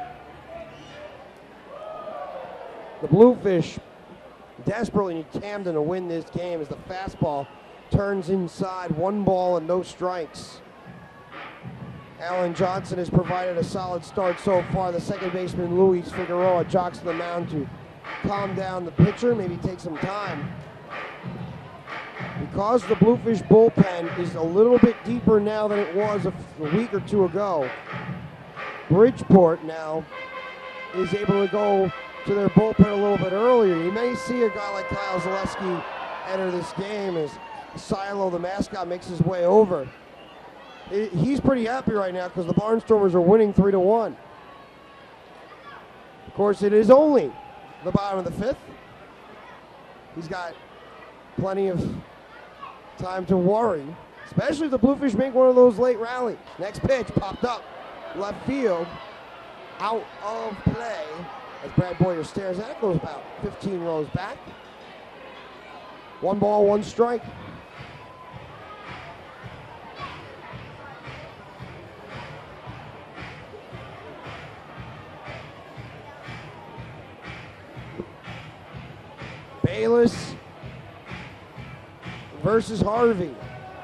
The Bluefish desperately need Camden to win this game as the fastball turns inside, one ball and no strikes. Alan Johnson has provided a solid start so far. The second baseman, Luis Figueroa, jogs to the mound to calm down the pitcher, maybe take some time. Because the Bluefish bullpen is a little bit deeper now than it was a, a week or two ago, Bridgeport now is able to go to their bullpen a little bit earlier. You may see a guy like Kyle Zaleski enter this game as Silo, the mascot, makes his way over. It, he's pretty happy right now because the Barnstormers are winning three to one. Of course, it is only the bottom of the fifth. He's got plenty of time to worry, especially if the Bluefish make one of those late rallies. Next pitch popped up left field, out of play as Brad Boyer stares at it. Goes about fifteen rows back. One ball, one strike. Bayless versus Harvey.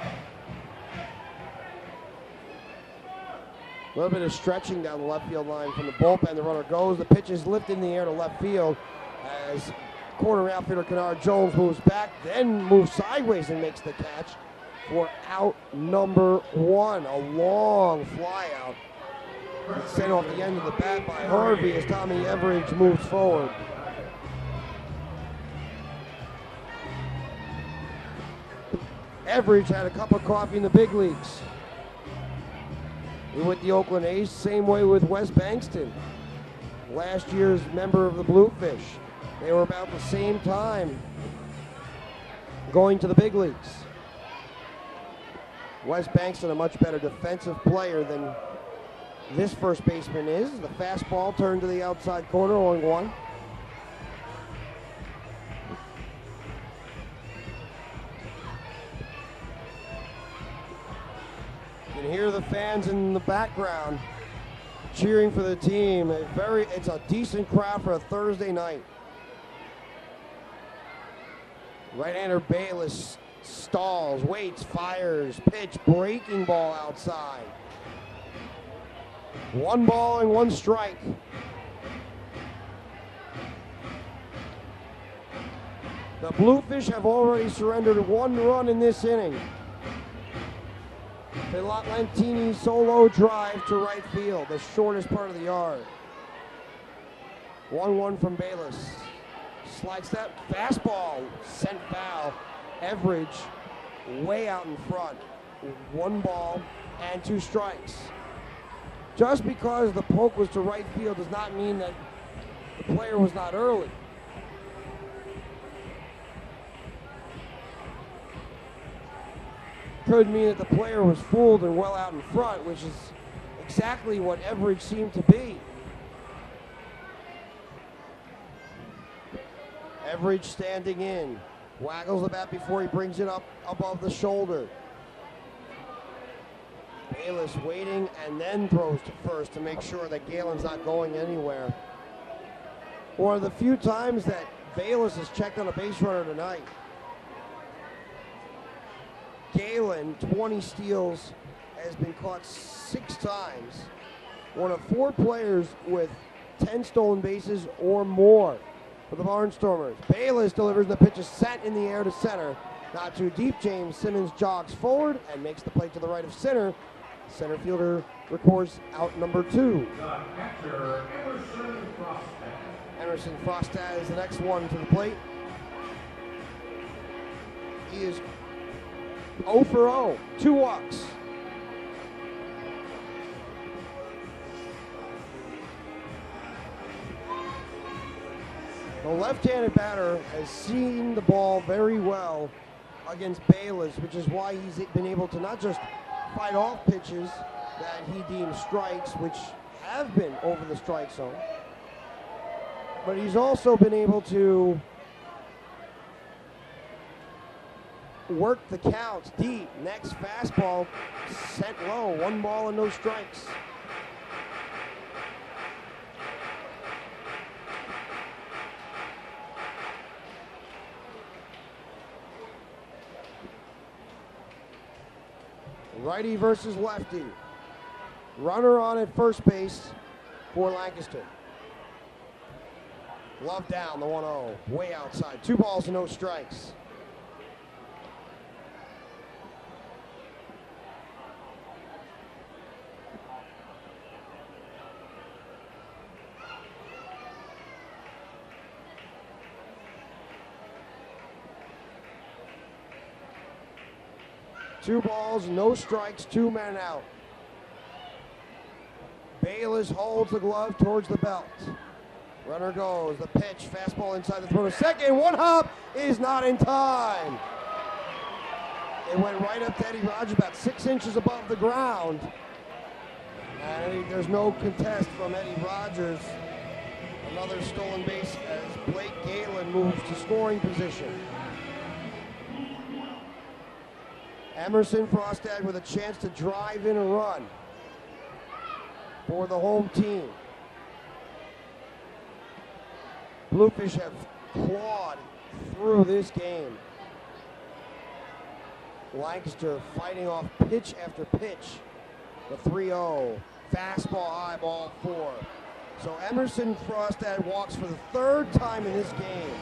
A little bit of stretching down the left field line from the bullpen. The runner goes. The pitch is lifted in the air to left field as corner outfielder Kennard Jones moves back, then moves sideways and makes the catch for out number one. A long fly out sent off the end of the bat by Harvey as Tommy Everidge moves forward. Everidge had a cup of coffee in the big leagues. With the Oakland A's, same way with Wes Bankston, last year's member of the Bluefish. They were about the same time going to the big leagues. Wes Bankston, a much better defensive player than this first baseman is. The fastball turned to the outside corner, oh one. You can hear the fans in the background cheering for the team. A very, it's a decent crowd for a Thursday night. Right-hander Bayless stalls, waits, fires, pitch, breaking ball outside. One ball and one strike. The Bluefish have already surrendered one run in this inning. Lantini solo drive to right field, the shortest part of the yard. one one from Bayless. Slide step, fastball, sent foul. Everidge way out in front. One ball and two strikes. Just because the poke was to right field does not mean that the player was not early. Could mean that the player was fooled and well out in front, which is exactly what Everidge seemed to be. Everidge standing in, waggles the bat before he brings it up above the shoulder. Bayless waiting and then throws to first to make sure that Galen's not going anywhere. One of the few times that Bayless has checked on a base runner tonight. Galen, twenty steals, has been caught six times. One of four players with ten stolen bases or more for the Barnstormers. Bayless delivers the pitch, is sent in the air to center. Not too deep, James Simmons jogs forward and makes the play to the right of center. Center fielder records out number two. Emerson Frostad is the next one to the plate. He is oh for oh, two walks. The left-handed batter has seen the ball very well against Bayless, which is why he's been able to not just fight off pitches that he deems strikes, which have been over the strike zone, but he's also been able to work the counts deep. Next fastball sent low, one ball and no strikes. Righty versus lefty. Runner on at first base for Lancaster. Love down, the one oh, way outside. Two balls and no strikes. Two balls, no strikes, two men out. Bayless holds the glove towards the belt. Runner goes, the pitch, fastball inside the throw to second. One hop is not in time. It went right up to Eddie Rogers, about six inches above the ground. And there's no contest from Eddie Rogers. Another stolen base as Blake Galen moves to scoring position. Emerson Frostad with a chance to drive in a run for the home team. Bluefish have clawed through this game. Lancaster fighting off pitch after pitch. The three oh, fastball, high ball four. So Emerson Frostad walks for the third time in this game.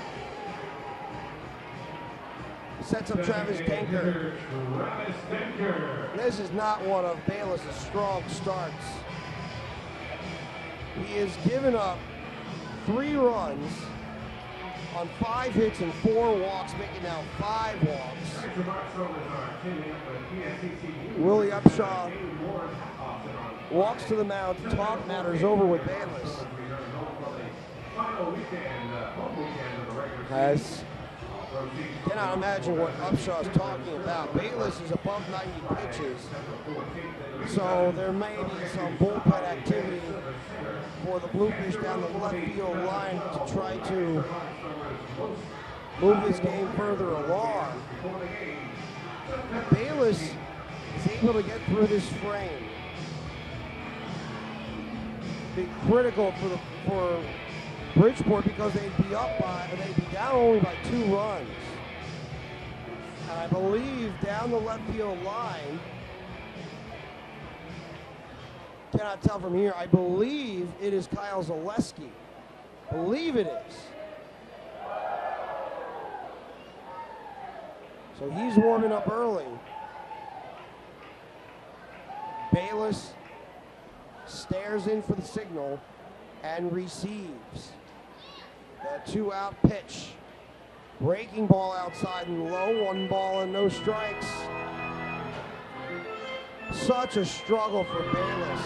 Sets up Travis Denker. Travis Denker. This is not one of Bayless' strong starts. He has given up three runs on five hits and four walks, making now five walks. Willie Upshaw walks to the mound to talk matters over with Bayless. As cannot imagine what Upshaw's talking about. Bayless is above ninety pitches, so there may be some bullpen activity for the Bluefish down the left field line to try to move this game further along. Bayless is able to get through this frame. Be critical for the for Bridgeport because they'd be up by, they'd be down only by two runs. And I believe down the left field line, cannot tell from here, I believe it is Kyle Zaleski. Believe it is. So he's warming up early. Bayless stares in for the signal and receives the two-out pitch. Breaking ball outside and low, one ball and no strikes. Such a struggle for Bayless.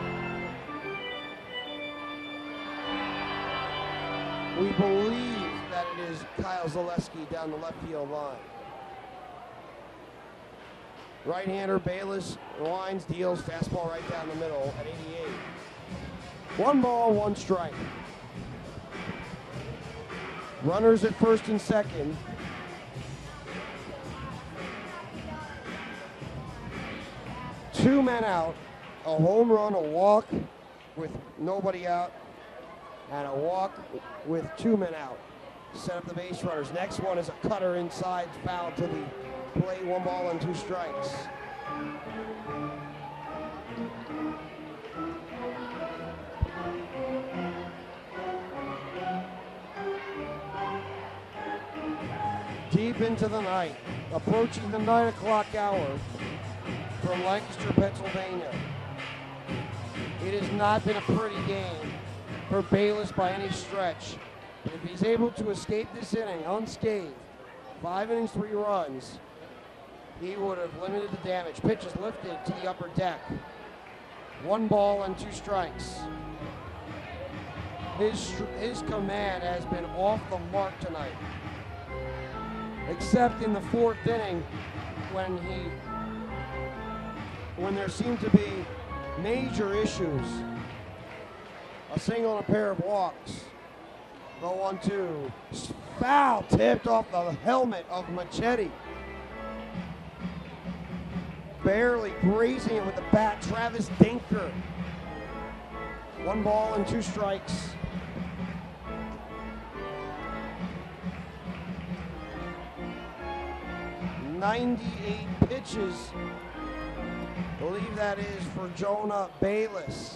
We believe that it is Kyle Zaleski down the left field line. Right-hander Bayless winds, deals, fastball right down the middle at eighty-eight. One ball, one strike. Runners at first and second. Two men out, a home run, a walk with nobody out, and a walk with two men out. Set up the base runners. Next one is a cutter inside, foul to the plate, one ball and two strikes. Deep into the night, approaching the nine o'clock hour from Lancaster, Pennsylvania. It has not been a pretty game for Bayless by any stretch. But if he's able to escape this inning unscathed, five innings, three runs, he would have limited the damage. Pitch is lifted to the upper deck. One ball and two strikes. His, his command has been off the mark tonight, except in the fourth inning when he, when there seemed to be major issues. A single and a pair of walks. The one two. Foul tipped off the helmet of Machete. Barely grazing it with the bat. Travis Dinker. One ball and two strikes. ninety-eight pitches. I believe that is for Jonah Bayless.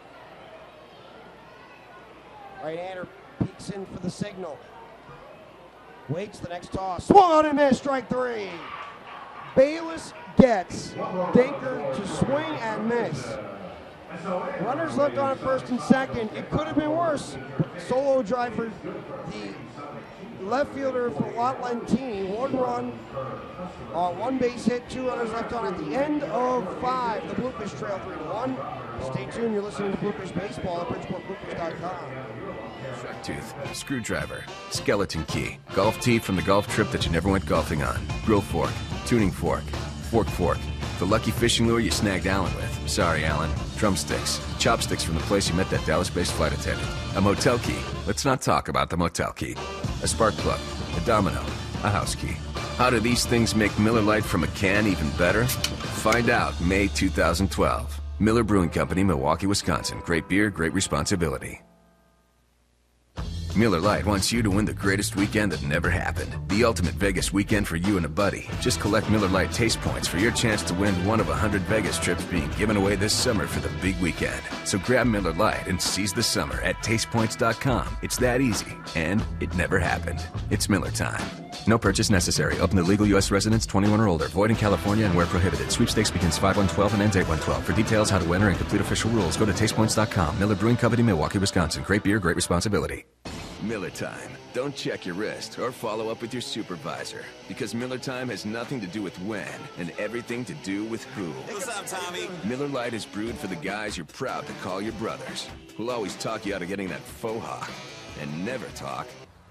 Right-hander peeks in for the signal. Waits the next toss. Swung on and missed. Strike three. Bayless gets Dinker to swing and miss. Runners left on at first and second. It could have been worse. Solo drive for the left fielder for Lot Lentini. One run, uh, one base hit, two runners left on at the end of five. The Bluefish trail three to one. Stay tuned. You're listening to Bluefish Baseball at Bridgeport Bluefish dot com. Shark tooth, screwdriver, skeleton key, golf tee from the golf trip that you never went golfing on, grill fork, tuning fork, fork fork, the lucky fishing lure you snagged Alan with. Sorry, Alan. Drumsticks, chopsticks from the place you met that Dallas-based flight attendant. A motel key. Let's not talk about the motel key. A spark plug, a domino, a house key. How do these things make Miller Lite from a can even better? Find out May two thousand twelve. Miller Brewing Company, Milwaukee, Wisconsin. Great beer, great responsibility. Miller Lite wants you to win the greatest weekend that never happened. The ultimate Vegas weekend for you and a buddy. Just collect Miller Lite taste points for your chance to win one of a hundred Vegas trips being given away this summer for the big weekend. So grab Miller Lite and seize the summer at taste points dot com. It's that easy, and it never happened. It's Miller time. No purchase necessary. Open to legal U S residents twenty-one or older. Void in California and where prohibited. Sweepstakes begins five one twelve and ends eight one twelve. For details, how to enter, and complete official rules, go to taste points dot com. Miller Brewing Company, Milwaukee, Wisconsin. Great beer, great responsibility. Miller Time. Don't check your wrist or follow up with your supervisor, because Miller Time has nothing to do with when and everything to do with who. What's up, Tommy? Miller Lite is brewed for the guys you're proud to call your brothers, who'll always talk you out of getting that faux hawk and never talk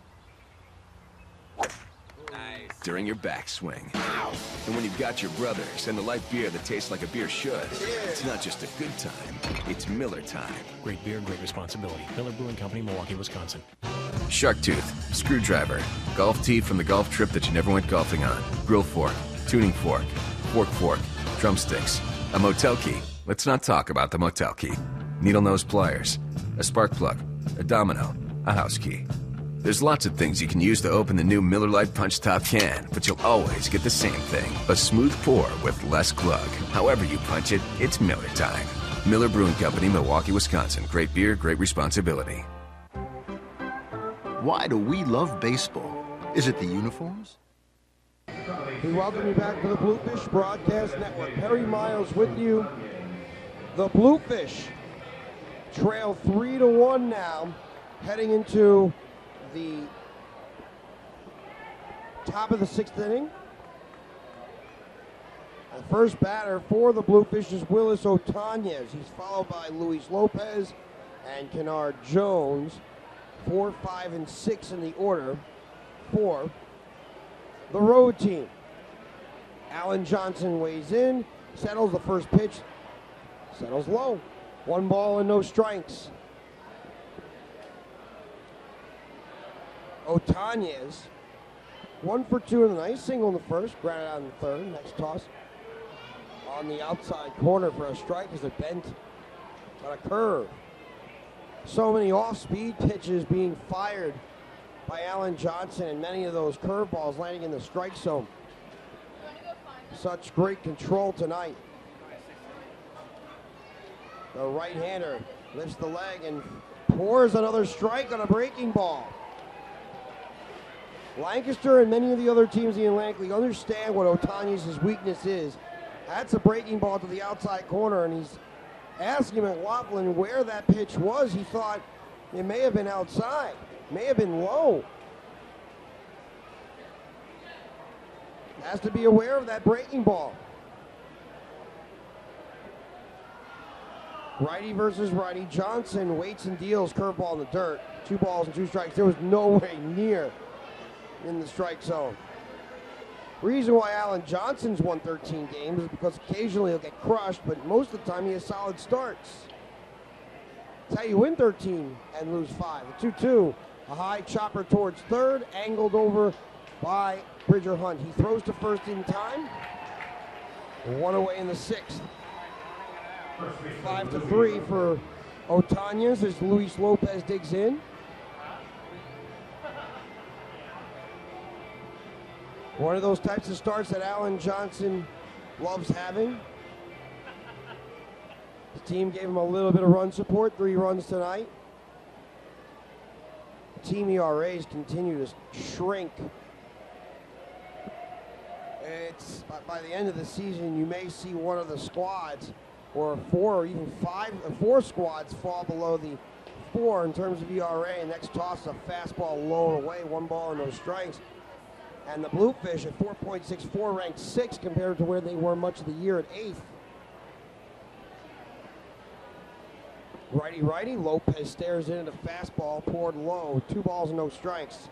Nice. during your backswing. And when you've got your brothers and the light beer that tastes like a beer should, it's not just a good time, it's Miller Time. Great beer, great responsibility. Miller Brewing Company, Milwaukee, Wisconsin. Shark tooth, screwdriver, golf tee from the golf trip that you never went golfing on, grill fork, tuning fork, fork fork, drumsticks, a motel key. Let's not talk about the motel key. Needle nose pliers, a spark plug, a domino, a house key. There's lots of things you can use to open the new Miller Lite Punch Top can, but you'll always get the same thing, a smooth pour with less glug. However you punch it, it's Miller Time. Miller Brewing Company, Milwaukee, Wisconsin. Great beer, great responsibility. Why do we love baseball? Is it the uniforms? We welcome you back to the Bluefish Broadcast Network. Perry Miles with you. The Bluefish trail three to one now, heading into the top of the sixth inning. The first batter for the Bluefish is Willis Otanez. He's followed by Luis Lopez and Kennard Jones. Four, five, and six in the order for the road team. Alan Johnson weighs in, settles the first pitch, settles low. One ball and no strikes. Otanez, one for two in the night, single in the first, grounded out in the third. Next toss on the outside corner for a strike as it bent on a curve. So many off-speed pitches being fired by Alan Johnson, and many of those curveballs landing in the strike zone. Such great control tonight. The right-hander lifts the leg and pours another strike on a breaking ball. Lancaster and many of the other teams in the Atlantic League understand what Otanez's weakness is. That's a breaking ball to the outside corner, and he's asking McLaughlin where that pitch was. He thought it may have been outside, may have been low. Has to be aware of that breaking ball. Righty versus righty. Johnson waits and deals, curveball in the dirt. Two balls and two strikes. There was no way near in the strike zone. Reason why Alan Johnson's won thirteen games is because occasionally he'll get crushed, but most of the time he has solid starts. That's how you win thirteen and lose five. The two two, a high chopper towards third, angled over by Bridger Hunt. He throws to first in time. One away in the sixth. Five to three for Otanez as Luis Lopez digs in. One of those types of starts that Alan Johnson loves having. His team gave him a little bit of run support, three runs tonight. Team E R As continue to shrink. It's by the end of the season, you may see one of the squads, or four, or even five, four squads fall below the four in terms of E R A. Next toss, a fastball low and away, one ball and no strikes. And the Bluefish at four point six four ranked sixth compared to where they were much of the year at eighth. Righty-righty, Lopez stares into the fastball, poured low, two balls and no strikes.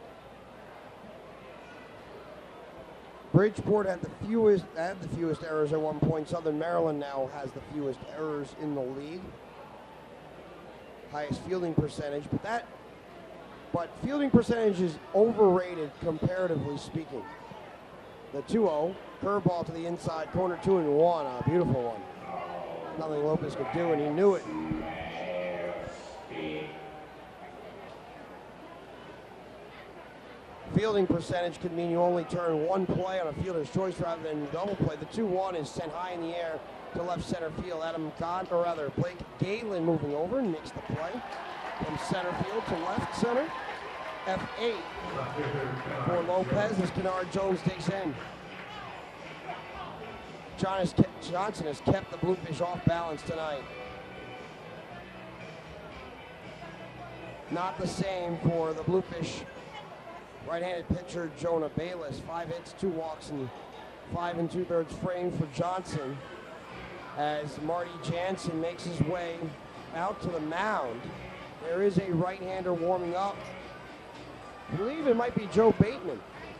Bridgeport had the fewest had the fewest errors at one point. Southern Maryland now has the fewest errors in the league. Highest fielding percentage, but that But fielding percentage is overrated, comparatively speaking. The two oh, curveball to the inside corner, two and one, a beautiful one. Nothing Lopez could do, and he knew it. Fielding percentage could mean you only turn one play on a fielder's choice rather than double play. The two one is sent high in the air to left center field. Adam Cott, or rather Blake Galen moving over and makes the play from center field to left center. F eight for Lopez as Kennard Jones digs in. John has kept, Johnson has kept the Bluefish off balance tonight. not the same for the Bluefish right-handed pitcher Jonah Bayless. Five hits, two walks, and five and two-thirds frames for Johnson as Marty Jansen makes his way out to the mound. There is a right-hander warming up. I believe it might be Joe Bateman.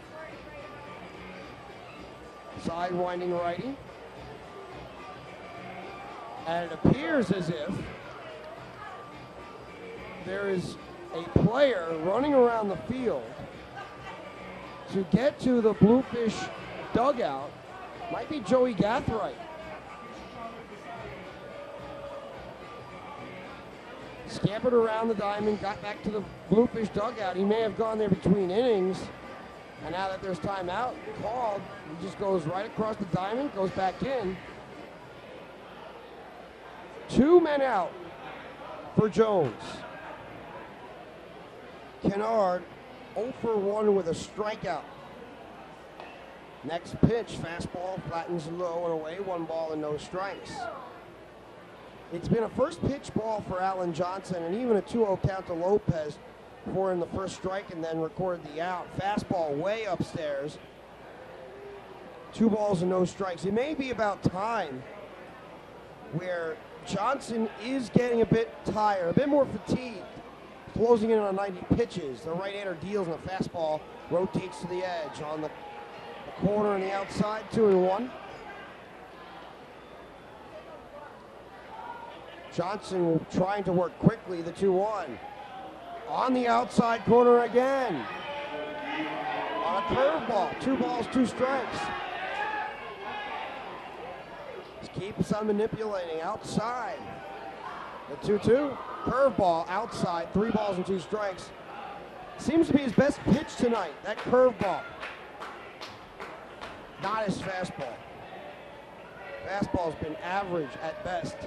Side-winding righty. And it appears as if there is a player running around the field to get to the Bluefish dugout. Might be Joey Gathright. Scampered around the diamond, got back to the Bluefish dugout. He may have gone there between innings. And now that there's timeout called, he just goes right across the diamond, goes back in. Two men out for Jones. Kennard oh for one with a strikeout. Next pitch, fastball, flattens low and away, one ball and no strikes. It's been a first pitch ball for Alan Johnson and even a two oh count to Lopez for in the first strike and then recorded the out. Fastball way upstairs. Two balls and no strikes. It may be about time where Johnson is getting a bit tired, a bit more fatigued, closing in on ninety pitches. The right-hander deals and the fastball rotates to the edge on the, the corner and the outside, two and one. Johnson trying to work quickly, the two one. On the outside corner again. On a curveball, two balls, two strikes. Just keeps on manipulating outside. The two two, curveball outside, three balls and two strikes. Seems to be his best pitch tonight, that curveball. Not his fastball. Fastball's been average at best.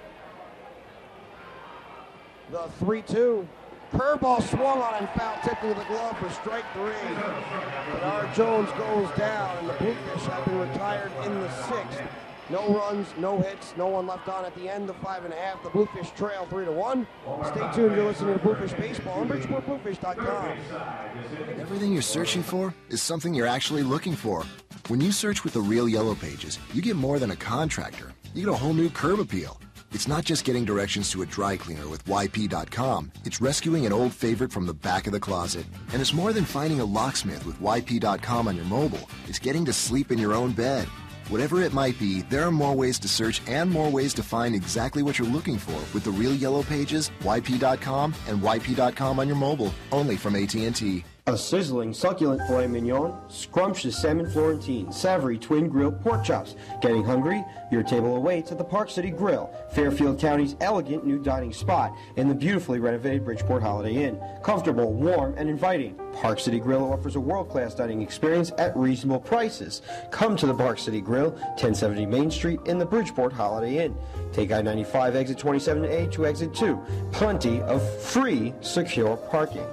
The three two, curveball swung on and foul, tipped into the glove for strike three. Bernard Jones goes down, and the Bluefish have been retired in the sixth. No runs, no hits, no one left on at the end of five and a half. The Bluefish trail three to one. Stay tuned. You're listening to Bluefish Baseball on Bridgeport Bluefish dot com. Everything you're searching for is something you're actually looking for. When you search with the Real Yellow Pages, you get more than a contractor. You get a whole new curb appeal. It's not just getting directions to a dry cleaner with Y P dot com. It's rescuing an old favorite from the back of the closet. And it's more than finding a locksmith with Y P dot com on your mobile. It's getting to sleep in your own bed. Whatever it might be, there are more ways to search and more ways to find exactly what you're looking for with the Real Yellow Pages, Y P dot com, and Y P dot com on your mobile, only from A T and T. A sizzling, succulent filet mignon, scrumptious salmon Florentine, savory twin grilled pork chops. Getting hungry? Your table awaits at the Park City Grill, Fairfield County's elegant new dining spot in the beautifully renovated Bridgeport Holiday Inn. Comfortable, warm, and inviting. Park City Grill offers a world-class dining experience at reasonable prices. Come to the Park City Grill, ten seventy Main Street in the Bridgeport Holiday Inn. Take I ninety-five, exit twenty-seven A to exit two. Plenty of free, secure parking.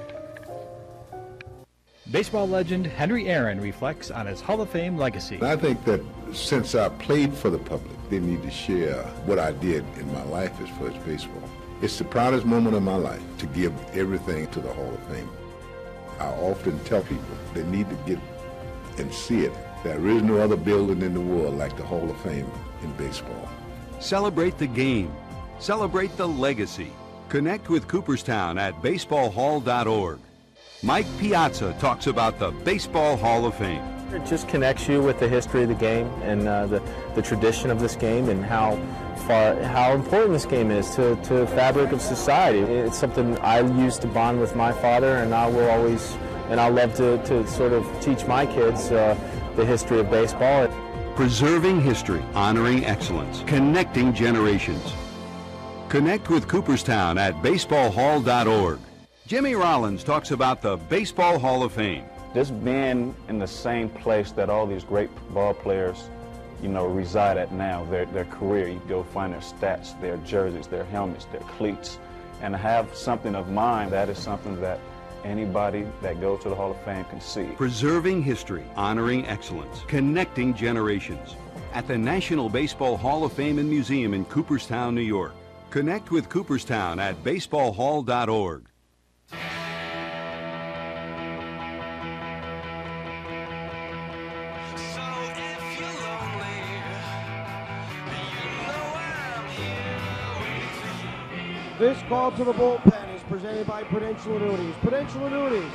Baseball legend Henry Aaron reflects on his Hall of Fame legacy. I think that since I played for the public, they need to share what I did in my life as far as baseball. It's the proudest moment of my life to give everything to the Hall of Fame. I often tell people they need to get and see it. There is no other building in the world like the Hall of Fame in baseball. Celebrate the game. Celebrate the legacy. Connect with Cooperstown at baseball hall dot org. Mike Piazza talks about the Baseball Hall of Fame. It just connects you with the history of the game and uh, the, the tradition of this game and how far, how important this game is to, to the fabric of society. It's something I used to bond with my father, and I will always, and I love to, to sort of teach my kids uh, the history of baseball. Preserving history, honoring excellence, connecting generations. Connect with Cooperstown at baseball hall dot org. Jimmy Rollins talks about the Baseball Hall of Fame. Just being in the same place that all these great ball players, you know, reside at now, their, their career, you go find their stats, their jerseys, their helmets, their cleats, and have something of mine, that is something that anybody that goes to the Hall of Fame can see. Preserving history, honoring excellence, connecting generations. At the National Baseball Hall of Fame and Museum in Cooperstown, New York. Connect with Cooperstown at baseball hall dot org. This call to the bullpen is presented by Prudential Annuities. Prudential Annuities.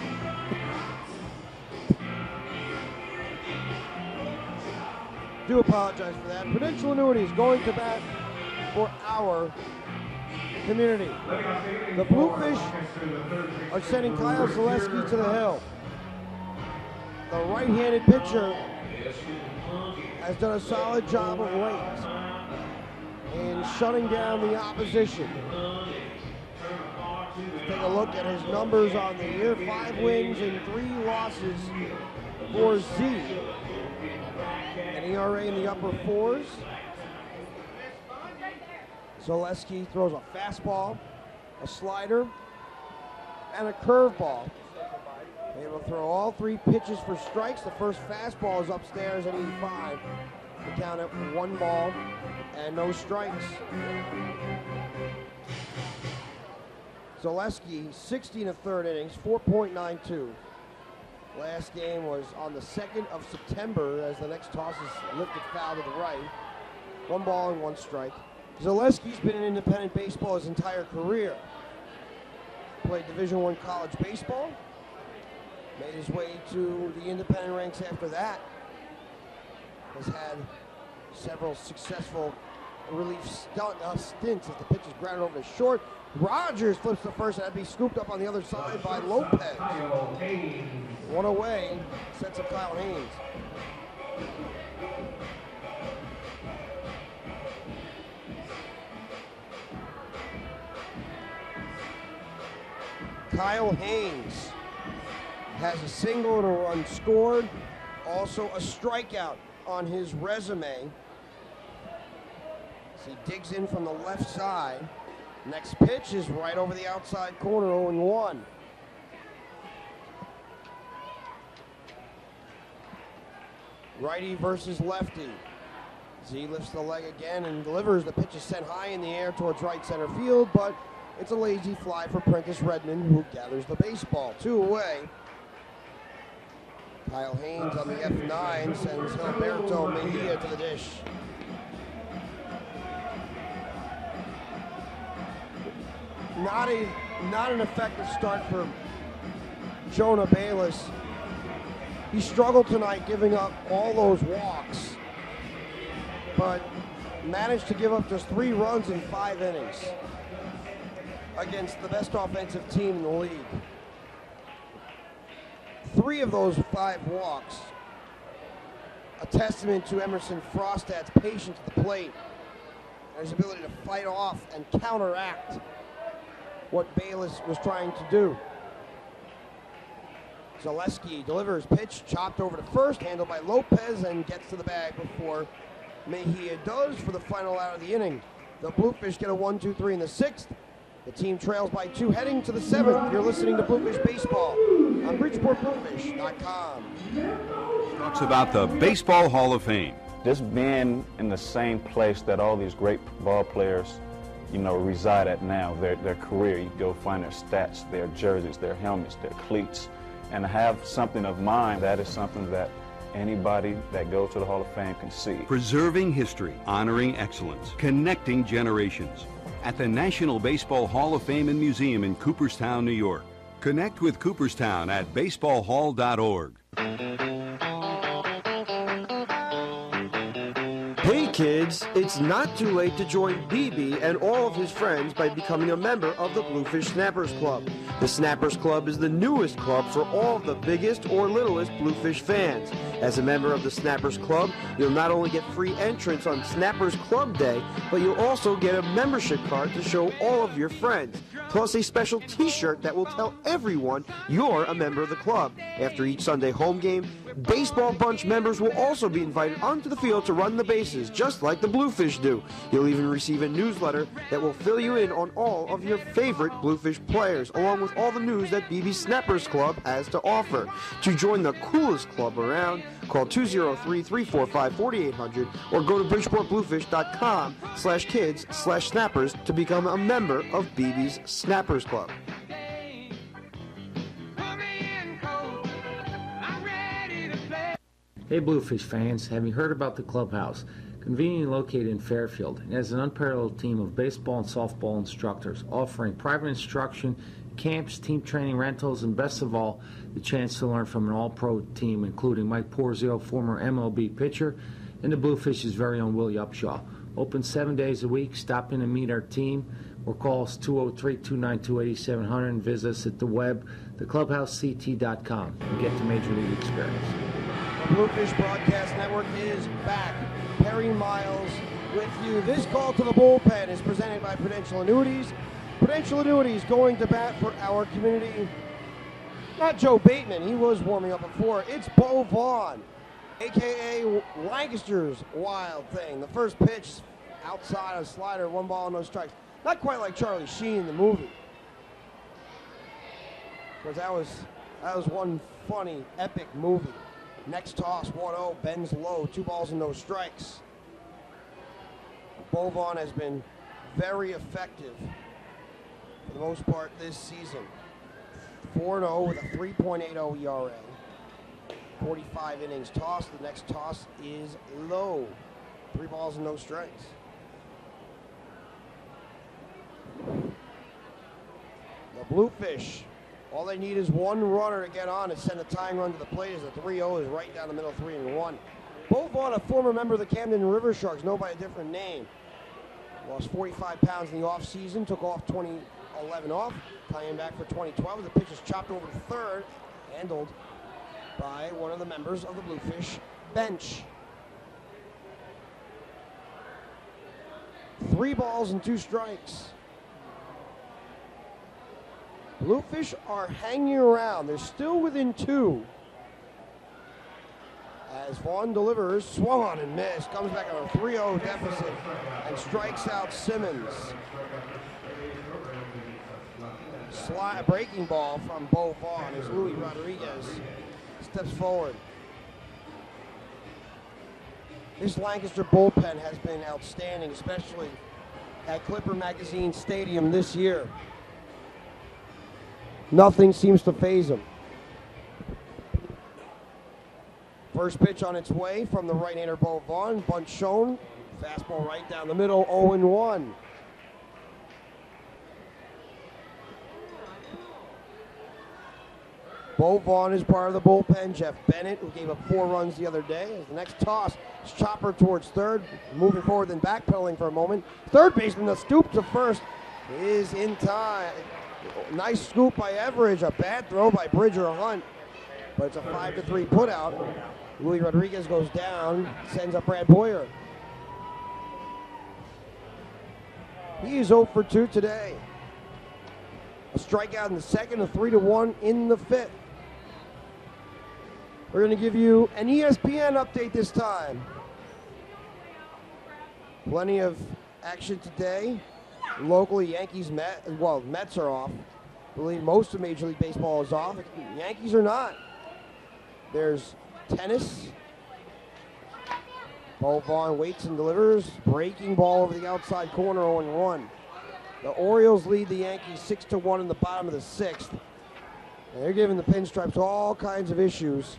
Do apologize for that. Prudential Annuities going to bat for our community. The Bluefish are sending Kyle Zaleski to the hill. The right-handed pitcher has done a solid job of late in shutting down the opposition. Let's take a look at his numbers on the year. Five wins and three losses for Z. An E R A in the upper fours. Zaleski throws a fastball, a slider, and a curveball. Able to throw all three pitches for strikes. The first fastball is upstairs at eighty-five. The count at one ball and no strikes. Zaleski, sixty and a third innings, four point nine two. Last game was on the second of September as the next toss is lifted foul to the right. One ball and one strike. Zaleski's been in independent baseball his entire career. Played Division One college baseball. Made his way to the independent ranks after that. Has had several successful relief stunt, uh, stints as the pitch is grounded over to short. Rogers flips the first, and that'd be scooped up on the other side by Lopez. One away, sets up Kyle Haynes. Kyle Haynes has a single and a run scored, also a strikeout on his resume. As he digs in from the left side. Next pitch is right over the outside corner, oh and one. Righty versus lefty. Z lifts the leg again and delivers. The pitch is sent high in the air towards right center field, but it's a lazy fly for Prentice Redmond, who gathers the baseball. Two away. Kyle Haynes on the F nine sends Gilberto Mejia to the dish. Not a not an effective start for Jonah Bayless. He struggled tonight giving up all those walks, but managed to give up just three runs in five innings against the best offensive team in the league. Three of those five walks, a testament to Emerson Frostad's patience at the plate and his ability to fight off and counteract what Bayless was trying to do. Zaleski delivers pitch, chopped over to first, handled by Lopez, and gets to the bag before Mejia does for the final out of the inning. The Bluefish get a one two three in the sixth. The team trails by two heading to the seventh. You're listening to Bluefish Baseball on Bridgeport Bluefish dot com. Talks about the Baseball Hall of Fame. Just being in the same place that all these great ball players, you know, reside at now, their, their career. You go find their stats, their jerseys, their helmets, their cleats, and have something of mine. That is something that anybody that goes to the Hall of Fame can see. Preserving history, honoring excellence, connecting generations. At the National Baseball Hall of Fame and Museum in Cooperstown, New York. Connect with Cooperstown at baseball hall dot org. Hey kids, it's not too late to join B B and all of his friends by becoming a member of the Bluefish Snappers Club. The Snappers Club is the newest club for all of the biggest or littlest Bluefish fans. As a member of the Snappers Club, you'll not only get free entrance on Snappers Club Day, but you'll also get a membership card to show all of your friends, plus a special t-shirt that will tell everyone you're a member of the club. After each Sunday home game, Baseball Bunch members will also be invited onto the field to run the bases, just like the Bluefish do. You'll even receive a newsletter that will fill you in on all of your favorite Bluefish players, along with all the news that B B Snappers Club has to offer. To join the coolest club around, call two oh three, three four five, four eight zero zero or go to bridgeport bluefish dot com slash kids slash snappers to become a member of B B's Snappers Club. Hey Bluefish fans, have you heard about the clubhouse? Conveniently located in Fairfield, and has an unparalleled team of baseball and softball instructors offering private instruction, camps, team training, rentals, and best of all, the chance to learn from an all-pro team, including Mike Porzio, former M L B pitcher, and the Bluefish's very own Willie Upshaw. Open seven days a week. Stop in and meet our team, or call us two oh three, two nine two, eight seven zero zero and visit us at the web, the clubhouse c t dot com, and get the Major League experience. The Bluefish Broadcast Network is back. Perry Miles with you. This call to the bullpen is presented by Prudential Annuities. Prudential Annuities going to bat for our community. Not Joe Bateman, he was warming up before. It's Bo Vaughn, a k a. Lancaster's Wild Thing. The first pitch outside, a slider, one ball, no strikes. Not quite like Charlie Sheen in the movie. Because that was, that was one funny, epic movie. Next toss, one oh, bends low, two balls and no strikes. Bo Vaughn has been very effective for the most part this season. four and oh with a three point eight oh E R A. forty-five innings tossed. The next toss is low. Three balls and no strikes. The Bluefish, all they need is one runner to get on and send a tying run to the plate as the three oh is right down the middle, three and one. Bo Vaughn, a former member of the Camden River Sharks, known by a different name. Lost forty-five pounds in the offseason, took off twenty eleven off, coming back for twenty twelve. The pitch is chopped over to third, handled by one of the members of the Bluefish bench. Three balls and two strikes. Bluefish are hanging around. They're still within two. As Vaughn delivers, swung on and missed. Comes back on a three oh deficit and strikes out Simmons. Slide, breaking ball from Bo Vaughn as Luis Rodriguez steps forward. This Lancaster bullpen has been outstanding, especially at Clipper Magazine Stadium this year. Nothing seems to faze him. First pitch on its way from the right-hander Bo Vaughn. Bunt shown. Fastball right down the middle, oh and one. Bo Vaughn is part of the bullpen. Jeff Bennett, who gave up four runs the other day. As the next toss, chopper towards third. Moving forward, then backpedaling for a moment. Third baseman, the scoop to first, is in time. Nice scoop by Everidge. A bad throw by Bridger Hunt. But it's a five to three putout. Luis Rodriguez goes down, sends up Brad Boyer. He is oh for two today. A strikeout in the second, a three to one in the fifth. We're going to give you an E S P N update this time. Plenty of action today. Locally, Yankees, Met, well, Mets are off. I believe most of Major League Baseball is off. Yankees are not. There's tennis. Bo Vaughn waits and delivers. Breaking ball over the outside corner, oh and one. The Orioles lead the Yankees six to one in the bottom of the sixth. And they're giving the Pinstripes all kinds of issues.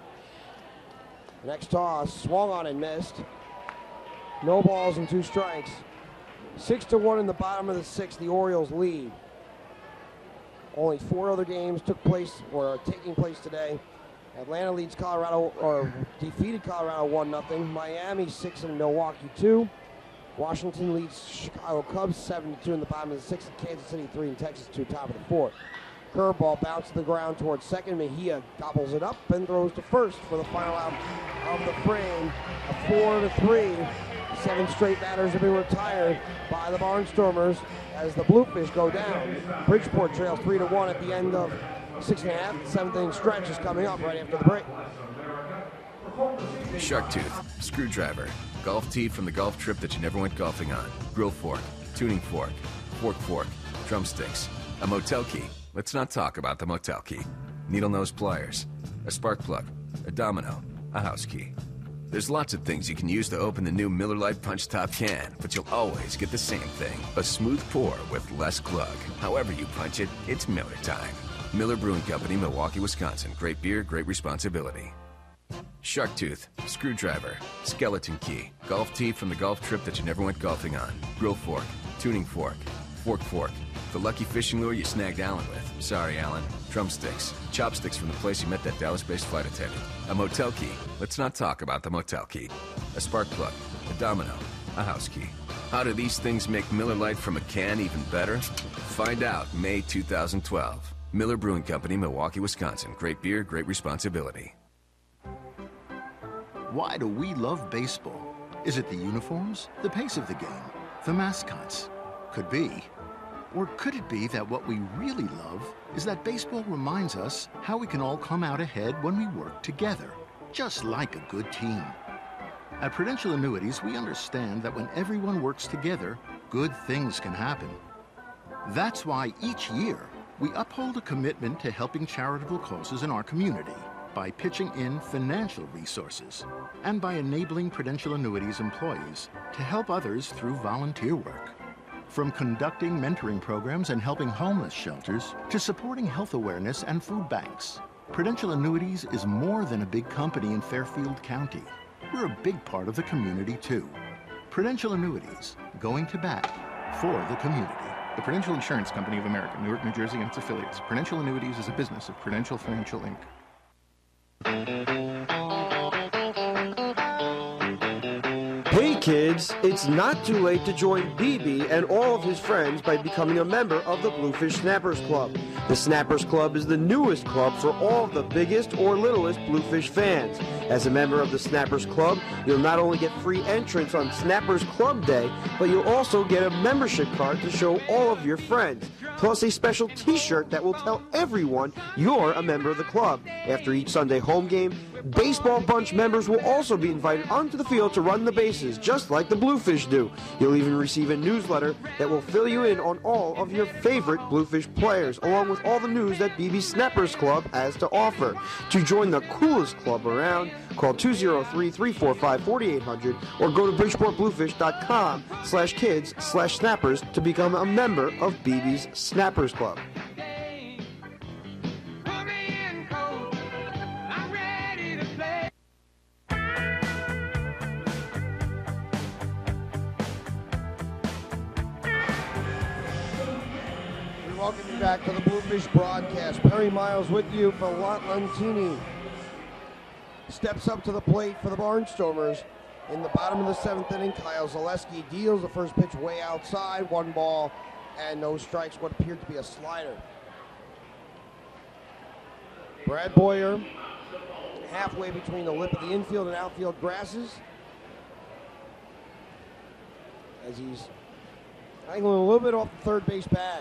Next toss, swung on and missed. No balls and two strikes. Six to one in the bottom of the sixth, the Orioles lead. Only four other games took place or are taking place today. Atlanta leads Colorado, or defeated Colorado one nothing. Miami six and Milwaukee two. Washington leads Chicago Cubs seven to two in the bottom of the sixth. Kansas City three and Texas two, top of the fourth. Curveball bounced to the ground towards second. Mejia gobbles it up and throws to first for the final out of the frame. A four to three. Seven straight batters have been retired by the Barnstormers as the Bluefish go down. Bridgeport trails three to one at the end of six and a half. The seventh inning stretch is coming up right after the break. Shark tooth, screwdriver, golf tee from the golf trip that you never went golfing on, grill fork, tuning fork, fork fork, drumsticks, a motel key. Let's not talk about the motel key. Needle nose pliers, a spark plug, a domino, a house key. There's lots of things you can use to open the new Miller Lite Punch Top can, but you'll always get the same thing, a smooth pour with less glug. However you punch it, it's Miller time. Miller Brewing Company, Milwaukee, Wisconsin. Great beer, great responsibility. shark tooth, screwdriver, skeleton key, golf tee from the golf trip that you never went golfing on, grill fork, tuning fork, fork fork, the lucky fishing lure you snagged Alan with. Sorry, Alan. Drumsticks, chopsticks from the place you met that Dallas-based flight attendant. A motel key. Let's not talk about the motel key. A spark plug, a domino, a house key. How do these things make Miller Lite from a can even better? Find out May two thousand twelve. Miller Brewing Company, Milwaukee, Wisconsin. Great beer, great responsibility. Why do we love baseball? Is it the uniforms, the pace of the game, the mascots? Could be. Or could it be that what we really love is that baseball reminds us how we can all come out ahead when we work together, just like a good team? At Prudential Annuities, we understand that when everyone works together, good things can happen. That's why each year, we uphold a commitment to helping charitable causes in our community by pitching in financial resources and by enabling Prudential Annuities employees to help others through volunteer work. From conducting mentoring programs and helping homeless shelters to supporting health awareness and food banks, Prudential Annuities is more than a big company in Fairfield County. We're a big part of the community, too. Prudential Annuities, going to bat for the community. The Prudential Insurance Company of America, Newark, New Jersey, and its affiliates. Prudential Annuities is a business of Prudential Financial, Incorporated. Hey kids, it's not too late to join B B and all of his friends by becoming a member of the Bluefish Snappers Club. The Snappers Club is the newest club for all of the biggest or littlest Bluefish fans. As a member of the Snappers Club, you'll not only get free entrance on Snappers Club Day, but you'll also get a membership card to show all of your friends, plus a special t-shirt that will tell everyone you're a member of the club. After each Sunday home game, Baseball Bunch members will also be invited onto the field to run the bases, just like the Bluefish do. You'll even receive a newsletter that will fill you in on all of your favorite Bluefish players, along with all the news that B B Snappers Club has to offer. To join the coolest club around, call two oh three, three four five, four eight zero zero or go to bridgeport bluefish dot com slash kids slash snappers to become a member of B B's Snappers Club. Welcome you back to the Bluefish broadcast. Perry Miles with you for Lot Lentini. Steps up to the plate for the Barnstormers. In the bottom of the seventh inning, Kyle Zaleski deals the first pitch way outside. One ball and no strikes, what appeared to be a slider. Brad Boyer, halfway between the lip of the infield and outfield grasses, as he's angling a little bit off the third base bag.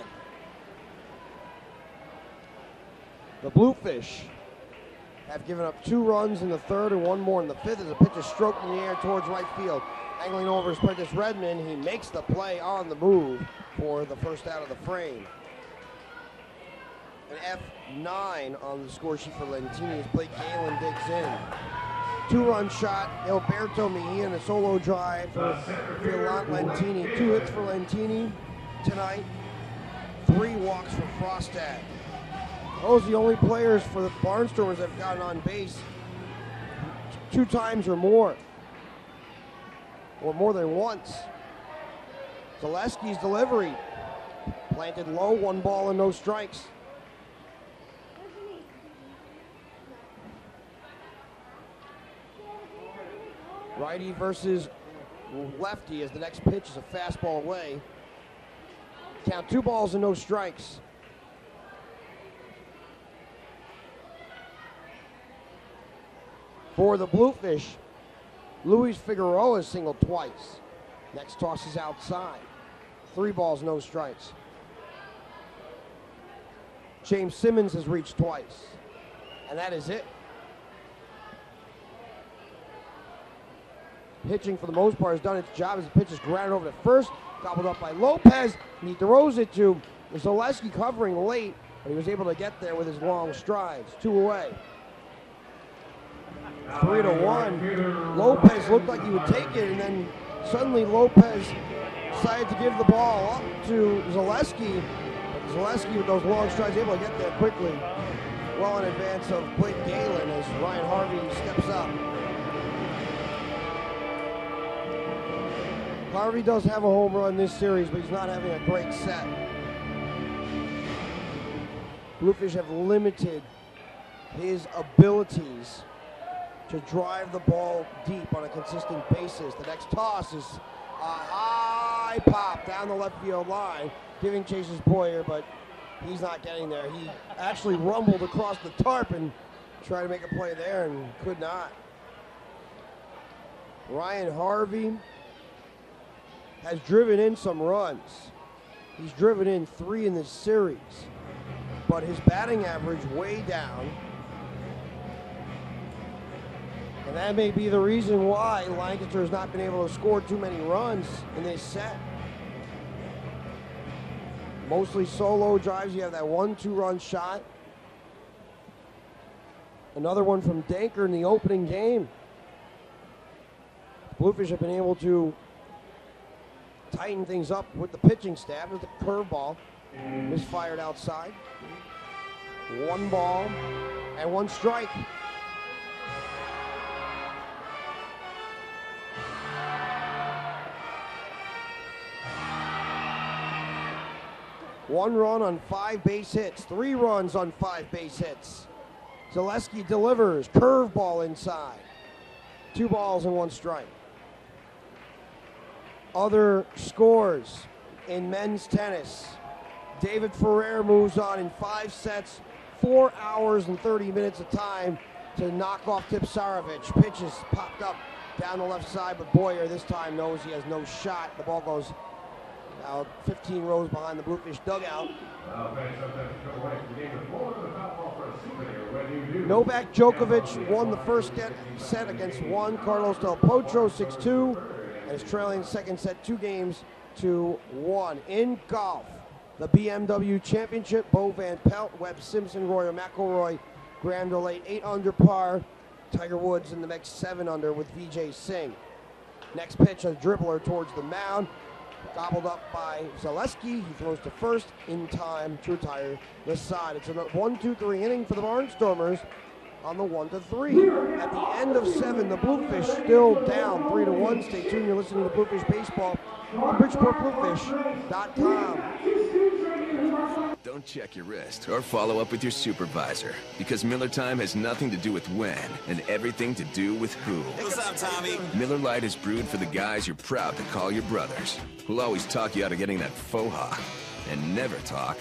The Bluefish have given up two runs in the third and one more in the fifth as a pitch is stroked in the air towards right field. Angling over is Prentice Redmond. He makes the play on the move for the first out of the frame. An F nine on the score sheet for Lentini as Blake Galen digs in. Two-run shot, Alberto Mejia, a solo drive for Lot Lentini. Two hits for Lentini tonight. Three walks for Frostad. Those are the only players for the Barnstormers that have gotten on base two times or more, or more than once. Zaleski's delivery, planted low, one ball and no strikes. Righty versus lefty as the next pitch is a fastball away. Count two balls and no strikes. For the Bluefish, Luis Figueroa singled twice. Next toss is outside. Three balls, no strikes. James Simmons has reached twice. And that is it. Pitching, for the most part, has done its job as the pitch is grounded over to first. Gobbled up by Lopez, and he throws it to Zaleski covering late, but he was able to get there with his long strides. Two away. Three to one. Lopez looked like he would take it, and then suddenly Lopez decided to give the ball up to Zaleski. But Zaleski, with those long strides, able to get there quickly. well in advance of Blake Galen as Ryan Harvey steps up. Harvey does have a home run this series, but he's not having a great set. Bluefish have limited his abilities to drive the ball deep on a consistent basis. The next toss is a high pop down the left field line, giving chases Boyer, but he's not getting there. He actually rumbled across the tarp and tried to make a play there and could not. Ryan Harvey has driven in some runs. He's driven in three in this series, but his batting average way down. And that may be the reason why Lancaster has not been able to score too many runs in this set. Mostly solo drives. You have that one, two run shot. Another one from Danker in the opening game. Bluefish have been able to tighten things up with the pitching staff. With the curveball misfired outside. One ball and one strike. One run on five base hits. Three runs on five base hits. Zaleski delivers. Curveball inside. Two balls and one strike. Other scores in men's tennis. David Ferrer moves on in five sets, four hours and thirty minutes of time to knock off Tipsarevic. Pitches popped up down the left side, but Boyer this time knows he has no shot. The ball goes out fifteen rows behind the Bluefish dugout. Novak Djokovic won the first set against Juan Carlos Del Potro six two and is trailing the second set two games to one. In golf, the B M W Championship, Bo Van Pelt, Webb Simpson, Rory McIlroy, Graham DeLay eight under par. Tiger Woods in the mix seven under with Vijay Singh. Next pitch, a dribbler towards the mound. Gobbled up by Zaleski. He throws to first in time to retire the side. It's a one two three inning for the Barnstormers on the one to three. At the end of seven, the Bluefish still down three to one. Stay tuned. You're listening to Bluefish Baseball on Bridgeport Bluefish dot com. Don't check your wrist or follow up with your supervisor, because Miller Time has nothing to do with when and everything to do with who. What's up, Tommy? Miller Lite is brewed for the guys you're proud to call your brothers, who'll always talk you out of getting that faux hawk and never talk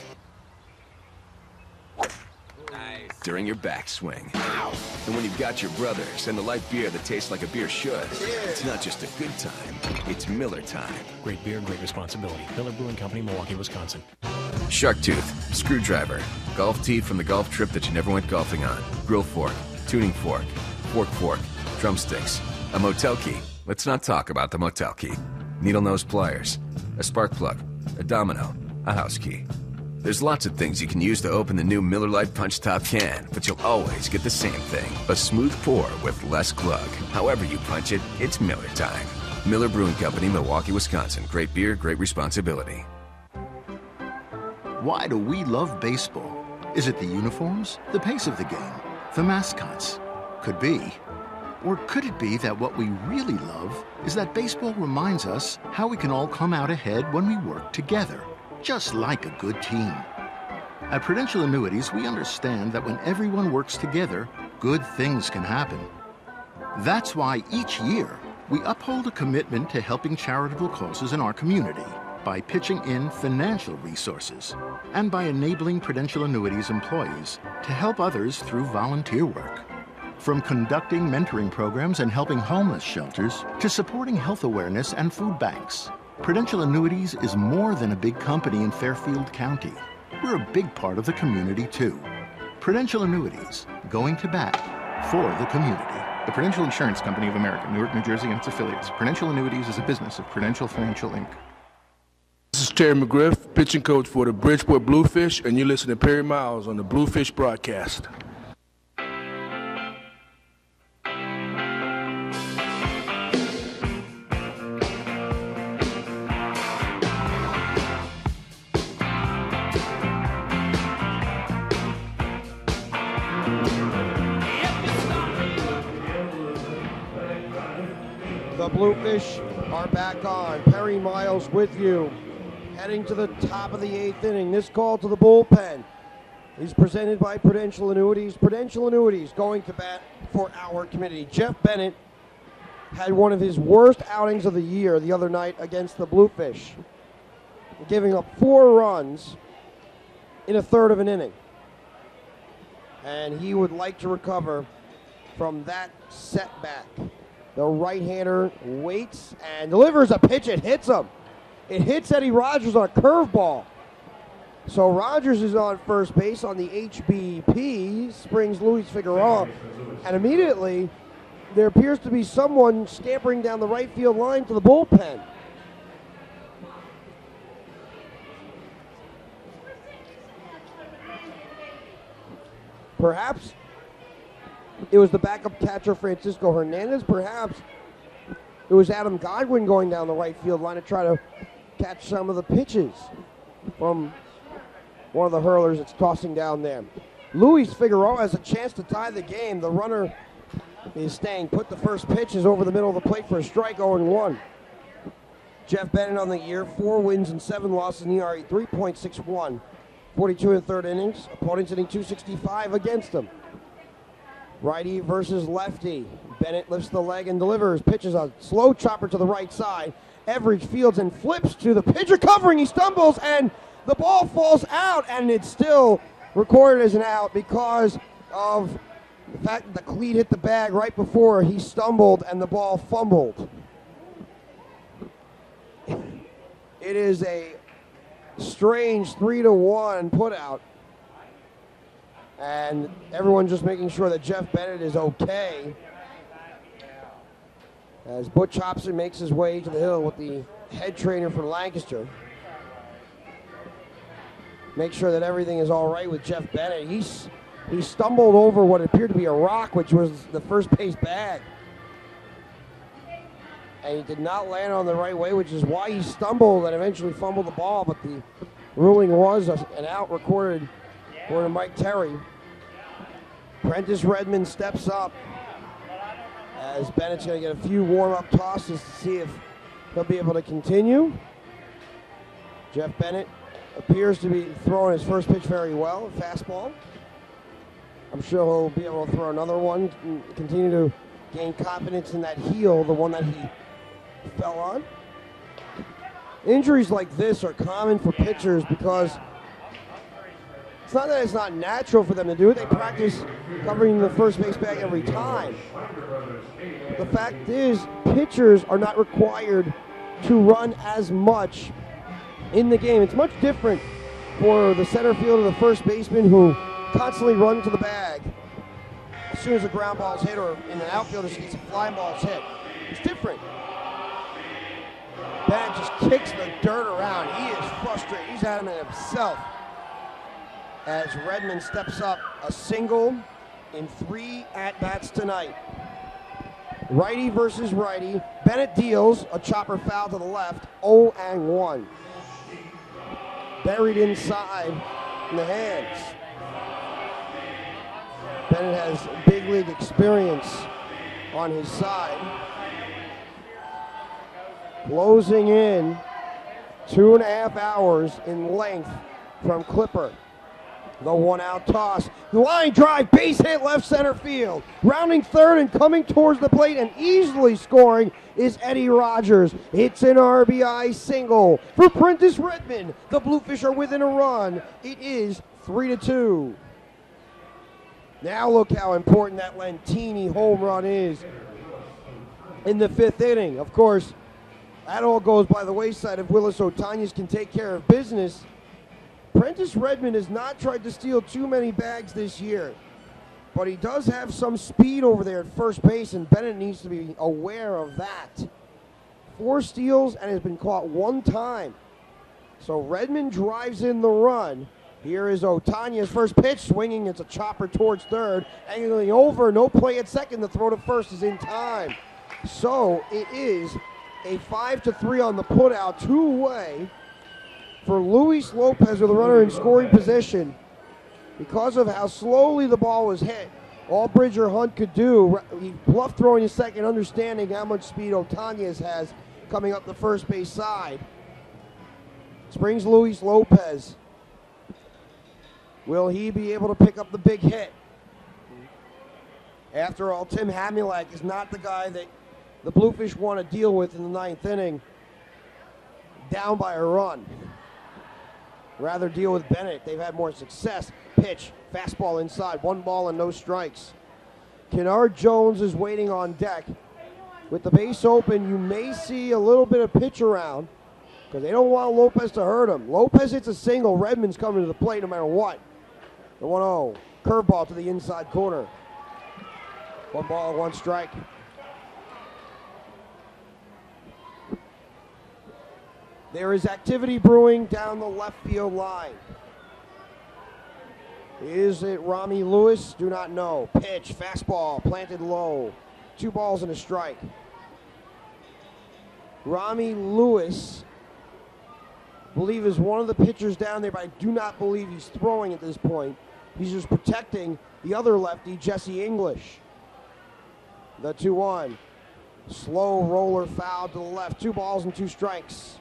Nice. during your backswing. And when you've got your brothers and the light beer that tastes like a beer should, it's not just a good time, it's Miller Time. Great beer, great responsibility. Miller Brewing Company, Milwaukee, Wisconsin. Shark tooth, screwdriver, golf tee from the golf trip that you never went golfing on, grill fork, tuning fork, fork fork, drumsticks, a motel key. Let's not talk about the motel key. Needle nose pliers, a spark plug, a domino, a house key. There's lots of things you can use to open the new Miller Lite Punch Top can, but you'll always get the same thing, a smooth pour with less glug. However you punch it, it's Miller time. Miller Brewing Company, Milwaukee, Wisconsin. Great beer, great responsibility. Why do we love baseball? Is it the uniforms, the pace of the game, the mascots? Could be. Or could it be that what we really love is that baseball reminds us how we can all come out ahead when we work together, just like a good team? At Prudential Annuities, we understand that when everyone works together, good things can happen. That's why each year, we uphold a commitment to helping charitable causes in our community by pitching in financial resources and by enabling Prudential Annuities employees to help others through volunteer work. From conducting mentoring programs and helping homeless shelters to supporting health awareness and food banks, Prudential Annuities is more than a big company in Fairfield County. We're a big part of the community, too. Prudential Annuities, going to bat for the community. The Prudential Insurance Company of America, Newark, New Jersey, and its affiliates. Prudential Annuities is a business of Prudential Financial, Incorporated. This is Terry McGriff, pitching coach for the Bridgeport Bluefish, and you listen to Perry Miles on the Bluefish broadcast. The Bluefish are back on. Perry Miles with you. Heading to the top of the eighth inning. This call to the bullpen is presented by Prudential Annuities. Prudential Annuities going to bat for our committee. Jeff Bennett had one of his worst outings of the year the other night against the Bluefish, giving up four runs in a third of an inning. And he would like to recover from that setback. The right-hander waits and delivers a pitch. It hits him. It hits Eddie Rogers on a curveball. So Rogers is on first base on the H B P, springs Luis Figueroa, and immediately there appears to be someone scampering down the right field line to the bullpen. Perhaps it was the backup catcher Francisco Hernandez. Perhaps it was Adam Godwin going down the right field line to try to catch some of the pitches from one of the hurlers that's tossing down there. Luis Figueroa has a chance to tie the game. The runner is staying put. The first pitch is over the middle of the plate for a strike, oh and one. Jeff Bennett on the year, four wins and seven losses in E R A three point six one. forty-two in the third innings. Opponents hitting two sixty-five against him. Righty versus lefty. Bennett lifts the leg and delivers. Pitches a slow chopper to the right side. Everidge fields and flips to the pitcher covering. He stumbles and the ball falls out, and it's still recorded as an out because of the fact that the cleat hit the bag right before he stumbled and the ball fumbled. It is a strange three to one put out. And everyone just making sure that Jeff Bennett is okay as Butch Hobson makes his way to the hill with the head trainer for Lancaster. Make sure that everything is all right with Jeff Bennett. He's, he stumbled over what appeared to be a rock, which was the first base bag. And he did not land on the right way, which is why he stumbled and eventually fumbled the ball. But the ruling was a, an out recorded for Mike Terry. Prentice Redmond steps up as Bennett's going to get a few warm-up tosses to see if he'll be able to continue. Jeff Bennett appears to be throwing his first pitch very well, fastball. I'm sure he'll be able to throw another one and continue to gain confidence in that heel, the one that he fell on. Injuries like this are common for pitchers because it's not that it's not natural for them to do it. They practice covering the first base bag every time. The fact is, pitchers are not required to run as much in the game. It's much different for the center fielder, the first baseman, who constantly run to the bag as soon as a ground ball's hit, or in an outfielder sees a fly ball's hit. It's different. Bennett just kicks the dirt around. He is frustrated. He's adamant himself. As Redmond steps up, a single in three at-bats tonight. Righty versus righty. Bennett deals a chopper foul to the left, oh and one. Buried inside in the hands. Bennett has big league experience on his side. Closing in two and a half hours in length from Clipper. The one-out toss. The line drive, base hit left center field. Rounding third and coming towards the plate and easily scoring is Eddie Rogers. It's an R B I single for Prentice Redmond. The Bluefish are within a run. It is three to two. Now look how important that Lentini home run is in the fifth inning. Of course, that all goes by the wayside if Willis Otañez can take care of business. Prentice Redmond has not tried to steal too many bags this year, but he does have some speed over there at first base, and Bennett needs to be aware of that. Four steals and has been caught one time. So Redmond drives in the run. Here is Otañez, first pitch, swinging. It's a chopper towards third, angling over, no play at second. The throw to first is in time. So it is a five to three on the putout, two away for Luis Lopez with a runner in scoring position. because of how slowly the ball was hit, all Bridger Hunt could do, he bluffed throwing his second, understanding how much speed Otanez has coming up the first base side. Springs Luis Lopez. Will he be able to pick up the big hit? After all, Tim Hamulak is not the guy that the Bluefish want to deal with in the ninth inning, down by a run. Rather deal with Bennett. They've had more success. Pitch, fastball inside, one ball and no strikes. Kennard Jones is waiting on deck. With the base open, you may see a little bit of pitch around because they don't want Lopez to hurt him. Lopez hits a single. Redmond's coming to the plate no matter what. The one oh. Curveball to the inside corner. One ball and one strike. There is activity brewing down the left field line. Is it Rami Lewis? Do not know. Pitch, fastball, planted low. Two balls and a strike. Rami Lewis, I believe, is one of the pitchers down there, but I do not believe he's throwing at this point. He's just protecting the other lefty, Jesse English. The two one. Slow roller foul to the left. Two balls and two strikes.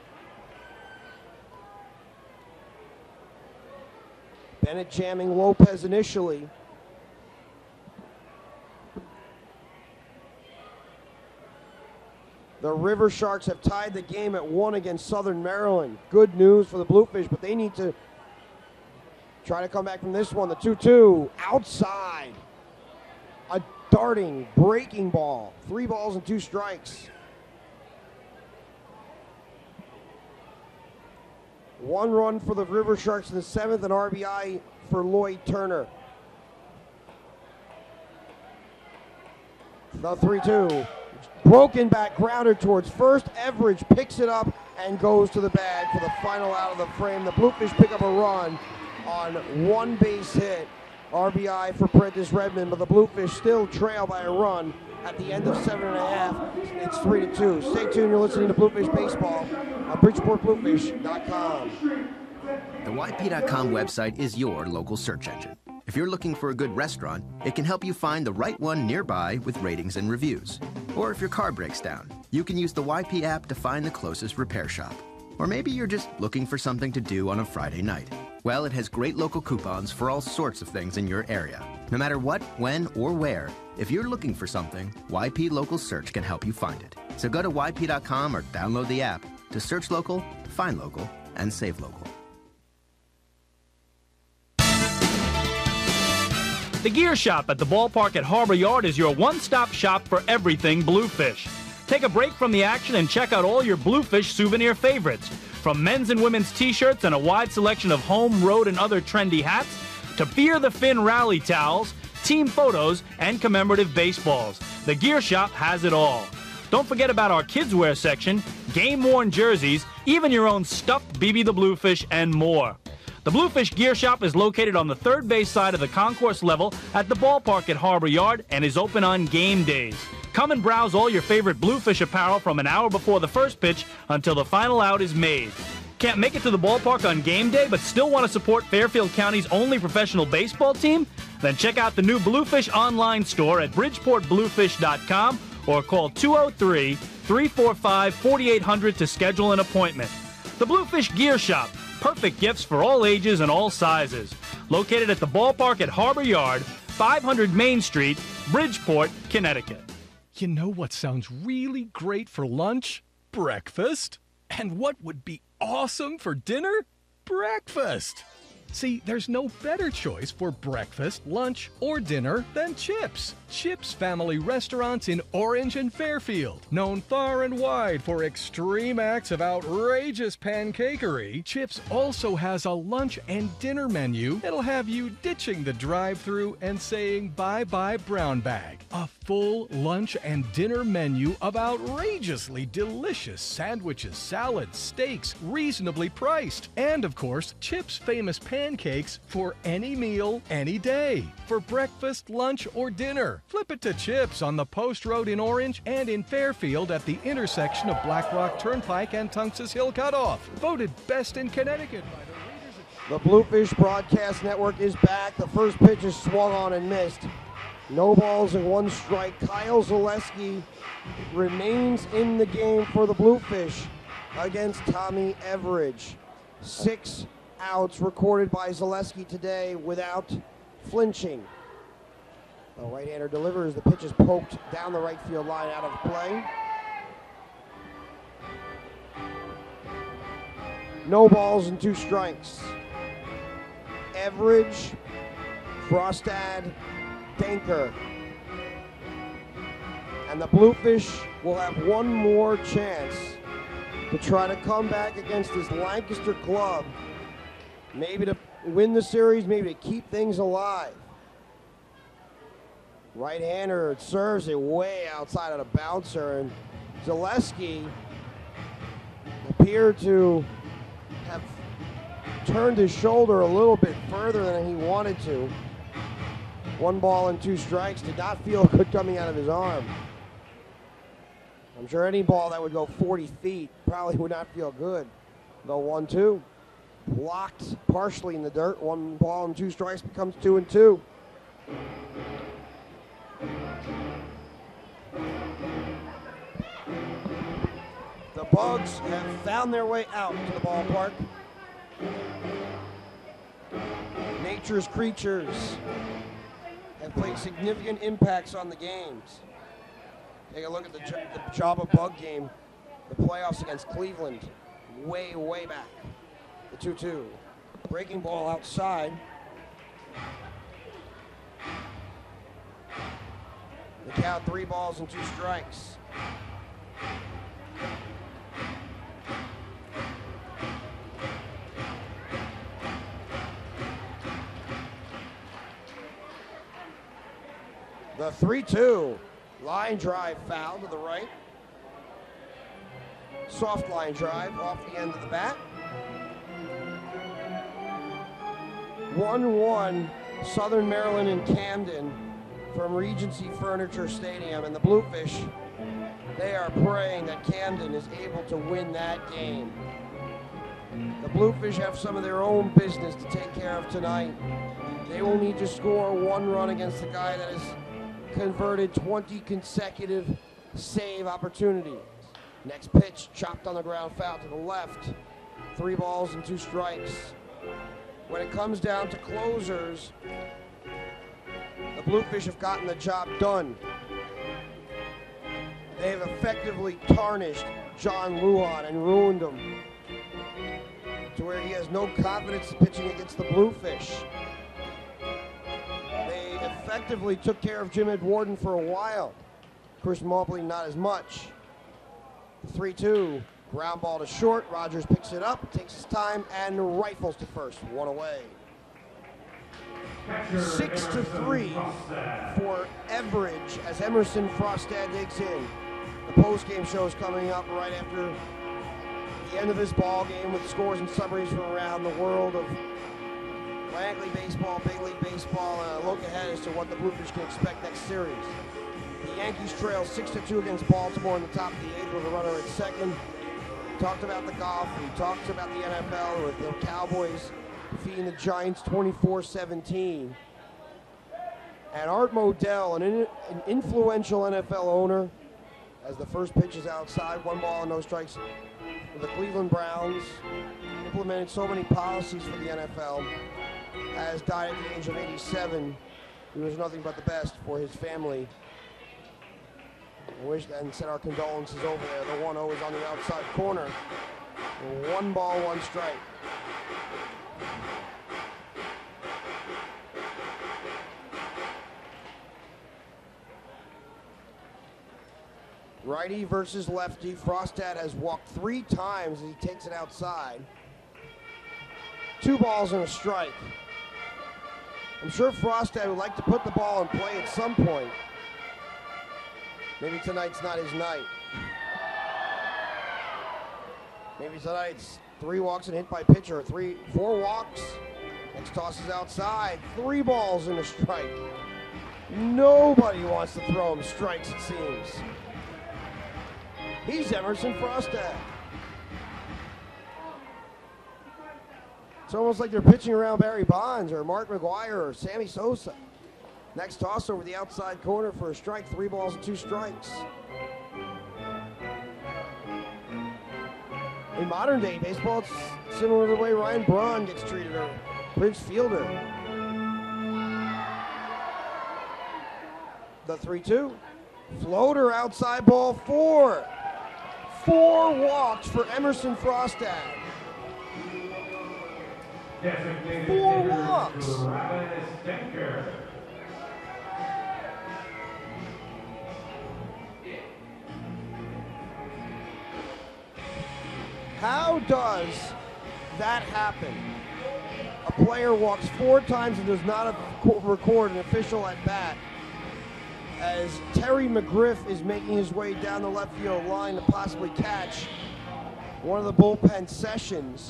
Bennett jamming Lopez initially. The River Sharks have tied the game at one against Southern Maryland. Good news for the Bluefish, but they need to try to come back from this one. The two two outside. A darting, breaking ball. Three balls and two strikes. One run for the River Sharks in the seventh, and R B I for Lloyd Turner. The three two. Broken back grounder towards first. Everidge picks it up and goes to the bag for the final out of the frame. The Bluefish pick up a run on one base hit. R B I for Prentice Redmond, but the Bluefish still trail by a run at the end of seven and a half. It's three to two. Stay tuned. You're listening to Bluefish Baseball on Bridgeport Bluefish dot com. The Y P dot com website is your local search engine. If you're looking for a good restaurant, it can help you find the right one nearby with ratings and reviews. Or if your car breaks down, you can use the Y P app to find the closest repair shop. Or maybe you're just looking for something to do on a Friday night. Well, it has great local coupons for all sorts of things in your area. No matter what, when, or where, if you're looking for something, Y P Local Search can help you find it. So go to Y P dot com or download the app to search local, find local, and save local. The Gear Shop at the ballpark at Harbor Yard is your one-stop shop for everything Bluefish. Take a break from the action and check out all your Bluefish souvenir favorites. From men's and women's t-shirts and a wide selection of home, road, and other trendy hats, to Fear the Fin rally towels, team photos, and commemorative baseballs. The Gear Shop has it all. Don't forget about our kids' wear section, game-worn jerseys, even your own stuffed B B the Bluefish, and more. The Bluefish Gear Shop is located on the third base side of the concourse level at the ballpark at Harbor Yard and is open on game days. Come and browse all your favorite Bluefish apparel from an hour before the first pitch until the final out is made. Can't make it to the ballpark on game day but still want to support Fairfield County's only professional baseball team? Then check out the new Bluefish online store at Bridgeport Bluefish dot com or call two oh three, three four five, four eight hundred to schedule an appointment. The Bluefish Gear Shop. Perfect gifts for all ages and all sizes. Located at the ballpark at Harbor Yard, five hundred Main Street, Bridgeport, Connecticut. You know what sounds really great for lunch? Breakfast. And what would be awesome for dinner? Breakfast. See, there's no better choice for breakfast, lunch, or dinner than Chips. Chips Family Restaurants in Orange and Fairfield. Known far and wide for extreme acts of outrageous pancakery, Chips also has a lunch and dinner menu that'll have you ditching the drive-thru and saying bye-bye brown bag. A full lunch and dinner menu of outrageously delicious sandwiches, salads, steaks, reasonably priced. And, of course, Chips' famous pancakes for any meal, any day. For breakfast, lunch, or dinner. Flip it to Chips on the Post Road in Orange and in Fairfield at the intersection of Black Rock Turnpike and Tunx's Hill Cutoff. Voted best in Connecticut by the Readers of The Bluefish Broadcast Network is back. The first pitch is swung on and missed. No balls and one strike. Kyle Zaleski remains in the game for the Bluefish against Tommy Everidge. Six outs recorded by Zaleski today without flinching. The right-hander delivers. The pitch is poked down the right field line out of play. No balls and two strikes. Everidge, Frostad, Danker. And the Bluefish will have one more chance to try to come back against this Lancaster club. Maybe to win the series, maybe to keep things alive. Right-hander serves it way outside of the bouncer, and Zaleski appeared to have turned his shoulder a little bit further than he wanted to. One ball and two strikes. Did not feel good coming out of his arm. I'm sure any ball that would go forty feet probably would not feel good. The one two. Blocked partially in the dirt. One ball and two strikes becomes two and two. The Bugs have found their way out to the ballpark. Nature's creatures have played significant impacts on the games. Take a look at the, the Java Bug game, the playoffs against Cleveland, way, way back. The two two. Breaking ball outside. The count, three balls and two strikes. The three two. Line drive foul to the right. Soft line drive off the end of the bat. one one Southern Maryland and Camden from Regency Furniture Stadium. And the Bluefish, they are praying that Camden is able to win that game. The Bluefish have some of their own business to take care of tonight. They will need to score one run against the guy that has converted twenty consecutive save opportunities. Next pitch, chopped on the ground, foul to the left. Three balls and two strikes. When it comes down to closers, the Bluefish have gotten the job done. They have effectively tarnished John Lujan and ruined him to where he has no confidence pitching against the Bluefish. They effectively took care of Jim Edwarden for a while. Chris Mobley not as much. three two, ground ball to short. Rogers picks it up, takes his time, and rifles to first. One away. Six to three for Everidge as Emerson Frostad digs in. The post-game show is coming up right after the end of this ball game with scores and summaries from around the world of Atlantic League Baseball, Big League Baseball, and a look ahead as to what the Bluefish can expect next series. The Yankees trail six to two against Baltimore in the top of the eighth with a runner at second. We talked about the golf. We talked about the N F L with the Cowboys defeating the Giants twenty-four seventeen. And Art Modell, an, in, an influential N F L owner, as the first pitch is outside, one ball and no strikes for the Cleveland Browns, implemented so many policies for the N F L, has died at the age of eighty-seven. He was nothing but the best for his family. I wish and send our condolences over there. The one oh is on the outside corner. One ball, one strike. Righty versus lefty. Frostad has walked three times as he takes it outside. Two balls and a strike. I'm sure Frostad would like to put the ball in play at some point. Maybe tonight's not his night. Maybe tonight's three walks and hit by pitcher. Three, four walks. Next toss is outside. Three balls and a strike. Nobody wants to throw him strikes, it seems. He's Emerson Frostad. almost like they're pitching around Barry Bonds or Mark McGuire or Sammy Sosa. Next toss over the outside corner for a strike. Three balls and two strikes. In modern day baseball, it's similar to the way Ryan Braun gets treated, or Prince Fielder. The three two. Floater outside, ball four. Four walks for Emerson Frostad. Four walks. How does that happen? A player walks four times and does not record an official at bat as Terry McGriff is making his way down the left field line to possibly catch one of the bullpen sessions.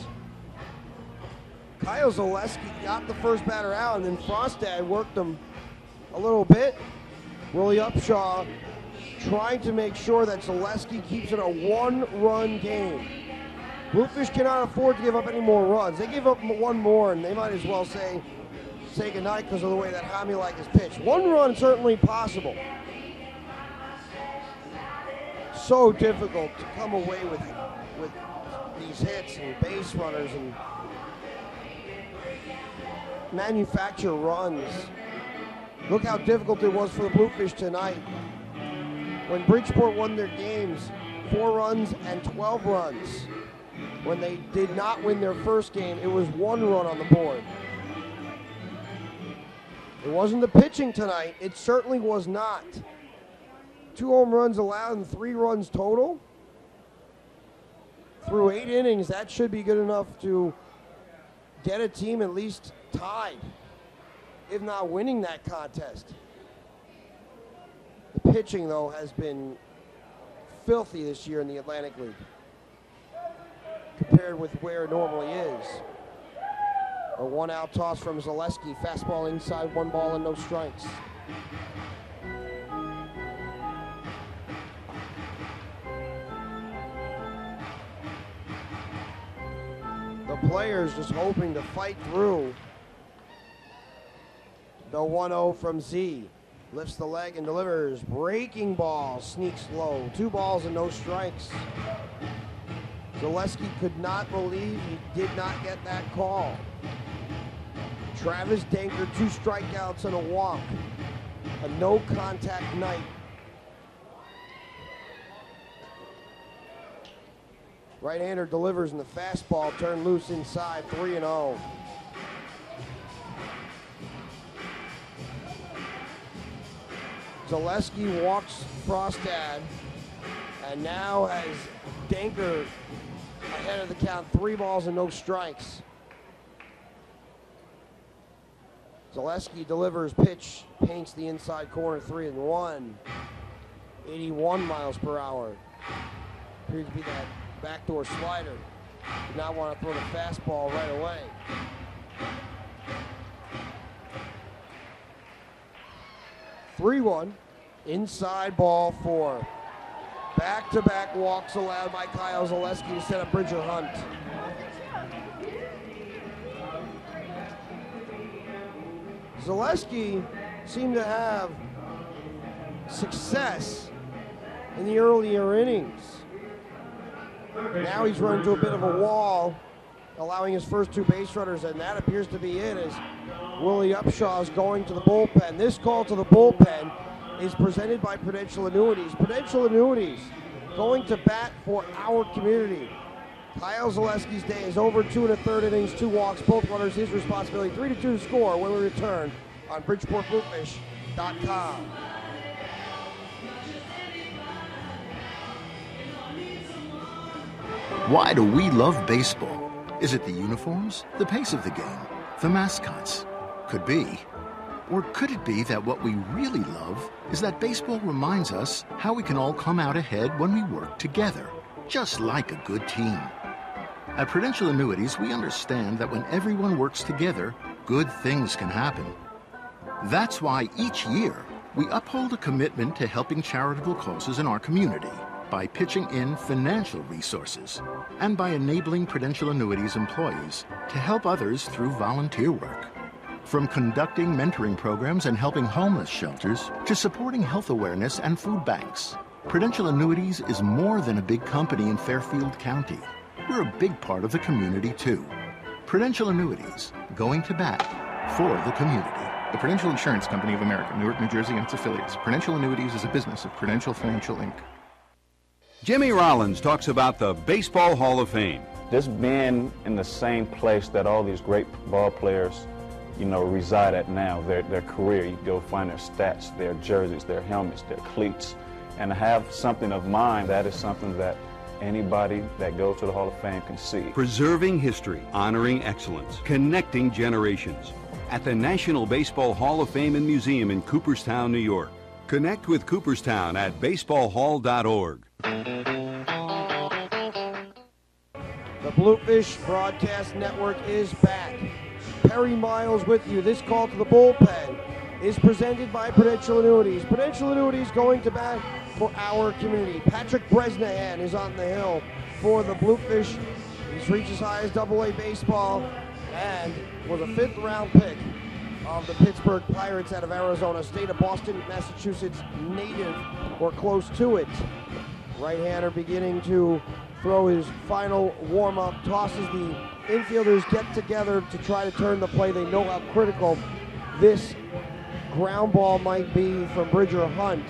Kyle Zaleski got the first batter out, and then Frostad worked him a little bit. Willie Upshaw trying to make sure that Zaleski keeps it a one-run game. Bluefish cannot afford to give up any more runs. They give up one more, and they might as well say, say goodnight because of the way that Hamulak is pitched. One run certainly possible. So difficult to come away with, with these hits and base runners and manufacture runs. Look how difficult it was for the Bluefish tonight. When Bridgeport won their games, four runs and twelve runs. When they did not win their first game, it was one run on the board. It wasn't the pitching tonight. It certainly was not. Two home runs allowed and three runs total. Through eight innings, that should be good enough to get a team at least tied, if not winning that contest. The pitching, though, has been filthy this year in the Atlantic League compared with where it normally is. A one-out toss from Zaleski. Fastball inside, one ball and no strikes. The players just hoping to fight through. The one oh from Z. Lifts the leg and delivers. Breaking ball. Sneaks low. Two balls and no strikes. Zaleski could not believe he did not get that call. Travis Danker, two strikeouts and a walk. A no-contact night. Right-hander delivers and the fastball turned loose inside, three and oh. Zaleski walks Frostad and now has Danker ahead of the count, three balls and no strikes. Zaleski delivers, pitch, paints the inside corner, three and one. eighty-one miles per hour. Appears to be that backdoor slider. Did not want to throw the fastball right away. three one, inside ball four. Back-to-back walks allowed by Kyle Zaleski to set up Bridger Hunt. Zaleski seemed to have success in the earlier innings. Now he's run into a bit of a wall, allowing his first two base runners, and that appears to be it as Willie Upshaw is going to the bullpen. This call to the bullpen is presented by Prudential Annuities. Prudential Annuities going to bat for our community. Kyle Zaleski's day is over, two and a third innings, two walks, both runners his responsibility. Three to two to score when we return on Bridgeport Bluefish dot com. Why do we love baseball? Is it the uniforms, the pace of the game, the mascots? Could be. Or could it be that what we really love is that baseball reminds us how we can all come out ahead when we work together, just like a good team? At Prudential Annuities, we understand that when everyone works together, good things can happen. That's why each year, we uphold a commitment to helping charitable causes in our community. by pitching in financial resources and by enabling Prudential Annuities employees to help others through volunteer work. From conducting mentoring programs and helping homeless shelters to supporting health awareness and food banks, Prudential Annuities is more than a big company in Fairfield County. We're a big part of the community, too. Prudential Annuities, going to bat for the community. The Prudential Insurance Company of America, Newark, New Jersey, and its affiliates. Prudential Annuities is a business of Prudential Financial, Incorporated. Jimmy Rollins talks about the Baseball Hall of Fame. Just being in the same place that all these great ball players, you know, reside at now, their, their career. You go find their stats, their jerseys, their helmets, their cleats, and have something of mine. That is something that anybody that goes to the Hall of Fame can see. Preserving history, honoring excellence, connecting generations. At the National Baseball Hall of Fame and Museum in Cooperstown, New York. Connect with Cooperstown at baseball hall dot org. The Bluefish Broadcast Network is back. Perry Miles with you. This call to the bullpen is presented by Prudential Annuities. Prudential Annuities going to bat for our community. Patrick Bresnahan is on the hill for the Bluefish. He's reached as high as double A baseball and was a fifth round pick of the Pittsburgh Pirates out of Arizona State, a Boston, Massachusetts native or close to it. Right-hander beginning to throw his final warm-up, tosses the infielders, get together to try to turn the play. They know how critical this ground ball might be from Bridger Hunt.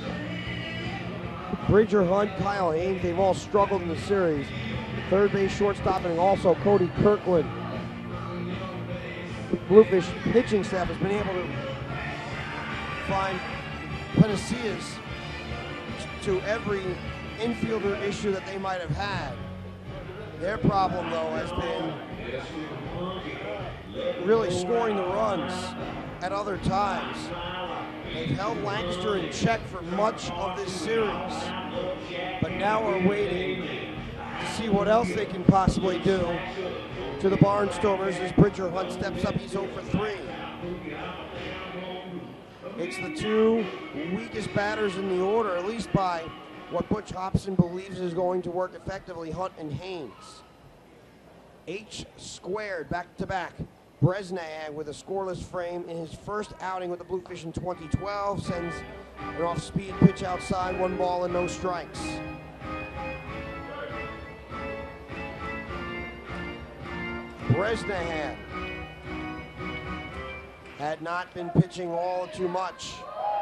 Bridger Hunt, Kyle Haynes, they've all struggled in the series. Third base, shortstop, and also Cody Kirkland. The Bluefish pitching staff has been able to find panaceas to every infielder issue that they might have had. Their problem, though, has been really scoring the runs at other times. They've held Lancaster in check for much of this series, but now are waiting to see what else they can possibly do to the Barnstormers as Bridger Hunt steps up. He's oh for three. It's the two weakest batters in the order, at least by what Butch Hobson believes is going to work effectively, Hunt and Haynes. H squared back-to-back. Bresnahan with a scoreless frame in his first outing with the Bluefish in twenty twelve sends an off-speed pitch outside, one ball and no strikes. Bresnahan had not been pitching all too much.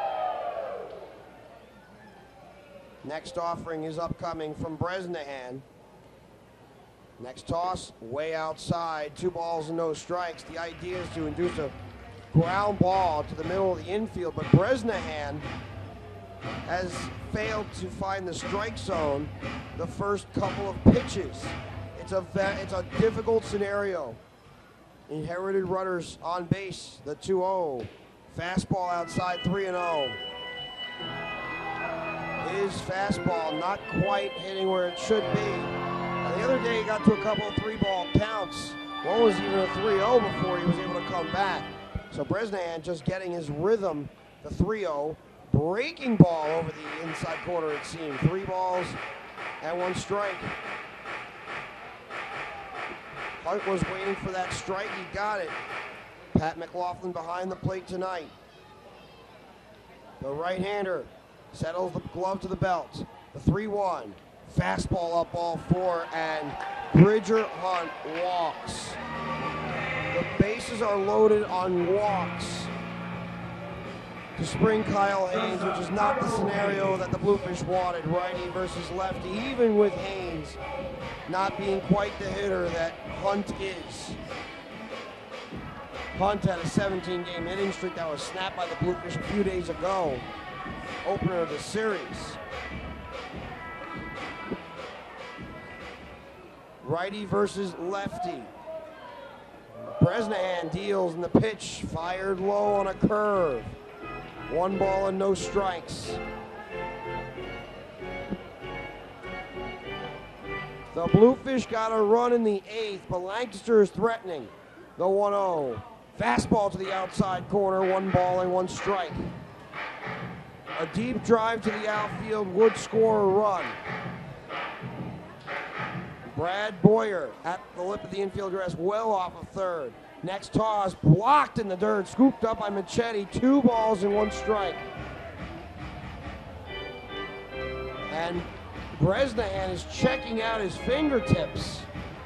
Next offering is upcoming from Bresnahan. Next toss, way outside, two balls and no strikes. The idea is to induce a ground ball to the middle of the infield, but Bresnahan has failed to find the strike zone the first couple of pitches. It's a, it's a difficult scenario. Inherited runners on base, the two oh. Fastball outside, three and oh. His fastball not quite hitting where it should be. Now, the other day he got to a couple of three-ball counts. One was even a three oh before he was able to come back. So Bresnahan just getting his rhythm, the three oh. Breaking ball over the inside corner, it seemed. Three balls and one strike. Hunt was waiting for that strike. He got it. Pat McLaughlin behind the plate tonight. The right-hander settles the glove to the belt. The three one. Fastball up, ball four, and Bridger Hunt walks. The bases are loaded on walks to spring Kyle Haynes, which is not the scenario that the Bluefish wanted. Righty versus lefty, even with Haynes not being quite the hitter that Hunt is. Hunt had a seventeen game hitting streak that was snapped by the Bluefish a few days ago. Opener of the series. Righty versus lefty. Bresnahan deals and the pitch fired low on a curve. One ball and no strikes. The Bluefish got a run in the eighth, but Lancaster is threatening. The one oh. Fastball to the outside corner, one ball and one strike. A deep drive to the outfield would score a run. Brad Boyer at the lip of the infield dress, well off of third. Next toss, blocked in the dirt, scooped up by Machete. Two balls and one strike. And Bresnahan is checking out his fingertips.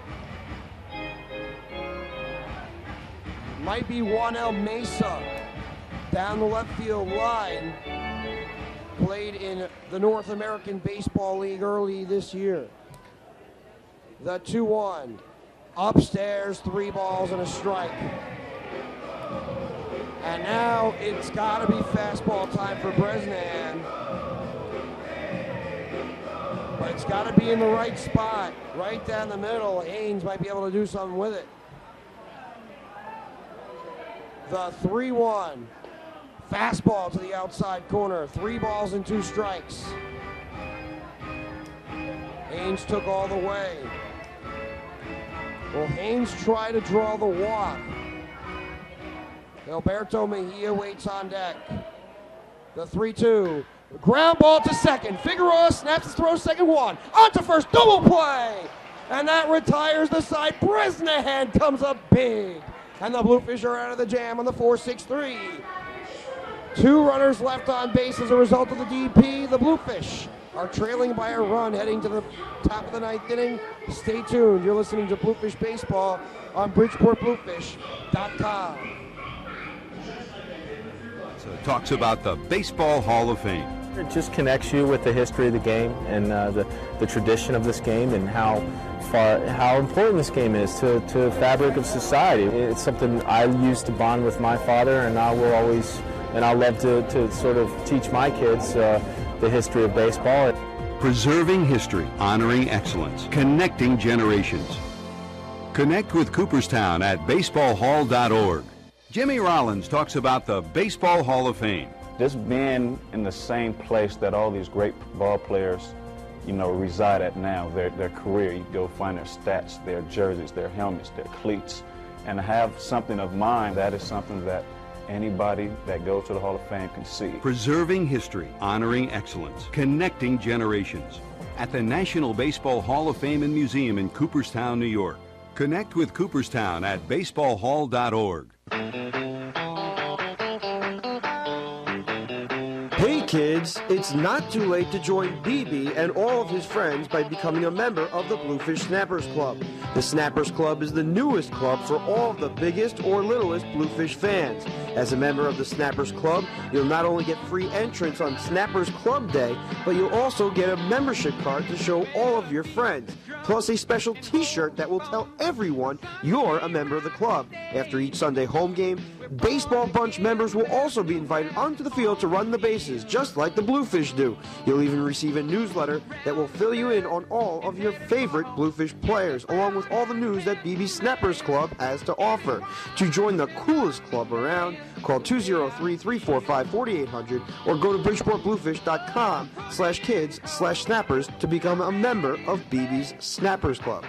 Might be Juan El Mesa down the left field line. Played in the North American Baseball League early this year. The two one. Upstairs, three balls and a strike. And now it's got to be fastball time for Bresnahan. But it's got to be in the right spot, right down the middle. Haynes might be able to do something with it. The three one. Fastball to the outside corner. Three balls and two strikes. Haynes took all the way. Will Haynes try to draw the walk? Alberto Mejia waits on deck. The three two. Ground ball to second. Figueroa snaps his throw, second one. On to first, double play! And that retires the side. Bresnahan comes up big. And the Bluefish are out of the jam on the four six three. Two runners left on base as a result of the D P. The Bluefish are trailing by a run heading to the top of the ninth inning. Stay tuned. You're listening to Bluefish Baseball on Bridgeport Bluefish dot com. So it talks about the Baseball Hall of Fame. It just connects you with the history of the game and uh, the, the tradition of this game and how far, how important this game is to, to the fabric of society. It's something I used to bond with my father, and I will always, and I love to, to sort of teach my kids uh, the history of baseball. Preserving history, honoring excellence, connecting generations. Connect with Cooperstown at baseball hall dot org. Jimmy Rollins talks about the Baseball Hall of Fame. Just being in the same place that all these great ball players, you know, reside at now, their, their career, you go find their stats, their jerseys, their helmets, their cleats, and have something of mine, that is something that anybody that goes to the Hall of Fame can see. Preserving history, honoring excellence, connecting generations. At the National Baseball Hall of Fame and Museum in Cooperstown, New York. Connect with Cooperstown at baseball hall dot org. Hey kids, it's not too late to join B B and all of his friends by becoming a member of the Bluefish Snappers Club. The Snappers Club is the newest club for all of the biggest or littlest Bluefish fans. As a member of the Snappers Club, you'll not only get free entrance on Snappers Club Day, but you'll also get a membership card to show all of your friends, plus a special t-shirt that will tell everyone you're a member of the club. After each Sunday home game, Baseball Bunch members will also be invited onto the field to run the bases, just like the Bluefish do. You'll even receive a newsletter that will fill you in on all of your favorite Bluefish players, along with all the news that B B Snappers Club has to offer. To join the coolest club around, call two oh three, three four five, four eight hundred or go to bridgeport bluefish dot com slash kids slash snappers to become a member of B B's Snappers Club.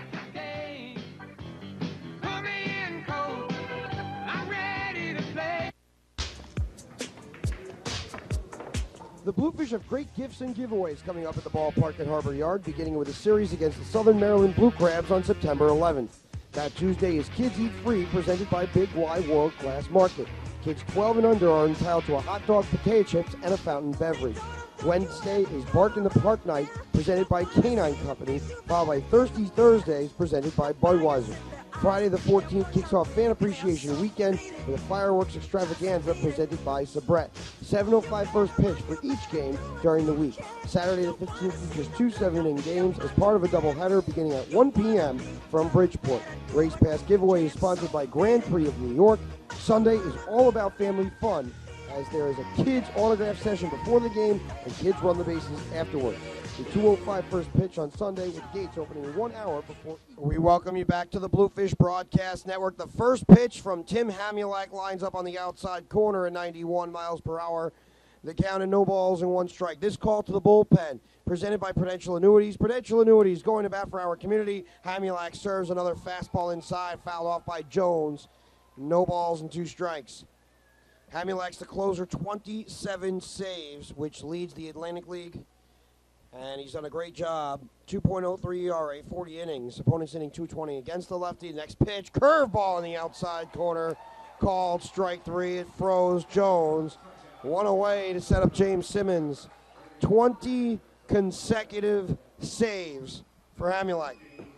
The Bluefish have great gifts and giveaways coming up at the ballpark at Harbor Yard, beginning with a series against the Southern Maryland Blue Crabs on September eleventh. That Tuesday is Kids Eat Free, presented by Big Y World Class Market. Kids twelve and under are entitled to a hot dog, potato chips, and a fountain beverage. Wednesday is Bark in the Park Night, presented by Canine Company, followed by Thirsty Thursdays, presented by Budweiser. Friday the fourteenth kicks off Fan Appreciation Weekend with a fireworks extravaganza presented by Sabret. seven oh five first pitch for each game during the week. Saturday the fifteenth features two seven-inning games as part of a doubleheader beginning at one p.m. from Bridgeport. Race Pass giveaway is sponsored by Grand Prix of New York. Sunday is all about family fun, as there is a kids autograph session before the game and kids run the bases afterwards. The two oh five first pitch on Sunday with gates opening one hour before. We welcome you back to the Bluefish Broadcast Network. The first pitch from Tim Hamulak lines up on the outside corner at ninety-one miles per hour. The count of no balls and one strike. This call to the bullpen, presented by Prudential Annuities. Prudential Annuities going to bat for our community. Hamulak serves another fastball inside, fouled off by Jones. No balls and two strikes. Hamulak's the closer, twenty-seven saves, which leads the Atlantic League. And he's done a great job. two point oh three E R A, forty innings. Opponent's inning two twenty against the lefty. Next pitch, curveball in the outside corner. Called strike three. It froze Jones. One away to set up James Simmons. twenty consecutive saves for Hamulak.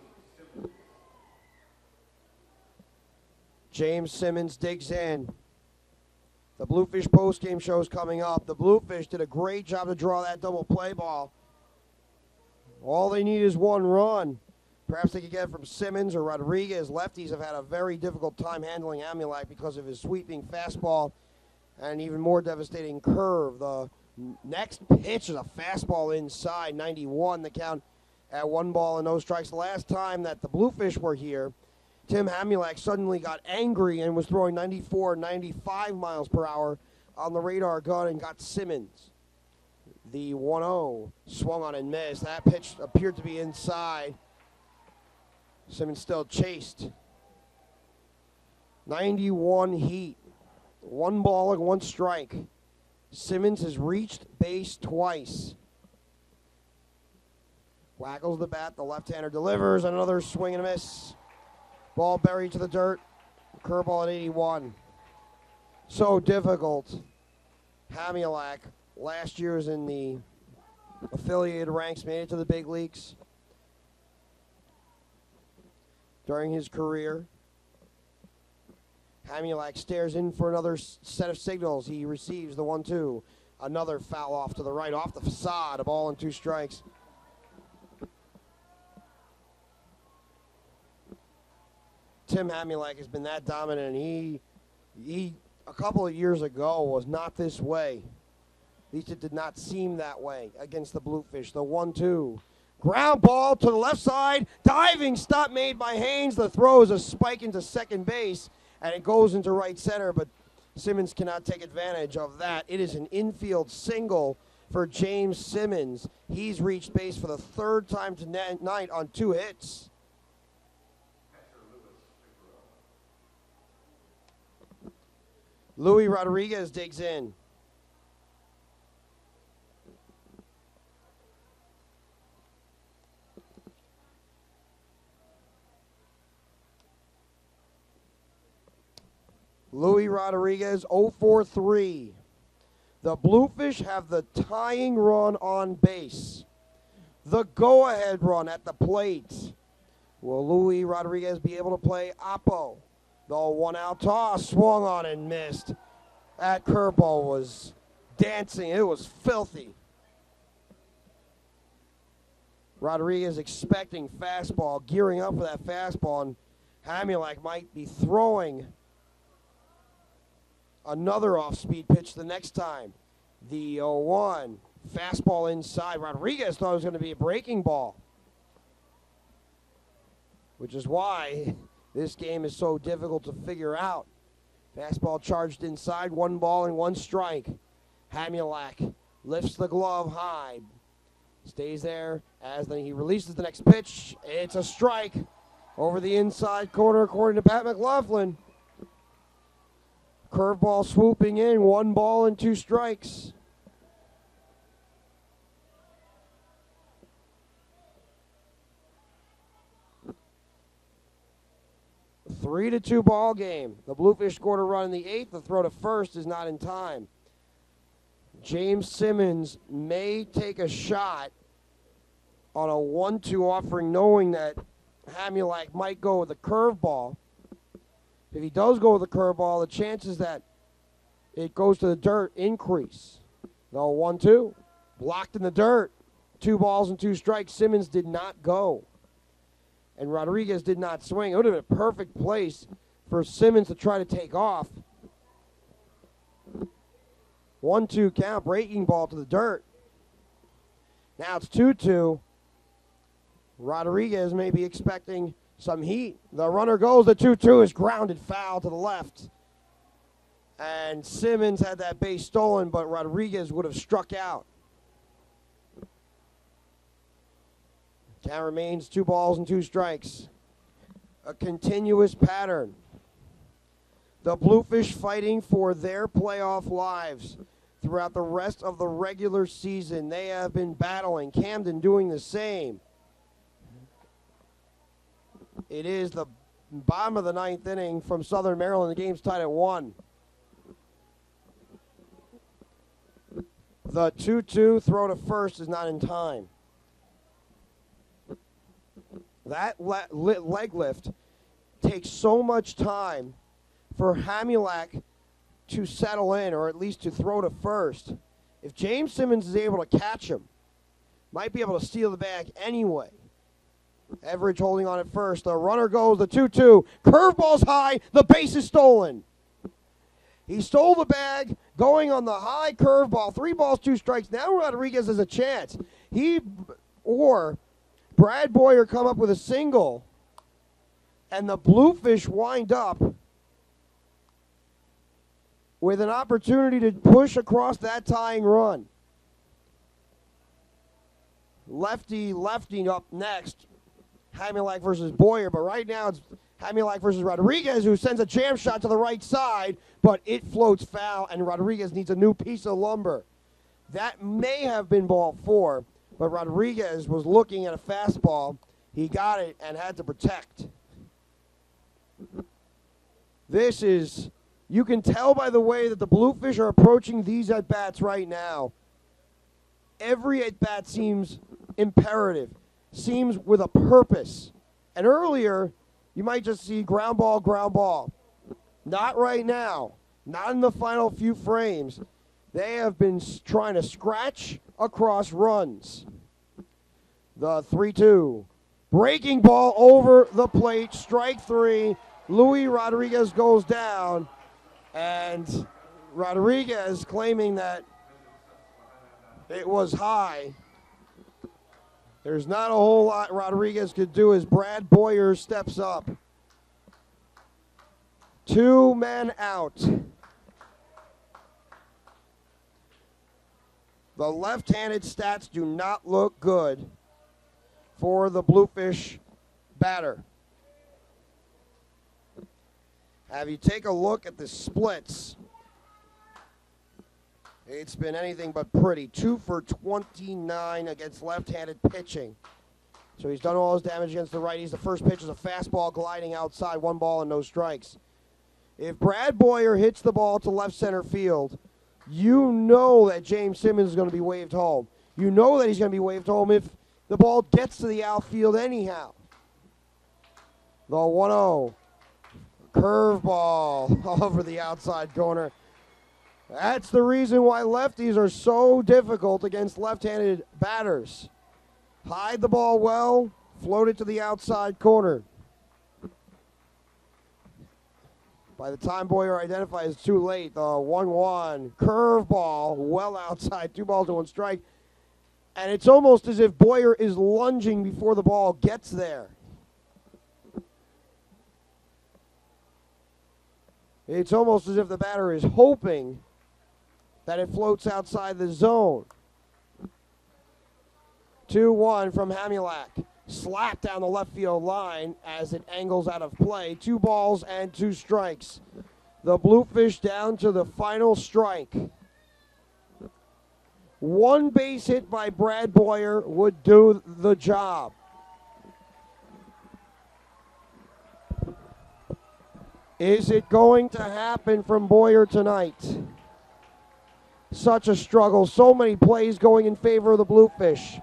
James Simmons digs in. The Bluefish postgame show is coming up. The Bluefish did a great job to draw that double play ball. All they need is one run. Perhaps they could get it from Simmons or Rodriguez. Lefties have had a very difficult time handling Hamulak because of his sweeping fastball and even more devastating curve. The next pitch is a fastball inside, ninety-one. The count at one ball and no strikes. The last time that the Bluefish were here, Tim Hamulak suddenly got angry and was throwing ninety-four, ninety-five miles per hour on the radar gun and got Simmons. The one oh swung on and missed. That pitch appeared to be inside. Simmons still chased. ninety-one heat. One ball and one strike. Simmons has reached base twice. Waggles the bat. The left-hander delivers. Another swing and a miss. Ball buried to the dirt. Curveball at eighty-one. So difficult. Hamulak, last year was in the affiliated ranks, made it to the big leagues during his career. Hamulak stares in for another set of signals. He receives the one two. Another foul off to the right, off the facade. A ball and two strikes. Tim Hamulak has been that dominant. He, he, a couple of years ago, was not this way. At least it did not seem that way against the Bluefish. The one two. Ground ball to the left side. Diving stop made by Haynes. The throw is a spike into second base, and it goes into right center, but Simmons cannot take advantage of that. It is an infield single for James Simmons. He's reached base for the third time tonight on two hits. Louis Rodriguez digs in. Louis Rodriguez, oh for three. The Bluefish have the tying run on base. The go-ahead run at the plate. Will Louis Rodriguez be able to play Oppo? The one-out toss, swung on and missed. That curveball was dancing. It was filthy. Rodriguez expecting fastball, gearing up for that fastball, and Hamulak might be throwing another off-speed pitch the next time. The oh one, fastball inside. Rodriguez thought it was going to be a breaking ball, which is why this game is so difficult to figure out. Fastball charged inside, one ball and one strike. Hamulak lifts the glove high, stays there as then he releases the next pitch. It's a strike over the inside corner according to Pat McLaughlin. Curveball swooping in, one ball and two strikes. Three to two ball game. The Bluefish scored a run in the eighth. The throw to first is not in time. James Simmons may take a shot on a one two offering, knowing that Hamulak might go with a curveball. If he does go with a curveball, the chances that it goes to the dirt increase. No, one two. Blocked in the dirt. Two balls and two strikes. Simmons did not go. And Rodriguez did not swing. It would have been a perfect place for Simmons to try to take off. one two count, breaking ball to the dirt. Now it's two two. Rodriguez may be expecting some heat. The runner goes. The two two is grounded foul to the left. And Simmons had that base stolen, but Rodriguez would have struck out. Count remains two balls and two strikes. A continuous pattern. The Bluefish fighting for their playoff lives throughout the rest of the regular season. They have been battling. Camden doing the same. It is the bottom of the ninth inning from Southern Maryland. The game's tied at one. The two two throw to first is not in time. That le- le- leg lift takes so much time for Hamulak to settle in, or at least to throw to first. If James Simmons is able to catch him, might be able to steal the bag anyway. Everidge holding on at first. The runner goes, the two two. Curveball's high. The base is stolen. He stole the bag, going on the high curveball. Three balls, two strikes. Now Rodriguez has a chance. He or Brad Boyer come up with a single, and the Bluefish wind up with an opportunity to push across that tying run. Lefty, lefty up next. Hamulak versus Boyer, but right now it's Hamulak versus Rodriguez, who sends a jam shot to the right side, but it floats foul, and Rodriguez needs a new piece of lumber. That may have been ball four, but Rodriguez was looking at a fastball. He got it and had to protect. This is, you can tell by the way that the Bluefish are approaching these at-bats right now. Every at-bat seems imperative, seems with a purpose. And earlier, you might just see ground ball, ground ball. Not right now. Not in the final few frames. They have been trying to scratch across runs. The three two. Breaking ball over the plate. Strike three. Luis Rodriguez goes down. And Rodriguez claiming that it was high. There's not a whole lot Rodriguez could do as Brad Boyer steps up. Two men out. The left-handed stats do not look good for the Bluefish batter. Have you take a look at the splits? It's been anything but pretty. Two for twenty-nine against left-handed pitching. So he's done all his damage against the righties. The first pitch is a fastball gliding outside, one ball and no strikes. If Brad Boyer hits the ball to left center field, you know that James Simmons is going to be waved home. You know that he's going to be waved home if the ball gets to the outfield anyhow. The one oh. Curveball over the outside corner. That's the reason why lefties are so difficult against left-handed batters. Hide the ball well, float it to the outside corner. By the time Boyer identifies it's too late, the one one, curveball, well outside, two balls to one strike. And it's almost as if Boyer is lunging before the ball gets there. It's almost as if the batter is hoping that it floats outside the zone. two one from Hamulak. Slap down the left field line as it angles out of play. Two balls and two strikes. The Bluefish down to the final strike. One base hit by Brad Boyer would do the job. Is it going to happen from Boyer tonight? Such a struggle. So many plays going in favor of the Bluefish.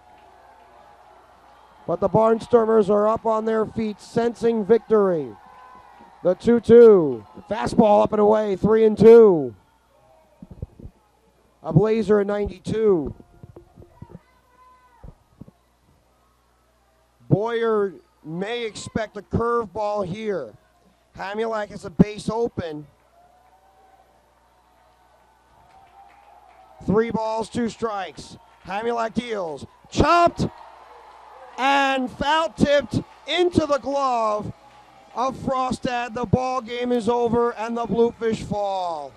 But the Barnstormers are up on their feet, sensing victory. The two two. Fastball up and away, three and two. A blazer at ninety-two. Boyer may expect a curveball here. Hamulak has a base open. Three balls, two strikes. Hamulak deals. Chopped and foul tipped into the glove of Frostad. The ball game is over and the Bluefish fall.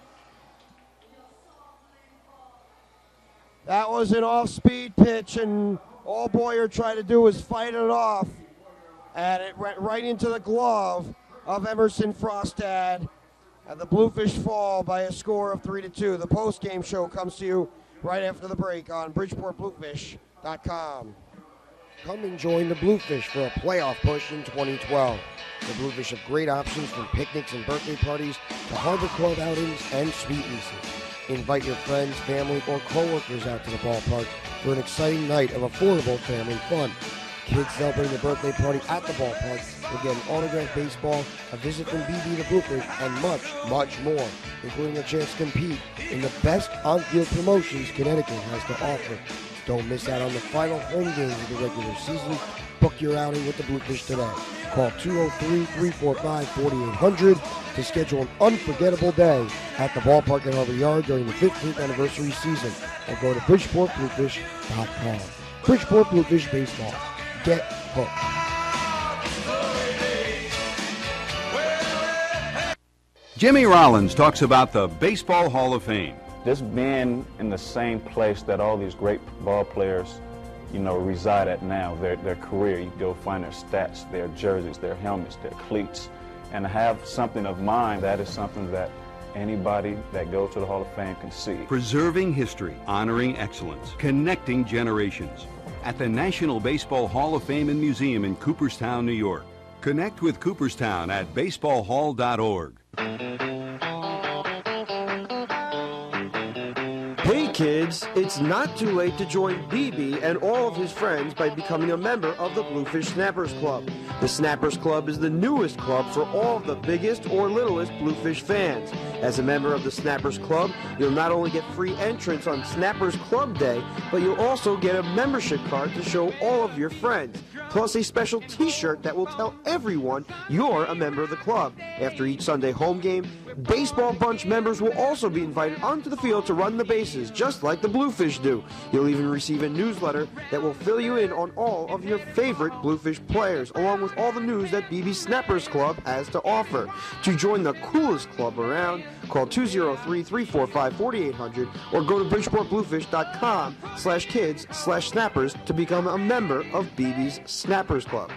That was an off-speed pitch, and all Boyer tried to do was fight it off, and it went right into the glove of Emerson Frostad. And the Bluefish fall by a score of three to two. The post-game show comes to you right after the break on Bridgeport Bluefish dot com. Come and join the Bluefish for a playoff push in twenty twelve. The Bluefish have great options from picnics and birthday parties to Harbor Club outings and sweetnesses. Invite your friends, family, or coworkers out to the ballpark for an exciting night of affordable family fun. Kids celebrating their birthday party at the ballpark will get an autographed baseball, a visit from B B the Bluefish, and much, much more, including a chance to compete in the best on-field promotions Connecticut has to offer. Don't miss out on the final home games of the regular season. Book your outing with the Bluefish today. Call two oh three, three four five, four eight hundred to schedule an unforgettable day at the ballpark at Harbor Yard during the fifteenth anniversary season, or go to Bridgeport Bluefish dot com. Bridgeport Bluefish Baseball. Get hooked. Jimmy Rollins talks about the Baseball Hall of Fame. Just being in the same place that all these great ball players, you know, reside at now, their, their career. You go find their stats, their jerseys, their helmets, their cleats, and have something of mine. That is something that anybody that goes to the Hall of Fame can see. Preserving history, honoring excellence, connecting generations. At the National Baseball Hall of Fame and Museum in Cooperstown, New York. Connect with Cooperstown at baseball hall dot org. Hey kids, it's not too late to join B B and all of his friends by becoming a member of the Bluefish Snappers Club. The Snappers Club is the newest club for all of the biggest or littlest Bluefish fans. As a member of the Snappers Club, you'll not only get free entrance on Snappers Club Day, but you'll also get a membership card to show all of your friends, plus a special t-shirt that will tell everyone you're a member of the club. After each Sunday home game, Baseball Bunch members will also be invited onto the field to run the bases, just like the Bluefish do. You'll even receive a newsletter that will fill you in on all of your favorite Bluefish players, along with all the news that B B Snappers Club has to offer. To join the coolest club around, call two oh three, three four five, four eight hundred or go to Bridgeport Bluefish dot com slash kids slash snappers to become a member of B B's Snappers Club.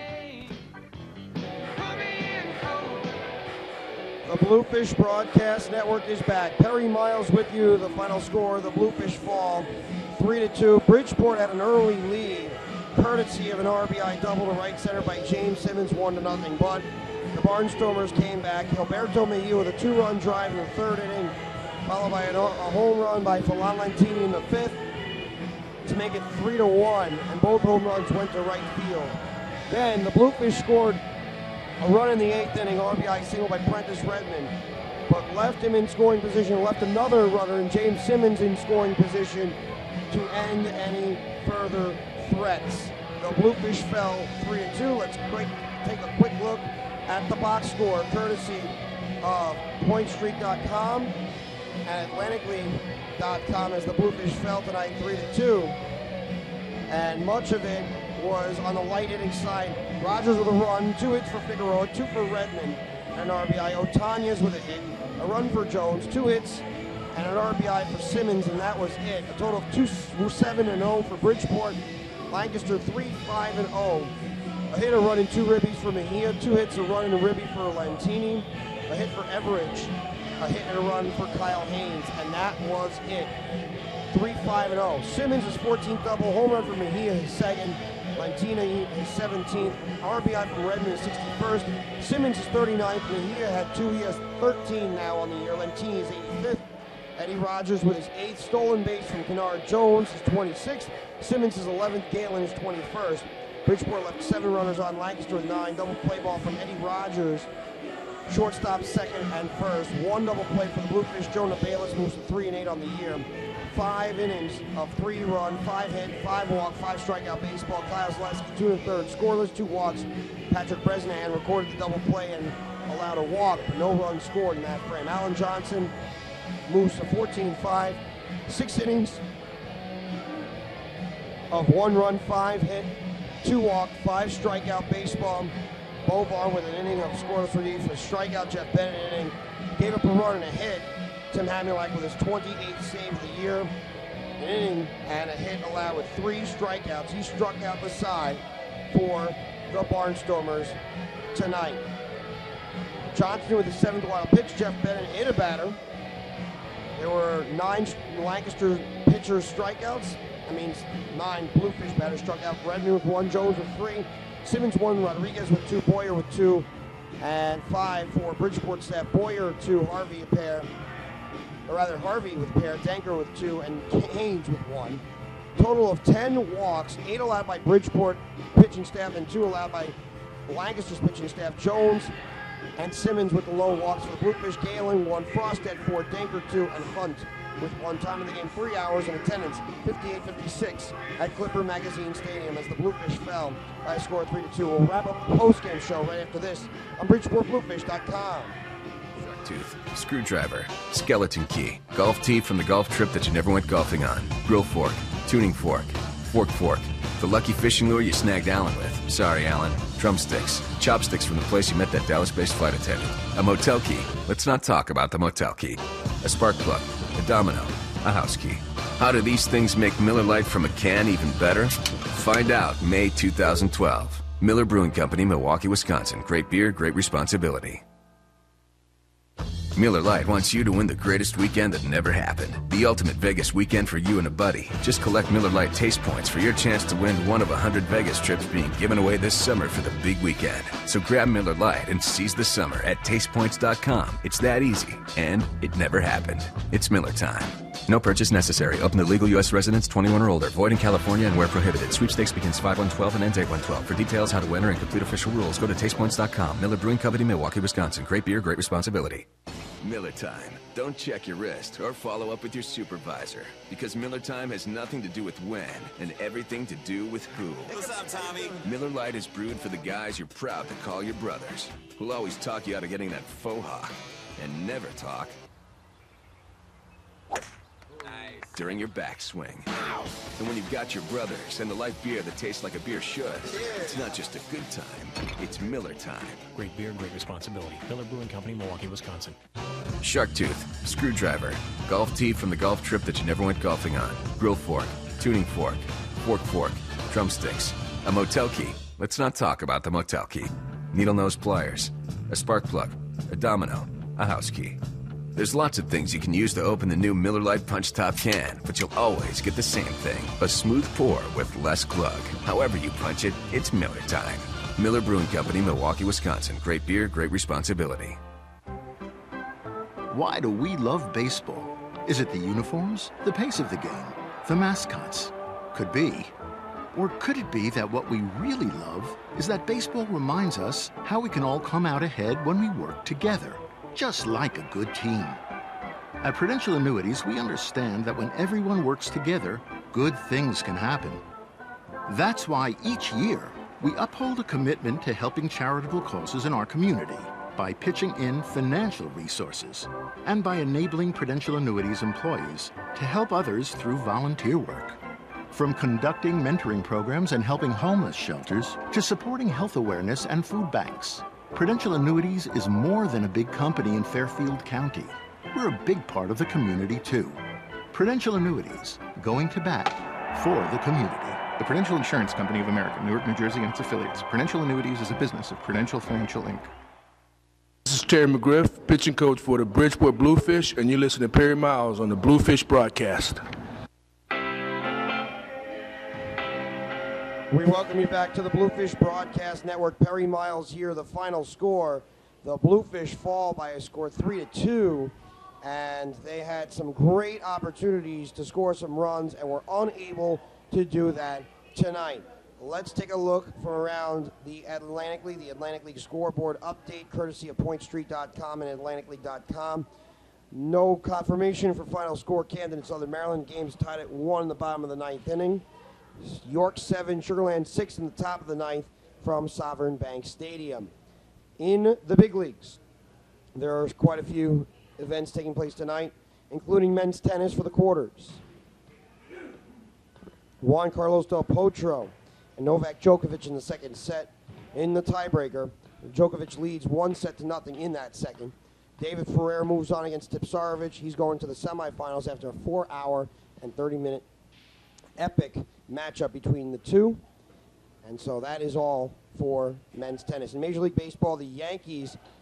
The Bluefish Broadcast Network is back. Perry Miles with you. The final score, the Bluefish fall three to two. Bridgeport had an early lead, courtesy of an R B I double to right center by James Simmons, one to nothing. But the Barnstormers came back. Gilberto Mejia with a two-run drive in the third inning, followed by a home run by Falan Lantini in the fifth to make it three to one, and both home runs went to right field. Then the Bluefish scored a run in the eighth inning, R B I single by Prentice Redmond, but left him in scoring position, left another runner in James Simmons in scoring position to end any further threats. The Bluefish fell three to two. Let's quick, take a quick look at the box score, courtesy of point street dot com and atlantic league dot com, as the Bluefish fell tonight three to two. And much of it was on the light hitting side. Rogers with a run, two hits for Figueroa, two for Redmond, and an R B I. Otanez with a hit, a run for Jones, two hits, and an R B I for Simmons, and that was it. A total of two seven and oh for Bridgeport. Lancaster three five and oh. A hit, a run, and two ribbies for Mejia, two hits, a run, and a ribby for Lantini, a hit for Everidge, a hit and a run for Kyle Haynes, and that was it. three five and oh. Simmons' his fourteenth double, home run for Mejia, his second. Lantina his seventeenth, R B I from Redmond his sixty-first, Simmons his thirty-ninth, Mejia had two, he has thirteen now on the year, Lantini his eighty-fifth, Eddie Rogers with his eighth, stolen base from Kennard Jones his twenty-sixth, Simmons his eleventh, Galen his twenty-first. Bridgeport left seven runners on, Lancaster with nine, double play ball from Eddie Rogers, shortstop second and first, one double play for the Bluefish. Jonah Bayless moves to three and eight on the year. Five innings of three run, five hit, five walk, five strikeout baseball. Kyle Zaleski, two and a third, scoreless, two walks. Patrick Bresnahan recorded the double play and allowed a walk, but no runs scored in that frame. Alan Johnson moves to fourteen and five, six innings of one run, five hit, two walk, five strikeout baseball. Bovar with an inning of scoreless relief, a strikeout. Jeff Bennett inning, gave up a run and a hit. Tim Hamulak with his twenty-eighth save of the year, an inning and a hit allowed with three strikeouts. He struck out the side for the Barnstormers tonight. Johnson with the seventh wild pitch. Jeff Bennett hit a batter. There were nine Lancaster pitchers strikeouts. That means nine Bluefish batters struck out. Redmond with one, Jones with three, Simmons one, Rodriguez with two, Boyer with two, and five for Bridgeport staff. Boyer two, Harvey a pair, or rather Harvey with a pair, Danker with two, and Haynes with one. Total of ten walks, eight allowed by Bridgeport pitching staff and two allowed by Lancaster's pitching staff. Jones and Simmons with the lone walks for the Bluefish. Galen one, Frosted four, Danker two, and Hunt with one. Time of the game, three hours in attendance, fifty-eight fifty-six at Clipper Magazine Stadium as the Bluefish fell by a score of three to two. We'll wrap up the post-game show right after this on Bridgeport Bluefish dot com. Tooth, screwdriver, skeleton key, golf tee from the golf trip that you never went golfing on, grill fork, tuning fork, fork fork, the lucky fishing lure you snagged Alan with. Sorry, Alan. Drumsticks, chopsticks from the place you met that Dallas-based flight attendant. A motel key. Let's not talk about the motel key. A spark plug, a domino, a house key. How do these things make Miller Lite from a can even better? Find out May two thousand twelve. Miller Brewing Company, Milwaukee, Wisconsin. Great beer, great responsibility. Miller Lite wants you to win the greatest weekend that never happened. The ultimate Vegas weekend for you and a buddy. Just collect Miller Lite taste points for your chance to win one of a hundred Vegas trips being given away this summer for the big weekend. So grab Miller Lite and seize the summer at taste points dot com. It's that easy, and it never happened. It's Miller time. No purchase necessary. Open to legal U S residents twenty-one or older. Void in California and where prohibited. Sweepstakes begins five one twelve and ends eight one twelve. For details, how to enter, and complete official rules, go to taste points dot com. Miller Brewing Company, Milwaukee, Wisconsin. Great beer, great responsibility. Miller Time. Don't check your wrist or follow up with your supervisor, because Miller Time has nothing to do with when and everything to do with who. What's up, Tommy? Miller Lite is brewed for the guys you're proud to call your brothers, who'll always talk you out of getting that faux hawk and never talk during your backswing. And when you've got your brothers and the light beer that tastes like a beer should, it's not just a good time, it's Miller Time. Great beer, great responsibility. Miller Brewing Company, Milwaukee, Wisconsin. Shark tooth, screwdriver, golf tee from the golf trip that you never went golfing on, grill fork, tuning fork, fork fork, drumsticks, a motel key. Let's not talk about the motel key. Needle nose pliers, a spark plug, a domino, a house key. There's lots of things you can use to open the new Miller Lite Punch Top can, but you'll always get the same thing, a smooth pour with less glug. However you punch it, it's Miller time. Miller Brewing Company, Milwaukee, Wisconsin. Great beer, great responsibility. Why do we love baseball? Is it the uniforms, the pace of the game, the mascots? Could be. Or could it be that what we really love is that baseball reminds us how we can all come out ahead when we work together, just like a good team? At Prudential Annuities, we understand that when everyone works together, good things can happen. That's why each year, we uphold a commitment to helping charitable causes in our community by pitching in financial resources and by enabling Prudential Annuities employees to help others through volunteer work. From conducting mentoring programs and helping homeless shelters to supporting health awareness and food banks, Prudential Annuities is more than a big company in Fairfield County. We're a big part of the community, too. Prudential Annuities, going to bat for the community. The Prudential Insurance Company of America, Newark, New Jersey, and its affiliates. Prudential Annuities is a business of Prudential Financial, Incorporated. This is Terry McGriff, pitching coach for the Bridgeport Bluefish, and you listen to Perry Miles on the Bluefish broadcast. We welcome you back to the Bluefish Broadcast Network. Perry Miles here. The final score, the Bluefish fall by a score three to two, and they had some great opportunities to score some runs and were unable to do that tonight. Let's take a look from around the Atlantic League, the Atlantic League scoreboard update, courtesy of point street dot com and atlantic league dot com. No confirmation for final score. Camden, Southern Maryland. Games tied at one in the bottom of the ninth inning. York seven, Sugarland six in the top of the ninth from Sovereign Bank Stadium. In the big leagues, there are quite a few events taking place tonight, including men's tennis for the quarters. Juan Carlos Del Potro and Novak Djokovic in the second set. In the tiebreaker, Djokovic leads one set to nothing in that second. David Ferrer moves on against Tipsarevic. He's going to the semifinals after a four hour and thirty minute epic matchup between the two. And so that is all for men's tennis. In Major League Baseball, the Yankees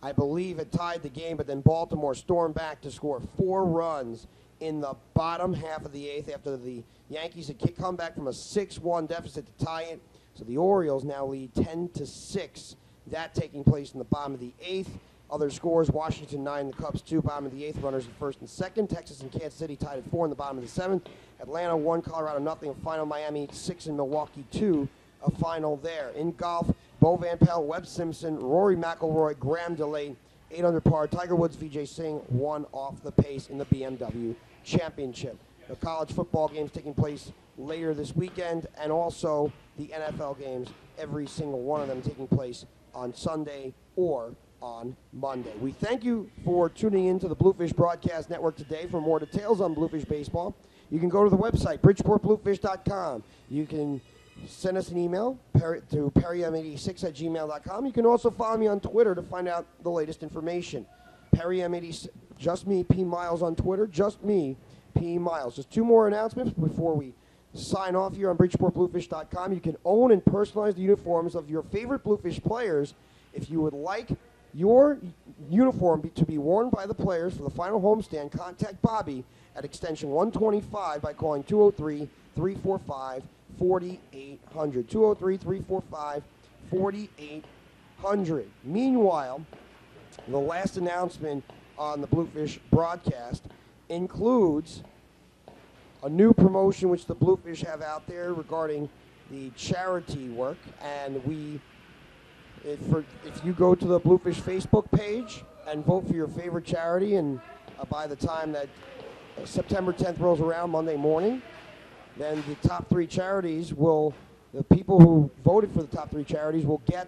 I believe it tied the game, but then Baltimore stormed back to score four runs in the bottom half of the eighth after the Yankees had come back from a six one deficit to tie it. So the Orioles now lead ten to six. That taking place in the bottom of the eighth. Other scores, Washington nine, the Cubs two, bottom of the eighth, runners at first and second. Texas and Kansas City tied at four in the bottom of the seventh. Atlanta one, Colorado nothing, a final. Miami six and Milwaukee two, a final there. In golf, Bo Van Pelt, Webb Simpson, Rory McIlroy, Graham DeLay, eight under par. Tiger Woods, Vijay Singh, one off the pace in the B M W Championship. The college football games taking place later this weekend, and also the N F L games, every single one of them taking place on Sunday or on Monday. We thank you for tuning in to the Bluefish Broadcast Network today. For more details on Bluefish Baseball, you can go to the website, bridgeport bluefish dot com. You can send us an email per, to perry m eighty-six at gmail dot com. You can also follow me on Twitter to find out the latest information. perry m eighty-six, just me, P. Miles on Twitter, just me, P. Miles. Just two more announcements before we sign off here on bridgeport bluefish dot com. You can own and personalize the uniforms of your favorite Bluefish players. If you would like your uniform be, to be worn by the players for the final homestand, contact Bobby at extension one twenty-five by calling two oh three, three four five, four eight hundred. two oh three, three four five, four eight hundred. Meanwhile, the last announcement on the Bluefish broadcast includes a new promotion which the Bluefish have out there regarding the charity work, and we If, for, if you go to the Bluefish Facebook page and vote for your favorite charity, and uh, by the time that uh, September tenth rolls around, Monday morning, then the top three charities will, the people who voted for the top three charities will get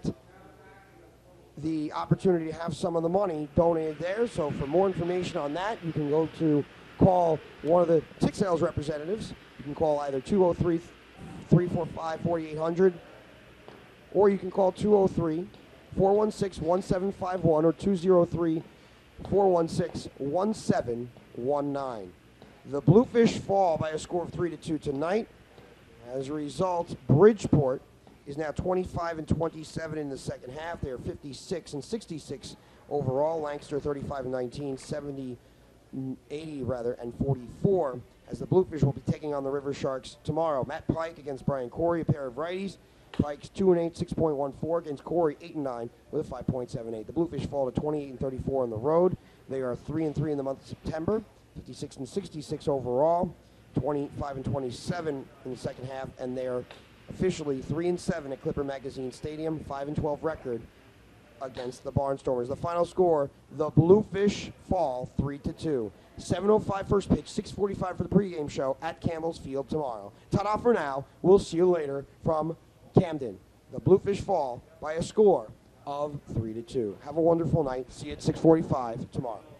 the opportunity to have some of the money donated there. So for more information on that, you can go to call one of the tick sales representatives. You can call either two oh three, three four five, four eight hundred, or you can call two oh three, four one six, one seven five one or two oh three, four one six, one seven one nine. The Bluefish fall by a score of three to two tonight. As a result, Bridgeport is now twenty-five and twenty-seven in the second half. They are fifty-six and sixty-six overall. Lancaster thirty-five and nineteen, seventy, eighty rather, and forty-four. As the Bluefish will be taking on the River Sharks tomorrow. Matt Pike against Brian Corey, a pair of righties. Pike's two and eight, six point one four against Corey, eight and nine with a five point seven eight. The Bluefish fall to twenty-eight and thirty-four on the road. They are three and three in the month of September, fifty-six and sixty-six overall, twenty-five and twenty-seven in the second half, and they are officially three and seven at Clipper Magazine Stadium, five and twelve record against the Barnstormers. The final score: the Bluefish fall three to two. seven oh five first pitch, six forty-five for the pregame show at Campbell's Field tomorrow. Ta-da for now. We'll see you later from Camden. The Bluefish fall by a score of three to two. Have a wonderful night. See you at six forty-five tomorrow.